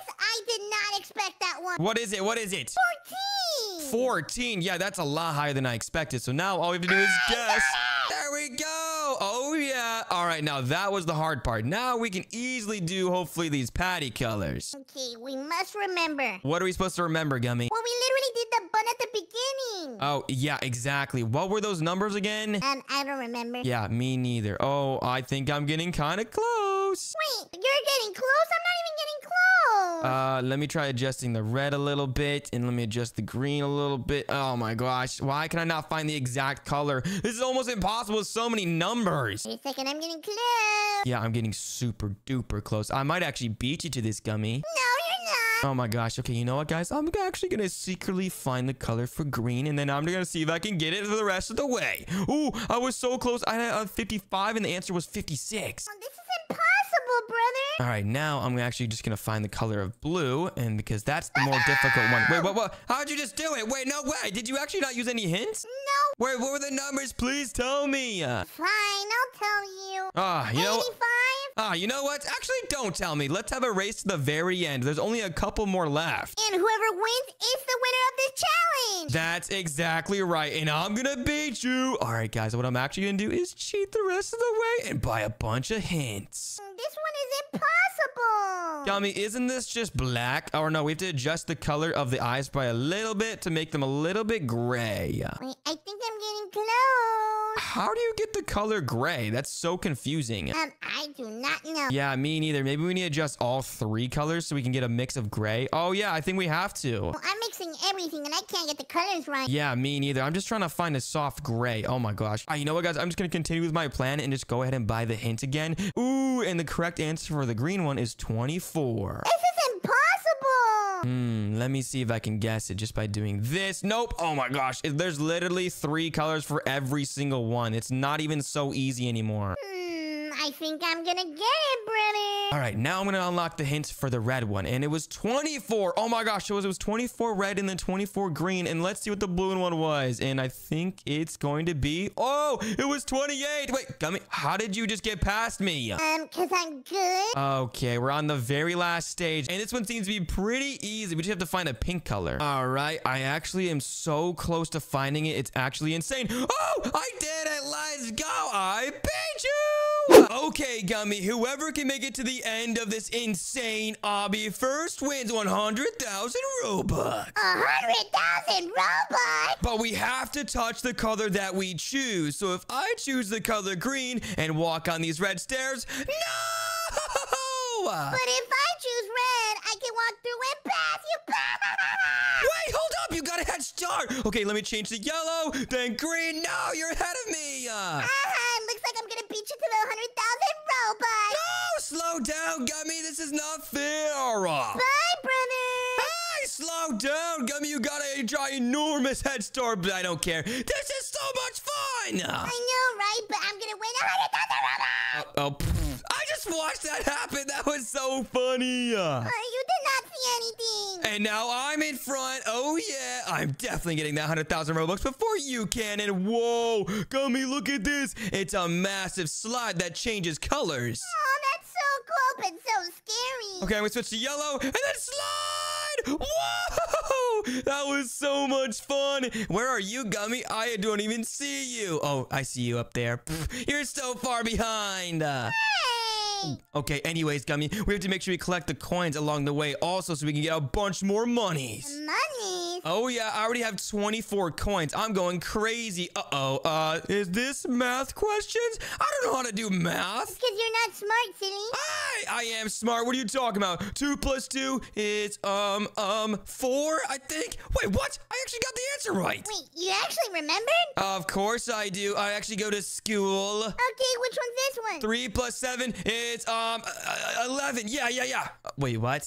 I did not expect that one. What is it? What is it? fourteen. fourteen. Yeah, that's a lot higher than I expected. So now all we have to do is guess. There we go. Oh, yeah. All right, now that was the hard part. Now we can easily do, hopefully, these patty colors. Okay, we must remember. What are we supposed to remember, Gummy? Well, we literally did the bun at the beginning. Oh, yeah, exactly. What were those numbers again? Um, I don't remember. Yeah, me neither. Oh, I think I'm getting kind of close. Wait, you're getting close? I'm not even getting close. Uh, let me try adjusting the red a little bit, and let me adjust the green a little bit. Oh my gosh, why can I not find the exact color? This is almost impossible with so many numbers. Wait a second, I'm getting close. Yeah, I'm getting super duper close. I might actually beat you to this, Gummy. No, you're not. Oh my gosh. Okay, you know what, guys? I'm actually gonna secretly find the color for green, and then I'm gonna see if I can get it for the rest of the way. Ooh, I was so close. I had uh, fifty-five, and the answer was fifty-six. Oh, this is impossible, brother. All right, now I'm actually just gonna find the color of blue, and because that's the more difficult one. Wait, what? What? How'd you just do it? Wait, no way. Did you actually not use any hints? No. Wait, what were the numbers? Please tell me. Uh, Fine, I'll tell you. Ah, you know. eighty-five. Ah, you know what? Actually, don't tell me. Let's have a race to the very end. There's only a couple more left. And whoever wins is the winner of this challenge. That's exactly right. And I'm gonna beat you. All right, guys. What I'm actually gonna do is cheat the rest of the way and buy a bunch of hints. This one is impossible. Gummy, isn't this just black? Or no, we have to adjust the color of the eyes by a little bit to make them a little bit gray. Wait, I think I'm getting close. How do you get the color gray? That's so confusing. Um, I do not know. Yeah, me neither. Maybe we need to adjust all three colors so we can get a mix of gray. Oh, yeah, I think we have to. Well, I'm mixing everything and I can't get the colors right. Yeah, me neither. I'm just trying to find a soft gray. Oh my gosh. Ah, you know what, guys? I'm just going to continue with my plan and just go ahead and buy the hint again. Ooh, and the correct answer for the green one is twenty-four. This is impossible. Hmm, let me see if I can guess it just by doing this. Nope. Oh my gosh. There's literally three colors for every single one. It's not even so easy anymore. Hmm, I think I'm gonna get it, brother. All right, now I'm gonna unlock the hint for the red one, and it was twenty-four. Oh my gosh, it was it was twenty-four red and then twenty-four green, and let's see what the blue one was. And I think it's going to be, oh, it was twenty-eight. Wait, Gummy, how did you just get past me? Um, cause I'm good. Okay, we're on the very last stage, and this one seems to be pretty easy. We just have to find a pink color. All right, I actually am so close to finding it. It's actually insane. Oh, I did it. Let's go. I beat you. Okay, Gummy, whoever can make it to the end of this insane obby first wins one hundred thousand Robux. A hundred thousand robots. But we have to touch the color that we choose. So if I choose the color green and walk on these red stairs, no! But if I choose red, I can walk through and pass you. Wait, hold up. You got a head start. Okay, let me change to yellow, then green. No, you're ahead of me. Uh, Ah, looks like I'm gonna beat you to the one hundred thousand robots. no, slow down, Gummy. This is not fair. Bye, brother. Hey, slow down, Gummy. You got a ginormous head start, but I don't care. This is so much fun. I know, right? But I'm gonna win one hundred thousand robots. Oh, pff, I just watched that happen. That was so funny. Uh, Uh, you did not see anything. And now I'm in front. Oh, yeah. I'm definitely getting that one hundred thousand Robux before you can. And whoa, Gummy, look at this. It's a massive slide that changes colors. Oh, that's so cool, but so scary. Okay, I'm going to switch to yellow and then slide. Whoa, that was so much fun. Where are you, Gummy? I don't even see you. Oh, I see you up there. Pff, you're so far behind. Uh, Hey. Okay, anyways, Gummy, we have to make sure we collect the coins along the way also so we can get a bunch more monies. Money. Oh, yeah, I already have twenty-four coins. I'm going crazy. Uh-oh. Uh, is this math questions? I don't know how to do math. Because you're not smart, silly. I, I am smart. What are you talking about? Two plus two is, um, um, four, I think. Wait, what? I actually got the answer right. Wait, you actually remembered? Of course I do. I actually go to school. Okay, which one's this one? Three plus seven is, um, uh, eleven. Yeah, yeah, yeah. Uh, Wait, what?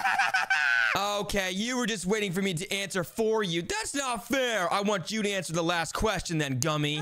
Okay, you were just waiting for me to answer for you. That's not fair. I want you to answer the last question then, Gummy. Um,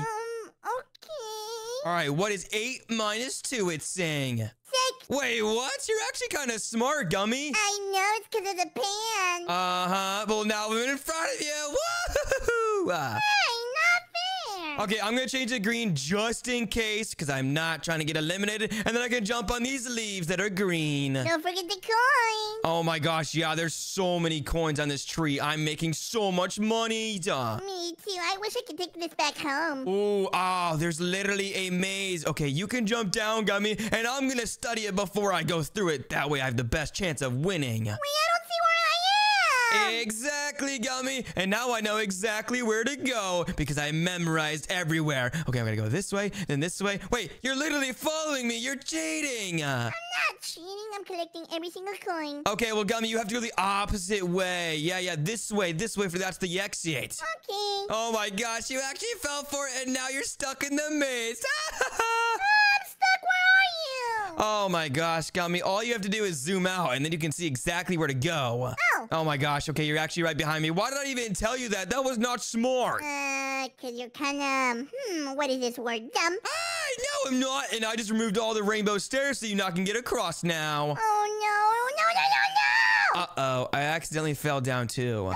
okay. All right, what is eight minus two? It's saying. Six. Wait, what? You're actually kind of smart, Gummy. I know, it's because of the pan. Uh-huh. Well, now we're in front of you. Woo! Uh, Hey, not fair. Okay, I'm gonna change to green just in case, because I'm not trying to get eliminated, and then I can jump on these leaves that are green. Don't forget the coin. Oh my gosh, yeah, there's so many coins on this tree. I'm making so much money. Duh. Me too. I wish I could take this back home. Ooh, ah, there's literally a maze. Okay, you can jump down, Gummy, and I'm gonna study it before I go through it. That way I have the best chance of winning. Wait, I don't see where I am. Exactly, Gummy. And now I know exactly where to go because I memorized everywhere. Okay, I'm gonna go this way, then this way. Wait, you're literally following me. You're cheating. Uh, I'm not cheating. I'm collecting every single coin. okay, well, Gummy, you have to go the opposite way. Yeah, yeah, this way, this way, for that's the exit. Okay. Oh my gosh, you actually fell for it, and now you're stuck in the maze. I'm stuck. Where are you? Oh my gosh, Gummy, all you have to do is zoom out, and then you can see exactly where to go. Oh. Oh my gosh, okay, you're actually right behind me. Why did I even tell you that? That was not smart. Uh, cause you're kind of, hmm, what is this word? Dumb. Hey, no, I'm not. And I just removed all the rainbow stairs so you not can get across now. Oh no, no, no, no, no! Uh-oh, I accidentally fell down too.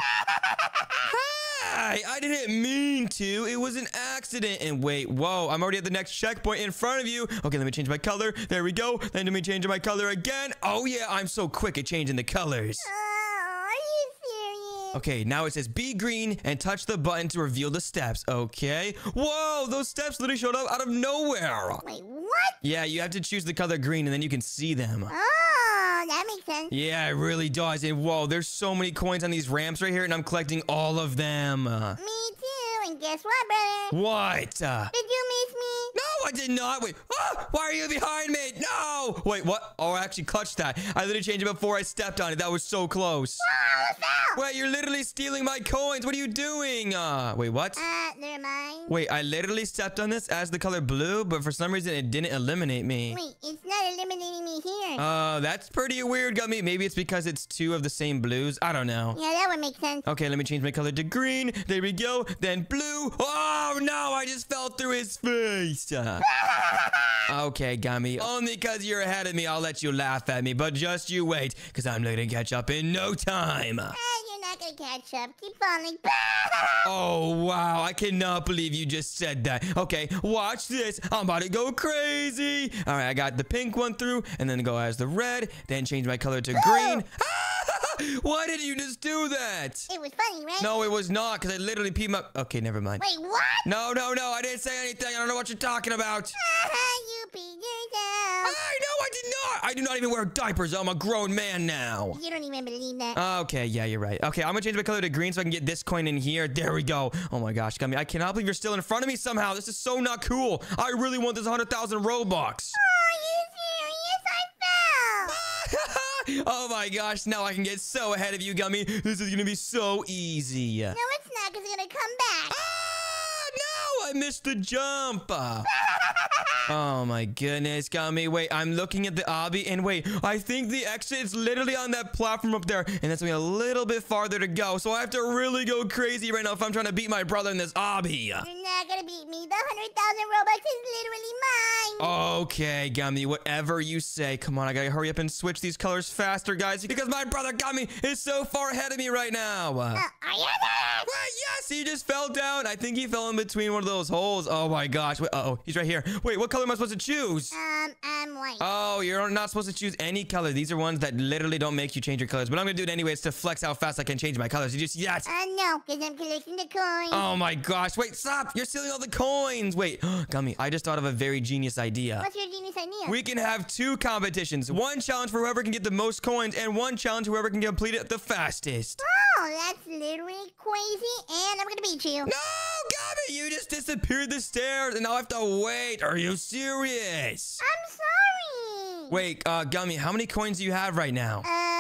Hey, I didn't mean to. It was an accident. And wait, whoa, I'm already at the next checkpoint in front of you. Okay, let me change my color. There we go. Then let me change my color again. Oh yeah, I'm so quick at changing the colors. Oh, are you serious? Okay, now it says be green and touch the button to reveal the steps. Okay. Whoa, those steps literally showed up out of nowhere. Wait, what? Yeah, you have to choose the color green and then you can see them. Oh, that makes sense. Yeah, it really does. And whoa, there's so many coins on these ramps right here, and I'm collecting all of them. Uh, Me too. And guess what, brother? what? Uh, Did you miss me? no, I did not. Wait, ah, why are you behind me? No. Wait, what? Oh, I actually clutched that. I literally changed it before I stepped on it. That was so close. Oh, what's that? Wait, you're literally stealing my coins. What are you doing? Uh, wait, what? Uh, they're mine. Wait, I literally stepped on this as the color blue, but for some reason it didn't eliminate me. Wait, it's not eliminating me here. Uh, that's pretty weird, Gummy. Maybe it's because it's two of the same blues. I don't know. Yeah, that would make sense. Okay, let me change my color to green. There we go. Then blue. Oh, no, I just fell through his face. Uh, okay, Gummy. Only because you're ahead of me, I'll let you laugh at me. But just you wait, because I'm going to catch up in no time. Ah, you're not gonna catch up. Keep falling. Oh, wow. I cannot believe you just said that. Okay, watch this. I'm about to go crazy. All right, I got the pink one through, and then go as the red, then change my color to green. Why did you just do that? It was funny, right? No, it was not, because I literally peed my... Okay, never mind. Wait, what? No, no, no, I didn't say anything. I don't know what you're talking about. Ah, you peed yourself. I know I did not. I do not even wear diapers. I'm a grown man now. You don't even believe that. Okay, yeah, you're right. Okay, I'm gonna change my color to green so I can get this coin in here. There we go. Oh my gosh, Gummy, I cannot believe you're still in front of me somehow. This is so not cool. I really want this one hundred thousand Robux. Are you serious? I fell. Oh my gosh, now I can get so ahead of you, Gummy. This is gonna be so easy. No, it's not, because it's gonna come back. Ah, no, I missed the jump. Oh my goodness, Gummy. Wait, I'm looking at the obby, and wait, I think the exit is literally on that platform up there, and that's gonna be a little bit farther to go, so I have to really go crazy right now if I'm trying to beat my brother in this obby. You're not gonna beat me. The one hundred thousand Robux is literally mine. Okay, Gummy, whatever you say. Come on, I gotta hurry up and switch these colors faster, guys, because my brother Gummy is so far ahead of me right now. Uh, are you there? Wait, yes, he just fell down. I think he fell in between one of those holes. Oh my gosh. Wait, uh oh, he's right here. Wait, what color am I supposed to choose? Um, I'm white. Oh, you're not supposed to choose any color. These are ones that literally don't make you change your colors. But I'm gonna do it anyways to flex how fast I can change my colors. Did you see that? Uh, no, because I'm collecting the coins. Oh my gosh. Wait, stop. You're stealing all the coins. Wait, Gummy, I just thought of a very genius idea. What's your genius idea? We can have two competitions. One challenge for whoever can get the most coins, and one challenge whoever can complete it the fastest. Oh, that's literally crazy, and I'm gonna beat you. No, Gummy, you just disappeared the stairs, and now I have to wait. Are you serious? I'm sorry. Wait, uh, Gummy, how many coins do you have right now?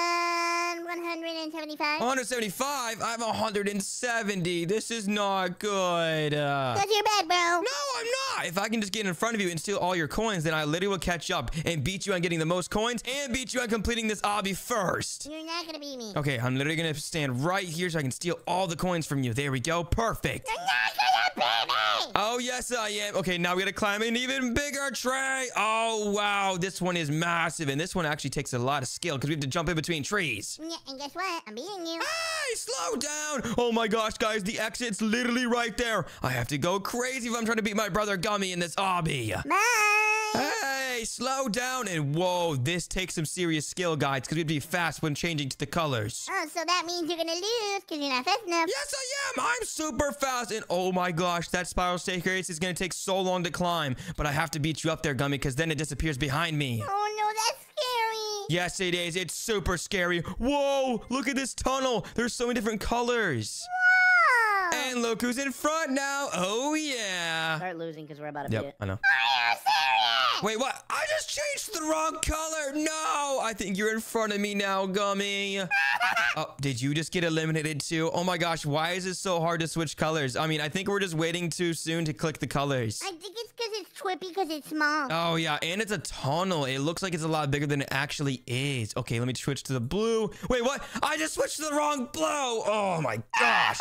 Um, one hundred seventy-five. one hundred seventy-five? I have one hundred seventy. This is not good. Uh, That's your bad, bro. no, I'm not. If I can just get in front of you and steal all your coins, then I literally will catch up and beat you on getting the most coins and beat you on completing this obby first. You're not gonna beat me. Okay, I'm literally gonna stand right here so I can steal all the coins from you. There we go. Perfect. You're not gonna beat me. Oh, yes, I am. Okay, now we gotta climb an even bigger tray. Oh, wow. This one is massive, and this one actually takes a lot of skill because we have to jump in between trees. Yeah, and guess what? I'm beating you. Hey, slow down. Oh, my gosh, guys. The exit's literally right there. I have to go crazy if I'm trying to beat my brother Gummy in this obby. Bye. Hey, slow down. And whoa, this takes some serious skill, guys, because we have to be fast when changing to the colors. Oh, so that means you're gonna lose because you're not fast enough. Yes, I am. I'm super fast. And oh my gosh, that spiral staircase is going to take so long to climb. But I have to beat you up there, Gummy, because then it disappears behind me. Oh no, that's scary. Yes, it is. It's super scary. Whoa, look at this tunnel. There's so many different colors. Whoa. And look who's in front now. Oh, yeah. Start losing because we're about to beat Yep, it. I know. Are you serious? Wait, what? I just changed the wrong color. No, I think you're in front of me now, Gummy. Oh, did you just get eliminated too? Oh my gosh, why is it so hard to switch colors? I mean, I think we're just waiting too soon to click the colors. I think it's because it's trippy because it's small. Oh yeah, and it's a tunnel. It looks like it's a lot bigger than it actually is. Okay, let me switch to the blue. Wait, what? I just switched to the wrong blue. Oh my gosh.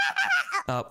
Uh,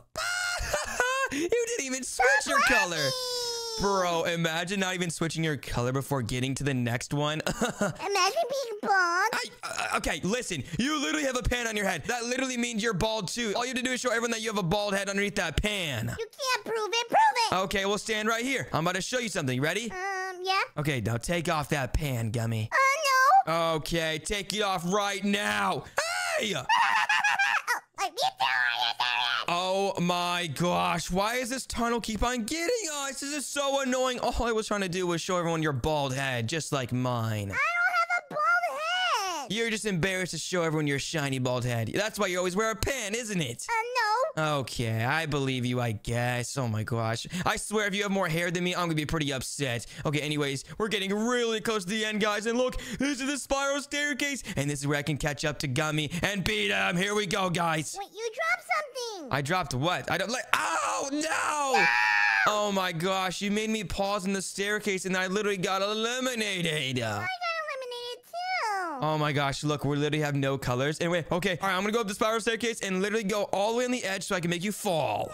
you didn't even switch your color. Bro, imagine not even switching your color before getting to the next one. Imagine being bald. I, uh, okay, listen. You literally have a pan on your head. That literally means you're bald too. All you have to do is show everyone that you have a bald head underneath that pan. You can't prove it. Prove it. Okay, we'll stand right here. I'm about to show you something. You ready? Um, yeah. Okay, now take off that pan, Gummy. Oh, no. Okay, take it off right now. Hey! Oh, like, you do it. Oh my gosh, why does this tunnel keep on getting us? This is so annoying. All I was trying to do was show everyone your bald head, just like mine. I don't have a bald head. You're just embarrassed to show everyone your shiny bald head. That's why you always wear a pan, isn't it? Uh, no. Okay, I believe you, I guess. Oh my gosh. I swear if you have more hair than me, I'm gonna be pretty upset. Okay, anyways, we're getting really close to the end, guys. And look, this is the spiral staircase. And this is where I can catch up to Gummy and beat him. Here we go, guys. Wait, you dropped something. I dropped what? I don't like. Oh, no! Oh my gosh, you made me pause in the staircase and I literally got eliminated. I got eliminated too. Oh my gosh, look, we literally have no colors. Anyway, okay, all right, I'm gonna go up the spiral staircase and literally go all the way on the edge so I can make you fall.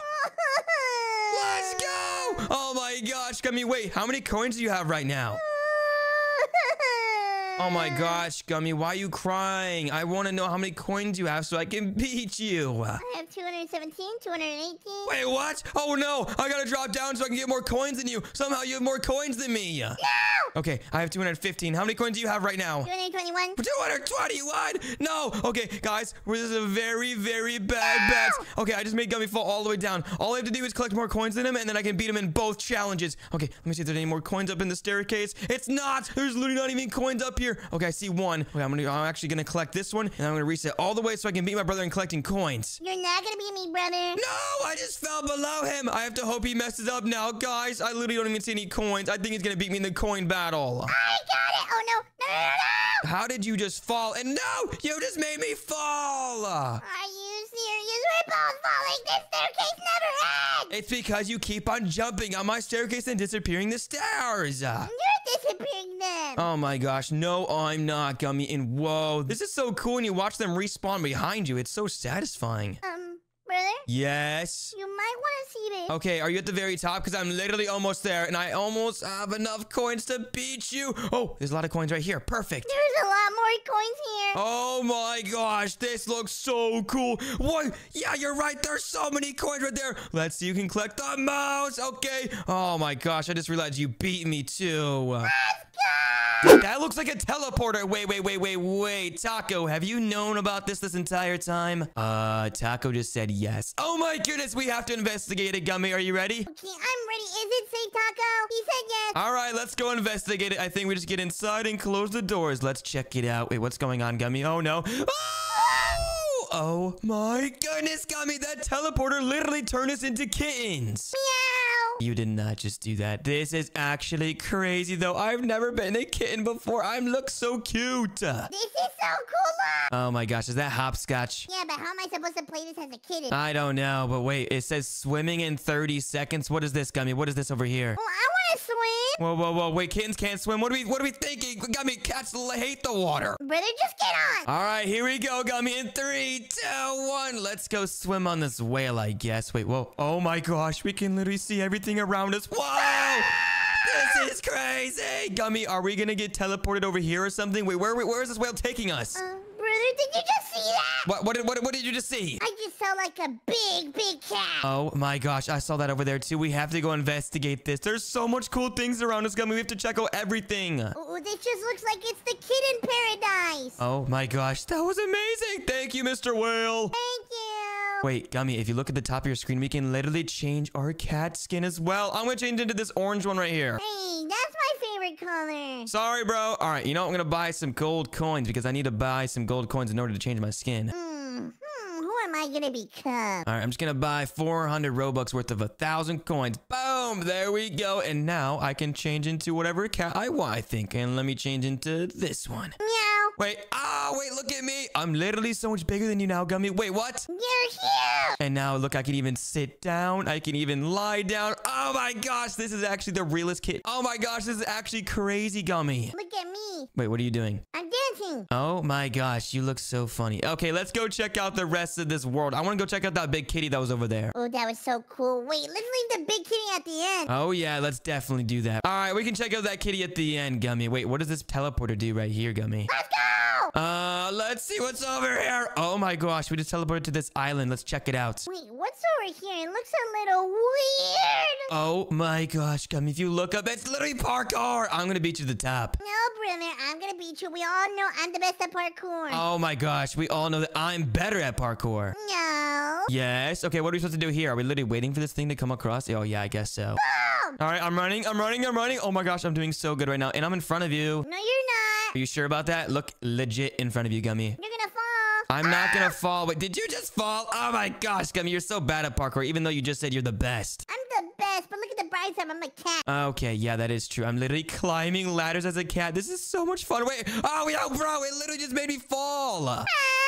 Let's go! Oh my gosh, Gummy, wait, how many coins do you have right now? Oh my gosh, Gummy, why are you crying? I want to know how many coins you have so I can beat you. I have two hundred seventeen, two hundred eighteen. Wait, what? Oh no, I gotta drop down so I can get more coins than you. Somehow you have more coins than me. No! Okay, I have two hundred fifteen. How many coins do you have right now? two hundred twenty-one. two hundred twenty-one? No. Okay, guys, this is a very, very bad bet. Okay, I just made Gummy fall all the way down. All I have to do is collect more coins than him, and then I can beat him in both challenges. Okay, let me see if there's any more coins up in the staircase. It's not. There's literally not even coins up here. here? Okay, I see one. Okay, I'm gonna. I'm actually gonna collect this one, and I'm gonna reset all the way so I can beat my brother in collecting coins. You're not gonna beat me, brother. No, I just fell below him. I have to hope he messes up now, guys. I literally don't even see any coins. I think he's gonna beat me in the coin battle. I got it. Oh no, no, no, no, no. How did you just fall? And no, you just made me fall. Are you serious? We're both falling. This staircase never ends. It's because you keep on jumping on my staircase and disappearing the stairs. You're disappearing them. Oh my gosh, no, I'm not, Gummy. And whoa, this is so cool when you watch them respawn behind you. It's so satisfying. Um, brother? Yes. You might want to see this. Okay, are you at the very top? Because I'm literally almost there, and I almost have enough coins to beat you. Oh, there's a lot of coins right here. Perfect. There's a lot more coins here. Oh my gosh, this looks so cool. What? Yeah, you're right. There's so many coins right there. Let's see who can collect the most. Okay. Oh my gosh, I just realized you beat me too. Let's Dude, that looks like a teleporter. Wait, wait, wait, wait, wait. Taco, have you known about this this entire time? Uh, Taco just said yes. Oh my goodness, we have to investigate it, Gummy. Are you ready? Okay, I'm ready. Is it safe, Taco? He said yes. All right, let's go investigate it. I think we just get inside and close the doors. Let's check it out. Wait, what's going on, Gummy? Oh, no. Oh! Oh, my goodness, Gummy. That teleporter literally turned us into kittens. Meow. You did not just do that. This is actually crazy, though. I've never been a kitten before. I look so cute. This is so cool, look. Oh, my gosh. Is that hopscotch? Yeah, but how am I supposed to play this as a kitten? I don't know, but wait. It says swimming in thirty seconds. What is this, Gummy? What is this over here? Well, I want to swim. Whoa, whoa, whoa. Wait, kittens can't swim. What are we, what are we thinking? Gummy, cats hate the water. Brother, just get on. All right, here we go, Gummy. In three, two, one. Let's go swim on this whale, I guess. Wait, whoa. Oh, my gosh. We can literally see everything around us. Whoa! This is crazy. Gummy, are we going to get teleported over here or something? Wait, where, where is this whale taking us? Uh, brother, did you just see that? What, what, did, what, what did you just see? I just saw like a big, big cat. Oh my gosh, I saw that over there too. We have to go investigate this. There's so much cool things around us, Gummy. We have to check out everything. Oh, this just looks like it's the kitten paradise. Oh my gosh, that was amazing. Thank you, Mister Whale. Thank you. Wait, Gummy, if you look at the top of your screen, we can literally change our cat skin as well. I'm gonna change into this orange one right here. Hey, that's my favorite color. Sorry, bro. All right, you know what? I'm gonna buy some gold coins because I need to buy some gold coins in order to change my skin. Hmm, hmm, who am I gonna become? All right, I'm just gonna buy four hundred Robux worth of a thousand coins. Boom, there we go. And now I can change into whatever cat I want, I think. And let me change into this one. Meow. Wait, oh, wait, look at me. I'm literally so much bigger than you now, Gummy. Wait, what? You're here. And now, look, I can even sit down. I can even lie down. Oh my gosh, this is actually the realest kid. Oh my gosh, this is actually crazy, Gummy. Look at me. Wait, what are you doing? I'm dancing. Oh my gosh, you look so funny. Okay, let's go check out the rest of this world. I want to go check out that big kitty that was over there. Oh, that was so cool. Wait, let's leave the big kitty at the end. Oh yeah, let's definitely do that. All right, we can check out that kitty at the end, Gummy. Wait, what does this teleporter do right here, Gummy? Let's go. Uh, let's see what's over here. Oh my gosh, we just teleported to this island. Let's check it out. Wait, what's over here? It looks a little weird. Oh my gosh, Gummy, if you look up, it's literally parkour. I'm gonna beat you to the top. No, brother, I'm gonna beat you. We all know I'm the best at parkour. Oh my gosh, we all know that I'm better at parkour. No. Yes. Okay, what are we supposed to do here? Are we literally waiting for this thing to come across? Oh yeah, I guess so. Boom. All right, I'm running, I'm running, I'm running. Oh my gosh, I'm doing so good right now. And I'm in front of you. No, you're not. Are you sure about that? Look legit in front of you, Gummy. You're gonna fall. I'm not gonna fall. Wait, did you just fall? Oh my gosh, Gummy, you're so bad at parkour, even though you just said you're the best. I'm the best, but look at the bright side. I'm a cat. Okay, yeah, that is true. I'm literally climbing ladders as a cat. This is so much fun. Wait, oh, yo, bro, it literally just made me fall.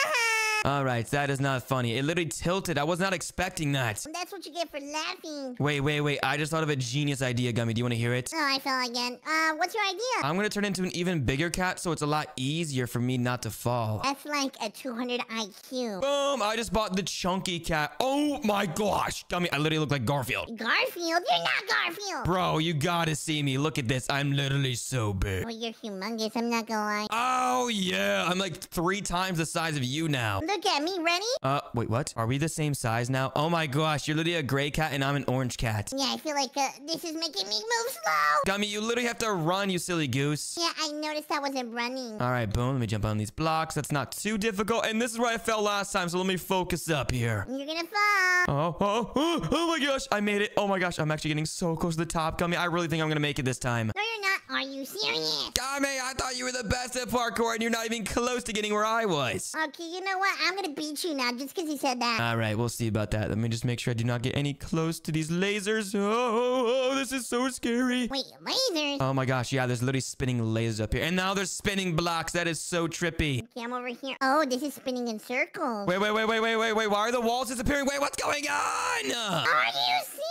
All right, that is not funny. It literally tilted. I was not expecting that. That's what you get for laughing. Wait, wait, wait. I just thought of a genius idea, Gummy. Do you want to hear it? Oh, I fell again. Uh, what's your idea? I'm going to turn into an even bigger cat, so it's a lot easier for me not to fall. That's like a two hundred I Q. Boom! I just bought the chunky cat. Oh my gosh! Gummy, I literally look like Garfield. Garfield? You're not Garfield. Bro, you gotta see me. Look at this. I'm literally so big. Oh, you're humongous. I'm not gonna lie. Oh, yeah. I'm like three times the size of you now. look at me. Ready? Uh, wait, what? Are we the same size now? Oh my gosh, you're literally a gray cat and I'm an orange cat. Yeah, I feel like uh, this is making me move slow. Gummy, you literally have to run, you silly goose. Yeah, I noticed I wasn't running. All right, boom. Let me jump on these blocks. That's not too difficult. And this is where I fell last time, so let me focus up here. You're gonna fall. Oh, oh, oh, oh my gosh. I made it. Oh my gosh. I'm actually getting so close to the top, Gummy. I really think I'm going to make it this time. No, you're not. Are you serious? Gummy, I thought you were the best at parkour, and you're not even close to getting where I was. Okay, you know what? I'm gonna beat you now just because you said that. All right, we'll see about that. Let me just make sure I do not get any close to these lasers. Oh, oh, oh, this is so scary. Wait, lasers? Oh my gosh, yeah, there's literally spinning lasers up here. And now there's spinning blocks. That is so trippy. Okay, I'm over here. Oh, this is spinning in circles. Wait, wait, wait, wait, wait, wait, wait. Why are the walls disappearing? Wait, what's going on? Are you serious?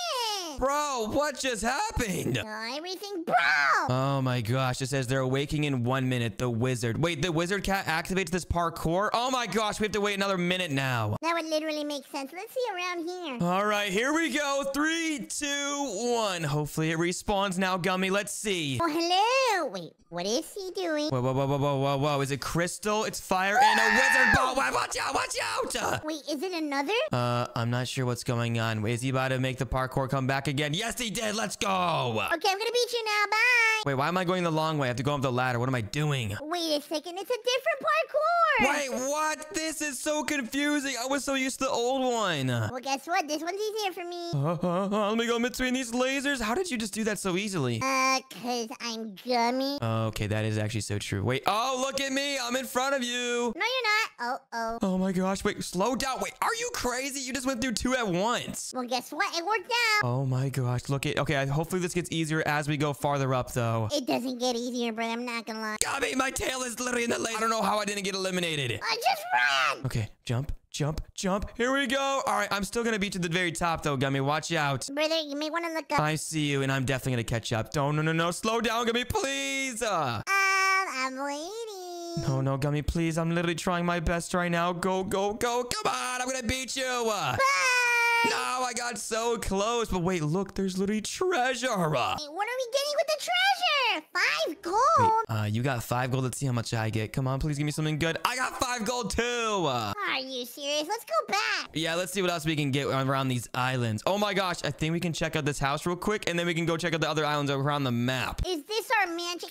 Bro, what just happened? Oh, everything broke. Oh my gosh, it says they're awaking in one minute. The wizard. Wait, the wizard cat activates this parkour? Oh my gosh, we have to wait another minute now. That would literally make sense. Let's see around here. All right, here we go. Three, two, one. Hopefully it respawns now, Gummy. Let's see. Oh, hello. Wait, what is he doing? Whoa, whoa, whoa, whoa, whoa, whoa, whoa. Is it crystal? It's fire and a wizard ball. Wait, watch out, watch out. Wait, is it another? Uh, I'm not sure what's going on. Wait, is he about to make the parkour come back again? Yes, he did. Let's go. Okay, I'm gonna beat you now. Bye. Wait, why am I going the long way? I have to go up the ladder. What am I doing? Wait a second. It's a different parkour. Wait, what? This is so confusing. I was so used to the old one. Well, guess what? This one's easier for me. Uh, uh, uh, let me go in between these lasers. How did you just do that so easily? Uh, cause I'm gummy. Okay, that is actually so true. Wait, oh, look at me. I'm in front of you. No, you're not. Oh, oh. Oh my gosh, wait, slow down. Wait, are you crazy? You just went through two at once. Well, guess what? It worked out. Oh my gosh, look at, okay, hopefully this gets easier as we go farther up though. It doesn't get easier, brother. I'm not gonna lie. Gummy, my tail is literally in the laser. I don't know how I didn't get eliminated. I just ran. Okay, jump, jump, jump. Here we go. All right, I'm still gonna beat you to the very top though, Gummy. Watch out. Brother, you may want to look up. I see you, and I'm definitely gonna catch up. Don't, no, no, no. Slow down, Gummy, please. Uh, Um, I'm waiting. no, no, Gummy, please. I'm literally trying my best right now. Go, go, go. Come on, I'm gonna beat you. Uh, Bye. no, I got so close. But wait, look, there's literally treasure. Uh, Hey, what are we getting with the treasure? Five gold. wait, uh, you got five gold. Let's see how much I get. Come on, please give me something good. I got five gold too. Uh, Are you serious? Let's go back. yeah, let's see what else we can get around these islands. Oh my gosh, I think we can check out this house real quick, and then we can go check out the other islands around the map. Is this our magic?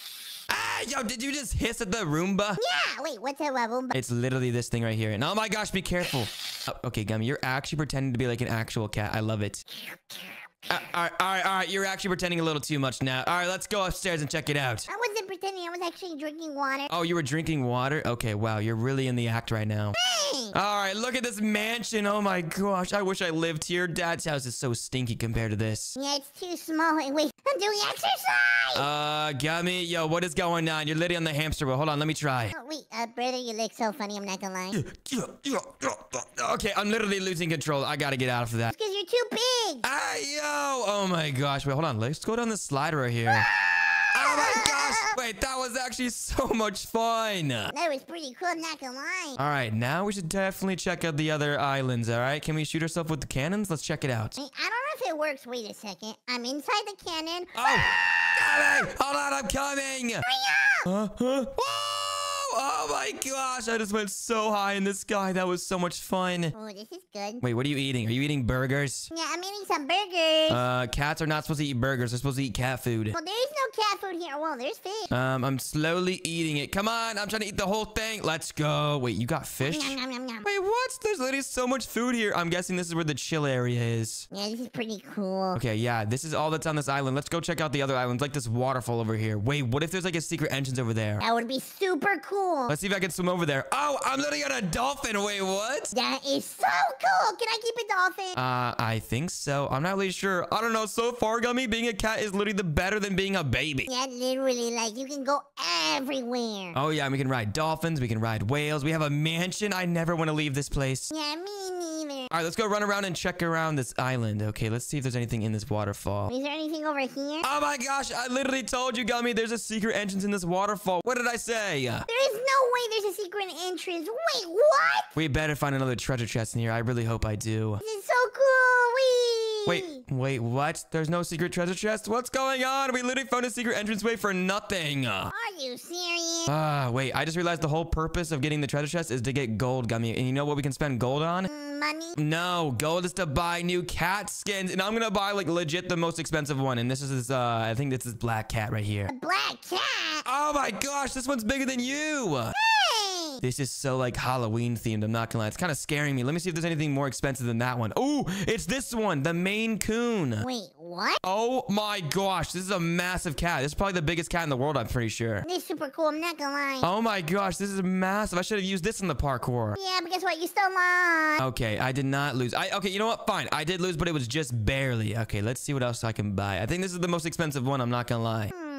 Ah, yo, did you just hiss at the Roomba? Yeah. Wait, what's a wobble? It's literally this thing right here. And oh my gosh, be careful. Oh, okay, Gummy, you're actually pretending to be like an actual cat. I love it. Uh, all right, all right, all right. You're actually pretending a little too much now. All right, let's go upstairs and check it out. I wasn't pretending. I was actually drinking water. Oh, you were drinking water? Okay, wow, you're really in the act right now. Hey. All right, look at this mansion. Oh my gosh, I wish I lived here. Dad's house is so stinky compared to this. Yeah, it's too small. Wait, wait, I'm doing exercise. Uh, Gummy, yo, what is going on? You're literally on the hamster wheel. Hold on, let me try. Oh, wait, uh, brother, you look so funny. I'm not gonna lie. Okay, I'm literally losing control. I gotta get out of that. Because you're too big. Ah, yo! Oh my gosh. Wait, hold on. Let's go down the slider right here. Oh my gosh. Wait, that was actually so much fun. That was pretty cool. I'm not gonna lie. All right, now we should definitely check out the other islands, all right? Can we shoot ourselves with the cannons? Let's check it out. Wait, I don't know if it works. Wait a second. I'm inside the cannon. Oh! Coming! Hold on, I'm coming! Hurry up! Uh, huh? Whoa! Oh my gosh, I just went so high in the sky. That was so much fun. Oh, this is good. Wait, what are you eating? Are you eating burgers? Yeah, I'm eating some burgers. Uh, cats are not supposed to eat burgers. They're supposed to eat cat food. well, there is no cat food here. Well, there's fish. Um, I'm slowly eating it. Come on, I'm trying to eat the whole thing. Let's go. Wait, you got fish? Yum, yum, yum, yum. Wait, what? There's literally so much food here. I'm guessing this is where the chill area is. Yeah, this is pretty cool. Okay, yeah, this is all that's on this island. Let's go check out the other islands, like this waterfall over here. Wait, what if there's like a secret entrance over there? That would be super cool. Let's see if I can swim over there. Oh, I'm literally on a dolphin. Wait, what? That is so cool. Can I keep a dolphin? Uh, I think so. I'm not really sure. I don't know. So far, Gummy, being a cat is literally the better than being a baby. yeah, literally, like, you can go everywhere. Oh, yeah, we can ride dolphins. We can ride whales. We have a mansion. I never want to leave this place. Yeah, me neither. All right, let's go run around and check around this island. Okay, let's see if there's anything in this waterfall. Is there anything over here? Oh my gosh, I literally told you, Gummy, there's a secret entrance in this waterfall. What did I say? There is no way there's a secret entrance. Wait, what? We better find another treasure chest in here. I really hope I do. This is so cool. Wee. Wait, wait, what? There's no secret treasure chest? What's going on? We literally found a secret entranceway for nothing. Are you serious? Ah, wait, I just realized the whole purpose of getting the treasure chest is to get gold, Gummy. And you know what we can spend gold on? Mm, money? No, gold is to buy new cat skins. And I'm gonna buy, like, legit the most expensive one. And this is, this, uh, I think this is black cat right here. A black cat? Oh my gosh, this one's bigger than you. Hey! This is so like Halloween themed. I'm not gonna lie. It's kind of scaring me. Let me see if there's anything more expensive than that one. Oh, it's this one, the Maine Coon. Wait, what? Oh my gosh, this is a massive cat. This is probably the biggest cat in the world, I'm pretty sure. This is super cool, I'm not gonna lie. Oh my gosh, this is massive. I should have used this in the parkour. Yeah, but guess what? You still lost. Okay, I did not lose. I okay, you know what? Fine. I did lose, but it was just barely. Okay, let's see what else I can buy. I think this is the most expensive one, I'm not gonna lie. Hmm,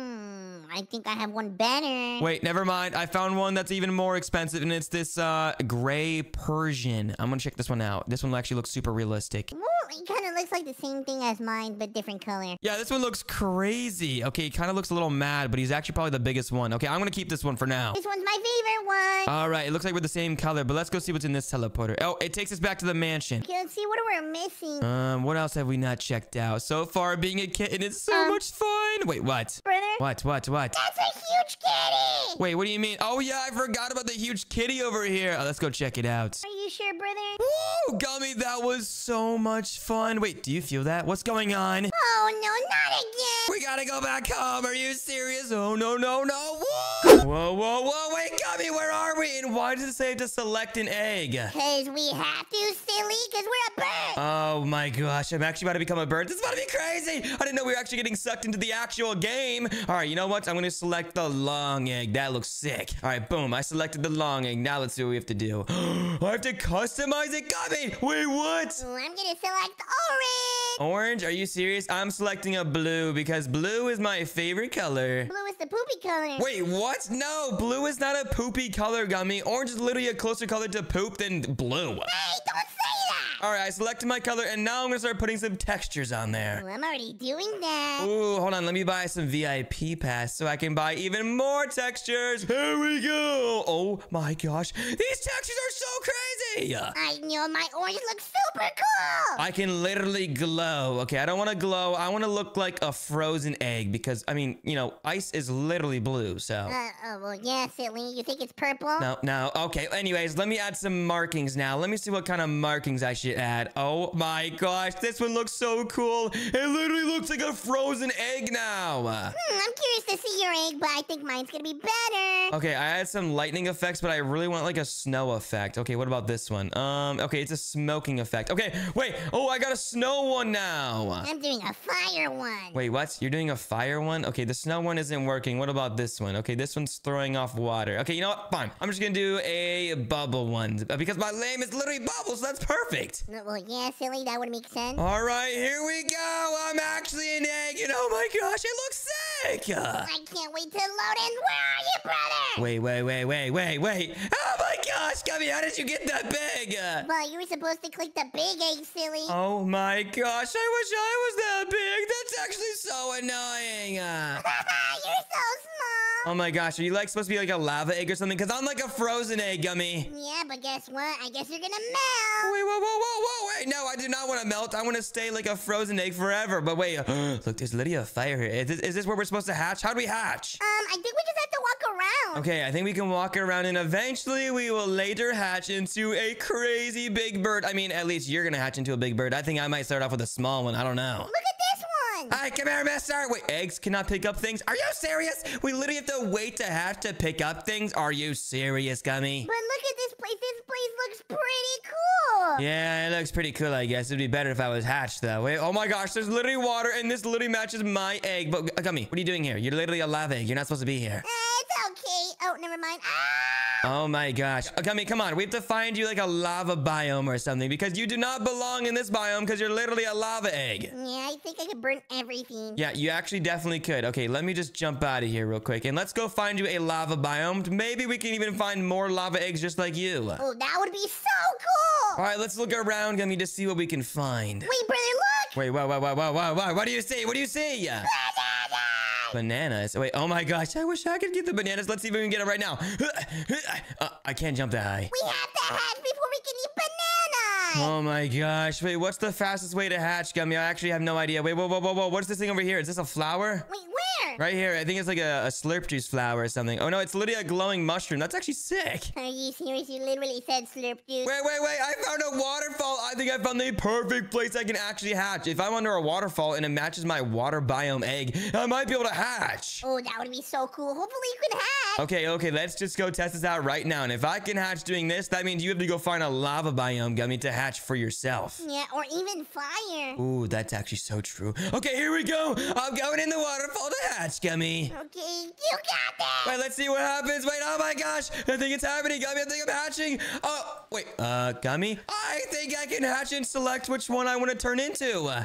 I think I have one better. Wait, never mind. I found one that's even more expensive, and it's this uh gray Persian. I'm gonna check this one out. This one actually looks super realistic. Ooh, it kind of looks like the same thing as mine, but different color. Yeah, this one looks crazy. Okay, he kind of looks a little mad, but he's actually probably the biggest one. Okay, I'm gonna keep this one for now. This one's my favorite one. All right, it looks like we're the same color, but let's go see what's in this teleporter. Oh, it takes us back to the mansion. Okay, let's see what we're missing. Um, what else have we not checked out? So far, being a kitten is so Um, much fun. Wait, what? Brother? What, what, what? That's a huge kitty! Wait, what do you mean? Oh, yeah, I forgot about the huge kitty over here. Oh, let's go check it out. Are you sure, brother? Woo, Gummy, that was so much fun. Wait, do you feel that? What's going on? Oh, no, not again! We gotta go back home. Are you serious? Oh, no, no, no. Whoa, whoa, whoa, whoa. Wait, Gummy, where are we? And why does it say to select an egg? Because we have to, silly, because we're a bird! Oh my gosh, I'm actually about to become a bird. This is about to be crazy. I didn't know we were actually getting sucked into the actual game. All right, you know what? I'm going to select the long egg. That looks sick. All right, boom. I selected the long egg. Now let's see what we have to do. I have to customize it. Gummy, wait, what? Ooh, I'm gonna select orange! Orange? Are you serious? I'm selecting a blue because blue is my favorite color. Blue is the poopy color. Wait, what? No, blue is not a poopy color, Gummy. Orange is literally a closer color to poop than blue. Hey, don't say that! All right, I selected my color, and now I'm gonna start putting some textures on there. Ooh, I'm already doing that. Ooh, hold on. Let me buy some V I P pass so I can buy even more textures. Here we go. Oh my gosh. These textures are so crazy. I know, my orange looks super cool! I can literally glow. Okay, I don't want to glow. I want to look like a frozen egg because, I mean, you know, ice is literally blue, so. Uh, oh, well, yeah, silly. You think it's purple? No, no. Okay, anyways, let me add some markings now. Let me see what kind of markings I should add. Oh my gosh, this one looks so cool. It literally looks like a frozen egg now. Hmm, I'm curious to see your egg, but I think mine's gonna be better. Okay, I had some lightning effects, but I really want like a snow effect. Okay, what about this one? Um, okay, it's a smoking effect. Okay, wait. Oh, I got a snow one now. I'm doing a fire one. Wait, what? You're doing a fire one? Okay, the snow one isn't working. What about this one? Okay, this one's throwing off water. Okay, you know what? Fine. I'm just gonna do a bubble one because my name is literally Bubbles. So that's perfect. No, well, yeah, silly. That would make sense. All right, here we go. I'm actually an egg, and oh my gosh, it looks sick. I can't wait to load in. Where are you, brother? Wait, wait, wait, wait, wait, wait. Oh my gosh, Gummy, how did you get that big? Well, you were supposed to click the big egg, silly. Oh my gosh, I wish I was that big. That's actually so annoying. Uh, You're so small. oh my gosh, are you like supposed to be like a lava egg or something? Because I'm like a frozen egg, Gummy. Yeah, but guess what? I guess you're gonna melt. Wait, whoa, whoa, whoa, whoa, wait. No, I do not want to melt. I want to stay like a frozen egg forever. But wait, look, there's literally a fire here. Is this, is this where we're supposed to hatch? How do we hatch? Um, I think we just have to walk around. Okay, I think we can walk around and eventually we will later hatch into a crazy big bird. I mean, at least you're gonna hatch into a big bird. I think I might start off with a small one. I don't know. Look at this one. Hi, come here, mister. Wait, eggs cannot pick up things? Are you serious? We literally have to wait to hatch to pick up things? Are you serious, Gummy? But look at this place. This place looks pretty cool. Yeah, it looks pretty cool, I guess. It'd be better if I was hatched, though. Wait, oh my gosh, there's literally water, and this literally matches my egg. But, uh, Gummy, what are you doing here? You're literally a lava egg. You're not supposed to be here. Uh, it's okay. Oh, never mind. Ah! Oh my gosh. Uh, Gummy, come on. We have to find you like a lava biome or something because you do not belong in this biome because you're literally a lava egg. Yeah, I think I could burn everything. Yeah, you actually definitely could. Okay, let me just jump out of here real quick and let's go find you a lava biome. Maybe we can even find more lava eggs just like you. Oh, that would be so cool. All right, let's look around, Gummy, to see what we can find. Wait, brother, look. Wait, whoa, whoa, whoa, whoa, whoa, whoa. What do you see? What do you see? Banana. Bananas. Wait, oh my gosh. I wish I could get the bananas. Let's see if we can get it right now. Uh, I can't jump that high. We have to hatch before we can eat bananas. Oh my gosh. Wait, what's the fastest way to hatch, Gummy? I actually have no idea. Wait, whoa, whoa, whoa, whoa. What's this thing over here? Is this a flower? Wait, where? Right here. I think it's like a, a slurp juice flower or something. Oh no, it's literally a glowing mushroom. That's actually sick. Are you serious? You literally said slurp juice. Wait, wait, wait. I found a waterfall. I think I found the perfect place I can actually hatch. If I'm under a waterfall and it matches my water biome egg, I might be able to hatch. Oh, that would be so cool. Hopefully you can hatch. Okay, okay. Let's just go test this out right now. And if I can hatch doing this, that means you have to go find a lava biome, Gummy, to hatch for yourself. Yeah, or even fire. Ooh, that's actually so true. Okay, here we go. I'm going in the waterfall to hatch, Gummy. Okay, you got this. Wait, let's see what happens. Wait, oh my gosh. I think it's happening, Gummy. I think I'm hatching. Oh, wait. Uh, Gummy? I think I can hatch and select which one I want to turn into. Wait, what?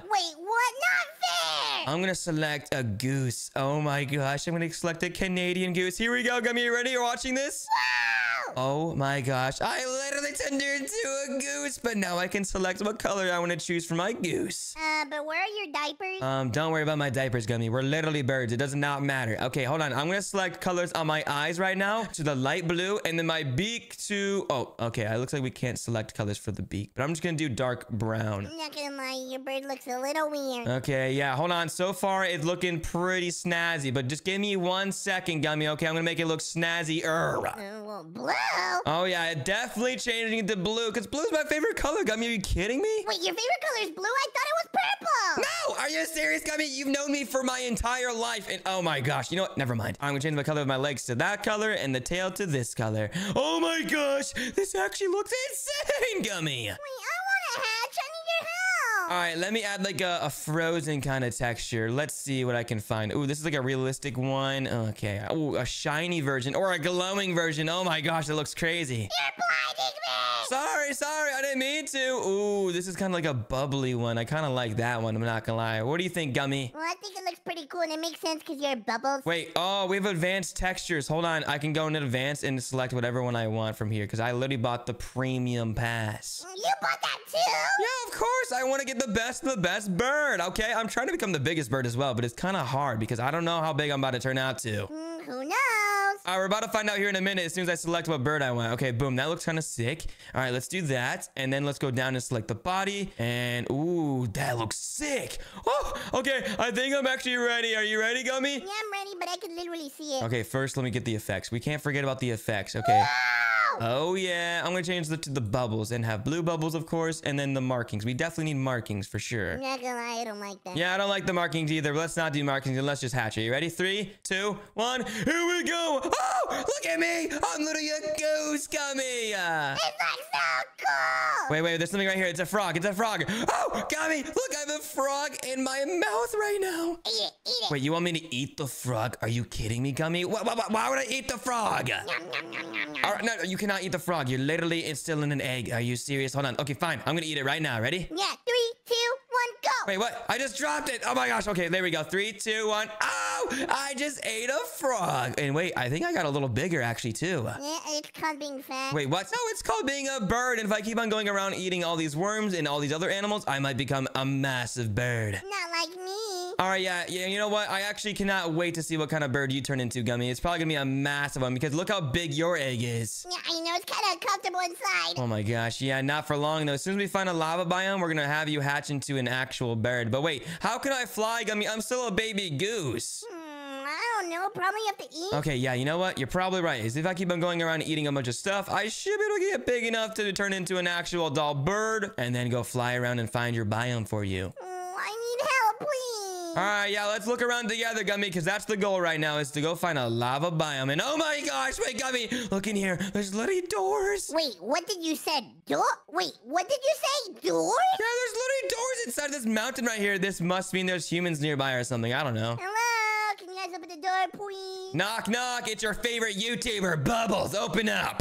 Not fair. I'm going to select a goose. Oh my gosh. I'm going to select a Canadian goose. Here we go, Gummy. You ready? You're watching this? Wow. Oh my gosh. I literally turned into a goose, but now I can select what color I want to choose for my goose. Uh, but where are your diapers? Um, don't worry about my diapers, Gummy. We're literally birds. It does not matter. Okay, hold on. I'm going to select colors on my eyes right now to the light blue, and then my beak to... Oh, okay. It looks like we can't select colors for the beak, but I'm just going to do dark brown. I'm not gonna lie, your bird looks a little weird. Okay, yeah, hold on. So far, it's looking pretty snazzy, but just give me one second, Gummy, okay? I'm gonna make it look snazzy-er. Uh, well, blue? Oh, yeah, it definitely changing it to blue, because blue's my favorite color, Gummy. Are you kidding me? Wait, your favorite color is blue? I thought it was purple. No! Are you serious, Gummy? You've known me for my entire life, and oh my gosh, you know what? Never mind. I'm gonna change the color of my legs to that color, and the tail to this color. Oh my gosh! This actually looks insane, Gummy! Wait, I wanna hatch. I need your help. All right, let me add like a, a frozen kind of texture. Let's see what I can find. Ooh, this is like a realistic one. Okay. Ooh, a shiny version or a glowing version. Oh my gosh, that looks crazy. You're blinding me. Sorry, sorry, I didn't mean to. Ooh, this is kind of like a bubbly one. I kind of like that one, I'm not gonna lie. What do you think, Gummy? Well, I think it looks pretty cool, and it makes sense because you're bubbles. Wait, oh, we have advanced textures. Hold on, I can go into advanced and select whatever one I want from here because I literally bought the premium pass. You bought that too? Yeah, of course. I want to get the best of the best bird, okay? I'm trying to become the biggest bird as well, but it's kind of hard because I don't know how big I'm about to turn out to. Mm, who knows? All right, we're about to find out here in a minute as soon as I select what bird I want. Okay, boom, that looks kind of sick. All right, let's do that. And then let's go down and select the body. And, ooh, that looks sick. Oh, okay, I think I'm actually ready. Are you ready, Gummy? Yeah, I'm ready, but I can literally see it. Okay, first let me get the effects. We can't forget about the effects, okay? Wow! Oh, yeah, I'm gonna change the, to the bubbles and have blue bubbles, of course, and then the markings. We definitely need markings for sure. I'm not gonna lie, I don't like that. Yeah, I don't like the markings either. But let's not do markings and let's just hatch it. You ready? Three, two, one. Here we go. Oh, look at me. I'm literally a goose, Gummy. Uh, It looks so cool! wait, wait, there's something right here. It's a frog. It's a frog. Oh, Gummy, look, I have a frog in my mouth right now. Eat it, eat it. Wait, you want me to eat the frog? Are you kidding me, Gummy? Why, why, why would I eat the frog? Nom, nom, nom, nom, nom. All right, no, you cannot eat the frog. You're literally instilling an egg. Are you serious? Hold on. Okay, fine. I'm gonna eat it right now. Ready? Yeah, three, two, one, go! Wait, what? I just dropped it. Oh my gosh. Okay, there we go. Three, two, one. Oh, I just ate a frog. And wait, I think I got a little bigger actually too. Yeah, it's called being fat. Wait, what? No, it's called being a bird. And if I keep on going around eating all these worms and all these other animals, I might become a massive bird. Not like me. All right, yeah, yeah. You know what? I actually cannot wait to see what kind of bird you turn into, Gummy. It's probably gonna be a massive one because look how big your egg is. Yeah, I know, it's kind of uncomfortable inside. Oh my gosh, yeah, not for long though. As soon as we find a lava biome, we're gonna have you hatch into an actual bird. But wait, how can I fly, Gummy? I'm still a baby goose. Hmm, I don't know, probably have to eat. Okay, yeah, you know what? You're probably right. Is if I keep on going around eating a bunch of stuff, I should be able to get big enough to turn into an actual adult bird and then go fly around and find your biome for you. Oh, I need help, please. All right, yeah, let's look around together, Gummy, because that's the goal right now is to go find a lava biome. And oh my gosh, wait, Gummy, look in here. There's literally doors. Wait, what did you say? Door? Wait, what did you say? Doors? Yeah, there's literally doors inside this mountain right here. This must mean there's humans nearby or something. I don't know. Hello? Can you guys open the door, please? Knock, knock. It's your favorite YouTuber, Bubbles. Open up.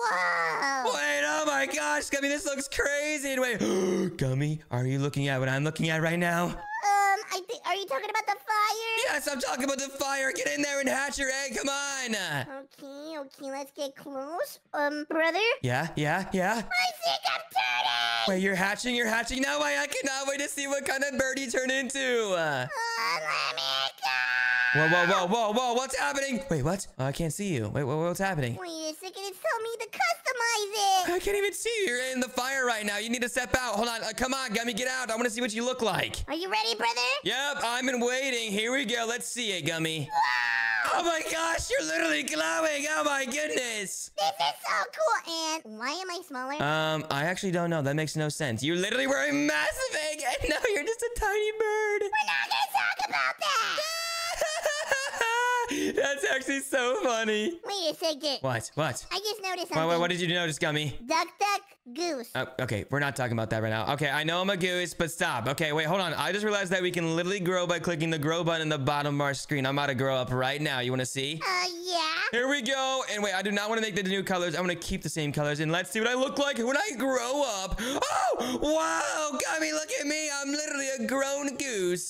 Whoa! Wait, oh my gosh, Gummy, this looks crazy. And wait, Gummy, are you looking at what I'm looking at right now? Um, I think, are you talking about the fire? Yes, I'm talking about the fire. Get in there and hatch your egg. Come on. Okay, okay, let's get close. Um, brother? Yeah, yeah, yeah. I think I'm turning! Wait, you're hatching, you're hatching. No way, I cannot wait to see what kind of bird you turn into. Uh, Oh, let me go! whoa, whoa, whoa, whoa, whoa, what's happening? Wait, what? Oh, I can't see you. Wait, wait, what's happening? Wait a second, it's telling me to customize it! I can't even see you. You're in the fire right now. You need to step out. Hold on. Uh, come on, Gummy, get out. I want to see what you look like. Are you ready, brother? Yep, I've been waiting. Here we go. Let's see it, Gummy. Oh my gosh, you're literally glowing. Oh my goodness. This is so cool. And why am I smaller? Um, I actually don't know. That makes no sense. You're literally wearing massive egg, and now you're just a tiny bird. We're not gonna talk about that. That's actually so funny. Wait a second. What? What? I just noticed What, something. what, what did you notice, Gummy? Duck, duck, goose. Oh, okay, we're not talking about that right now. Okay, I know I'm a goose, but stop. Okay, wait, hold on. I just realized that we can literally grow by clicking the grow button in the bottom of our screen. I'm about to grow up right now. You want to see? Uh, yeah. Here we go. And wait, I do not want to make the new colors. I want to keep the same colors. And let's see what I look like when I grow up. Oh, wow. Gummy, look at me. I'm literally a grown goose.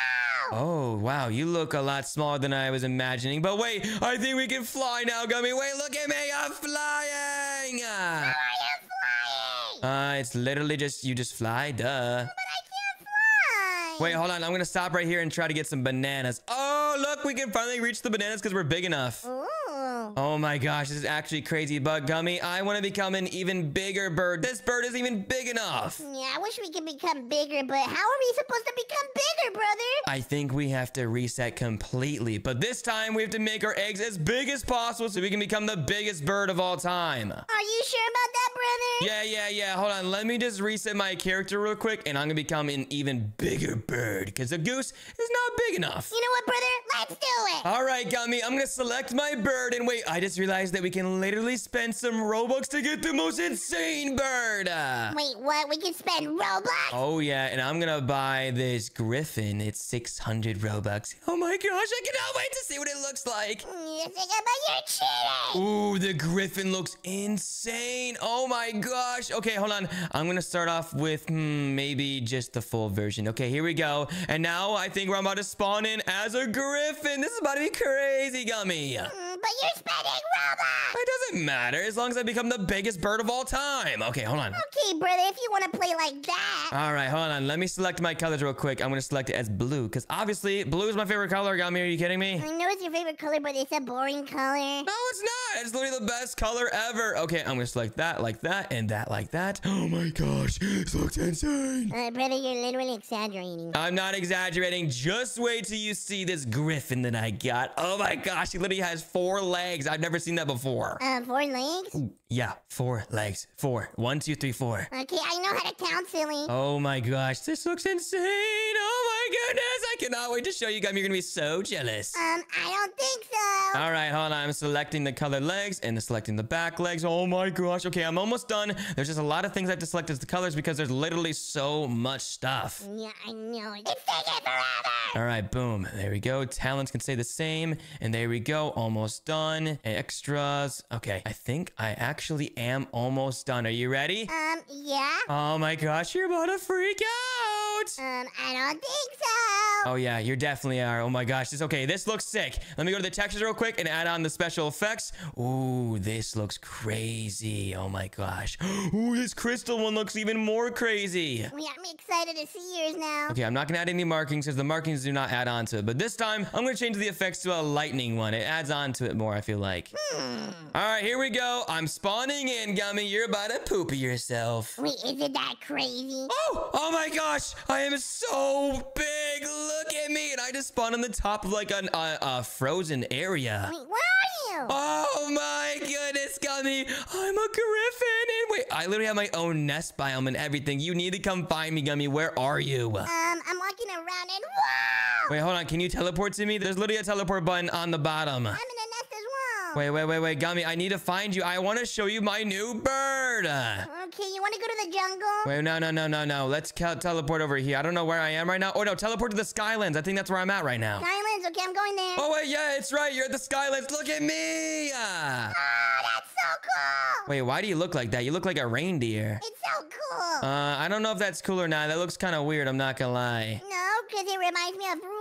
Oh, wow. You look a lot smaller than I was imagining. But wait, I think we can fly now, Gummy. Wait, look at me. I'm flying. I am flying. Uh, it's literally just, you just fly, duh. But I can't fly. Wait, hold on. I'm going to stop right here and try to get some bananas. Oh, look, we can finally reach the bananas because we're big enough. Ooh. Oh my gosh, this is actually crazy, but Gummy, I want to become an even bigger bird. This bird is even big enough. Yeah, I wish we could become bigger, but how are we supposed to become bigger, brother? I think we have to reset completely, but this time we have to make our eggs as big as possible so we can become the biggest bird of all time. Are you sure about that, brother? Yeah, yeah, yeah. Hold on. Let me just reset my character real quick, and I'm going to become an even bigger bird because the goose is not big enough. You know what, brother? Let's do it. All right, Gummy, I'm going to select my bird, and wait, I just realized that we can literally spend some Robux to get the most insane bird. Uh, Wait, what? We can spend Robux? Oh, yeah, and I'm gonna buy this griffin. It's six hundred Robux. Oh my gosh, I cannot wait to see what it looks like. You think about your cheating. Ooh, the griffin looks insane. Oh my gosh. Okay, hold on. I'm gonna start off with hmm, maybe just the full version. Okay, here we go. And now I think we're about to spawn in as a griffin. This is about to be crazy, Gummy. Mm, but you're spending Robux. It doesn't matter as long as I become the biggest bird of all time. Okay, hold on. Okay, brother, if you want to play like that. All right, hold on. Let me select my colors real quick. I'm going to select it as blue because obviously blue is my favorite color. Gummy, are you kidding me? I know it's your favorite color, but it's a boring color. No, it's not. It's literally the best color ever. Okay, I'm going to select that like that and that like that. Oh my gosh, this looks insane. Uh, brother, you're literally exaggerating. I'm not exaggerating. Just wait till you see this griffin that I got. Oh my gosh, he literally has four legs. I've never seen that before. Uh, four legs? Yeah, four legs. Four. One, two, three, four. Okay, I know how to count, silly. Oh my gosh, this looks insane. Oh my goodness, I cannot wait to show you guys. You're gonna be so jealous. Um, I don't think so. All right, hold on. I'm selecting the colored legs and selecting the back legs. Oh my gosh. Okay, I'm almost done. There's just a lot of things I have to select as the colors because there's literally so much stuff. Yeah, I know. It's taking forever. All right, boom. There we go. Talents can stay the same. And there we go. Almost done. Extras. Okay, I think I actually am almost done. Are you ready? Um, yeah. Oh my gosh, you're about to freak out. Um, I don't think so. Oh yeah, you definitely are. Oh my gosh, this okay. This looks sick. Let me go to the textures real quick and add on the special effects. Ooh, this looks crazy. Oh my gosh. Ooh, this crystal one looks even more crazy. Yeah, I'm excited to see yours now. Okay, I'm not gonna add any markings because the markings do not add on to it. But this time, I'm gonna change the effects to a lightning one. It adds on to it more, I feel like. Hmm. All right, here we go. I'm spawning in, Gummy. You're about to poop yourself. Wait, is it that crazy? Oh, oh my gosh. I am so big. Look at me. And I just spawned on the top of like an, uh, a frozen area. Wait, where are you? Oh my goodness, Gummy. I'm a griffin. And wait, I literally have my own nest biome and everything. You need to come find me, Gummy. Where are you? Um, I'm walking around and whoa! Wait, hold on. Can you teleport to me? There's literally a teleport button on the bottom. I'm in a nest as well. Wait, wait, wait, wait, Gummy. I need to find you. I want to show you my new bird. Okay, you want to go to the jungle? Wait, no, no, no, no, no. Let's teleport over here. I don't know where I am right now. Oh, no, teleport to the Skylands. I think that's where I'm at right now. Skylands, okay, I'm going there. Oh, wait, yeah, it's right. You're at the Skylands. Look at me. Oh, that's so cool. Wait, why do you look like that? You look like a reindeer. It's so cool. Uh, I don't know if that's cool or not. That looks kind of weird. I'm not gonna lie. No, because it reminds me of Rudolph.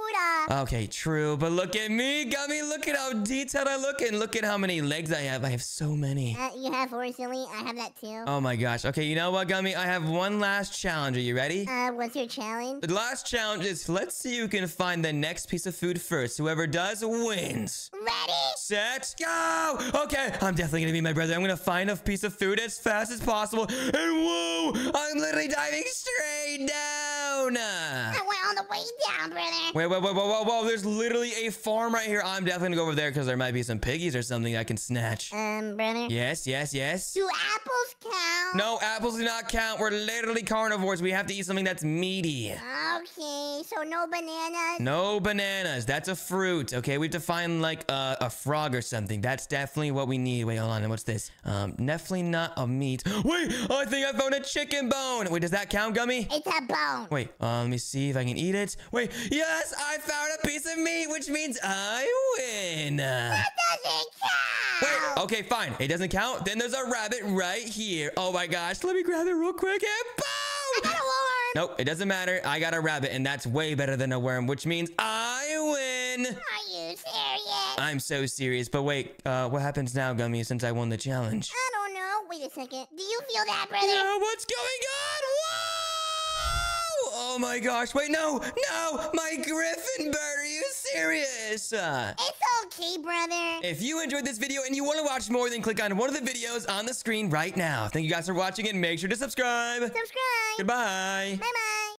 Buddha. Okay, true, but look at me, Gummy. Look at how detailed I look, and look at how many legs I have. I have so many. Uh, you have four, silly. I have that too. Oh my gosh. Okay, you know what, Gummy? I have one last challenge. Are you ready? Uh, what's your challenge? The last challenge is let's see who can find the next piece of food first. Whoever does wins. Ready? Set, go! Okay, I'm definitely gonna be my brother. I'm gonna find a piece of food as fast as possible. And whoa, I'm literally diving straight down. I went all the way down, brother. Wait, wait, wait, whoa, whoa, whoa. There's literally a farm right here. I'm definitely gonna go over there because there might be some piggies or something I can snatch. Um, brother. Yes, yes, yes. Do apples count? No, apples do not count. We're literally carnivores. We have to eat something that's meaty. Okay, so no bananas? No bananas. That's a fruit. Okay, we have to find like a, a frog or something. That's definitely what we need. Wait, hold on. What's this? Um, definitely not a meat. Wait, I think I found a chicken bone. Wait, does that count, Gummy? It's a bone. Wait, uh, let me see if I can eat it. Wait, yes, I found a piece of meat, which means I win. That doesn't count. Wait, okay, fine. It doesn't count. Then there's a rabbit right here. Oh my gosh, let me grab it real quick and boom! I got a worm. Nope, it doesn't matter. I got a rabbit, and that's way better than a worm, which means I win. Are you serious? I'm so serious. But wait, uh, what happens now, Gummy, since I won the challenge? I don't know. Wait a second. Do you feel that, brother? Yeah, what's going on? Whoa! Oh my gosh. Wait, no, no, my griffin bird. Are you serious? Uh, It's okay, brother. if you enjoyed this video and you want to watch more, then click on one of the videos on the screen right now. Thank you guys for watching and make sure to subscribe. Subscribe. Goodbye. Bye-bye.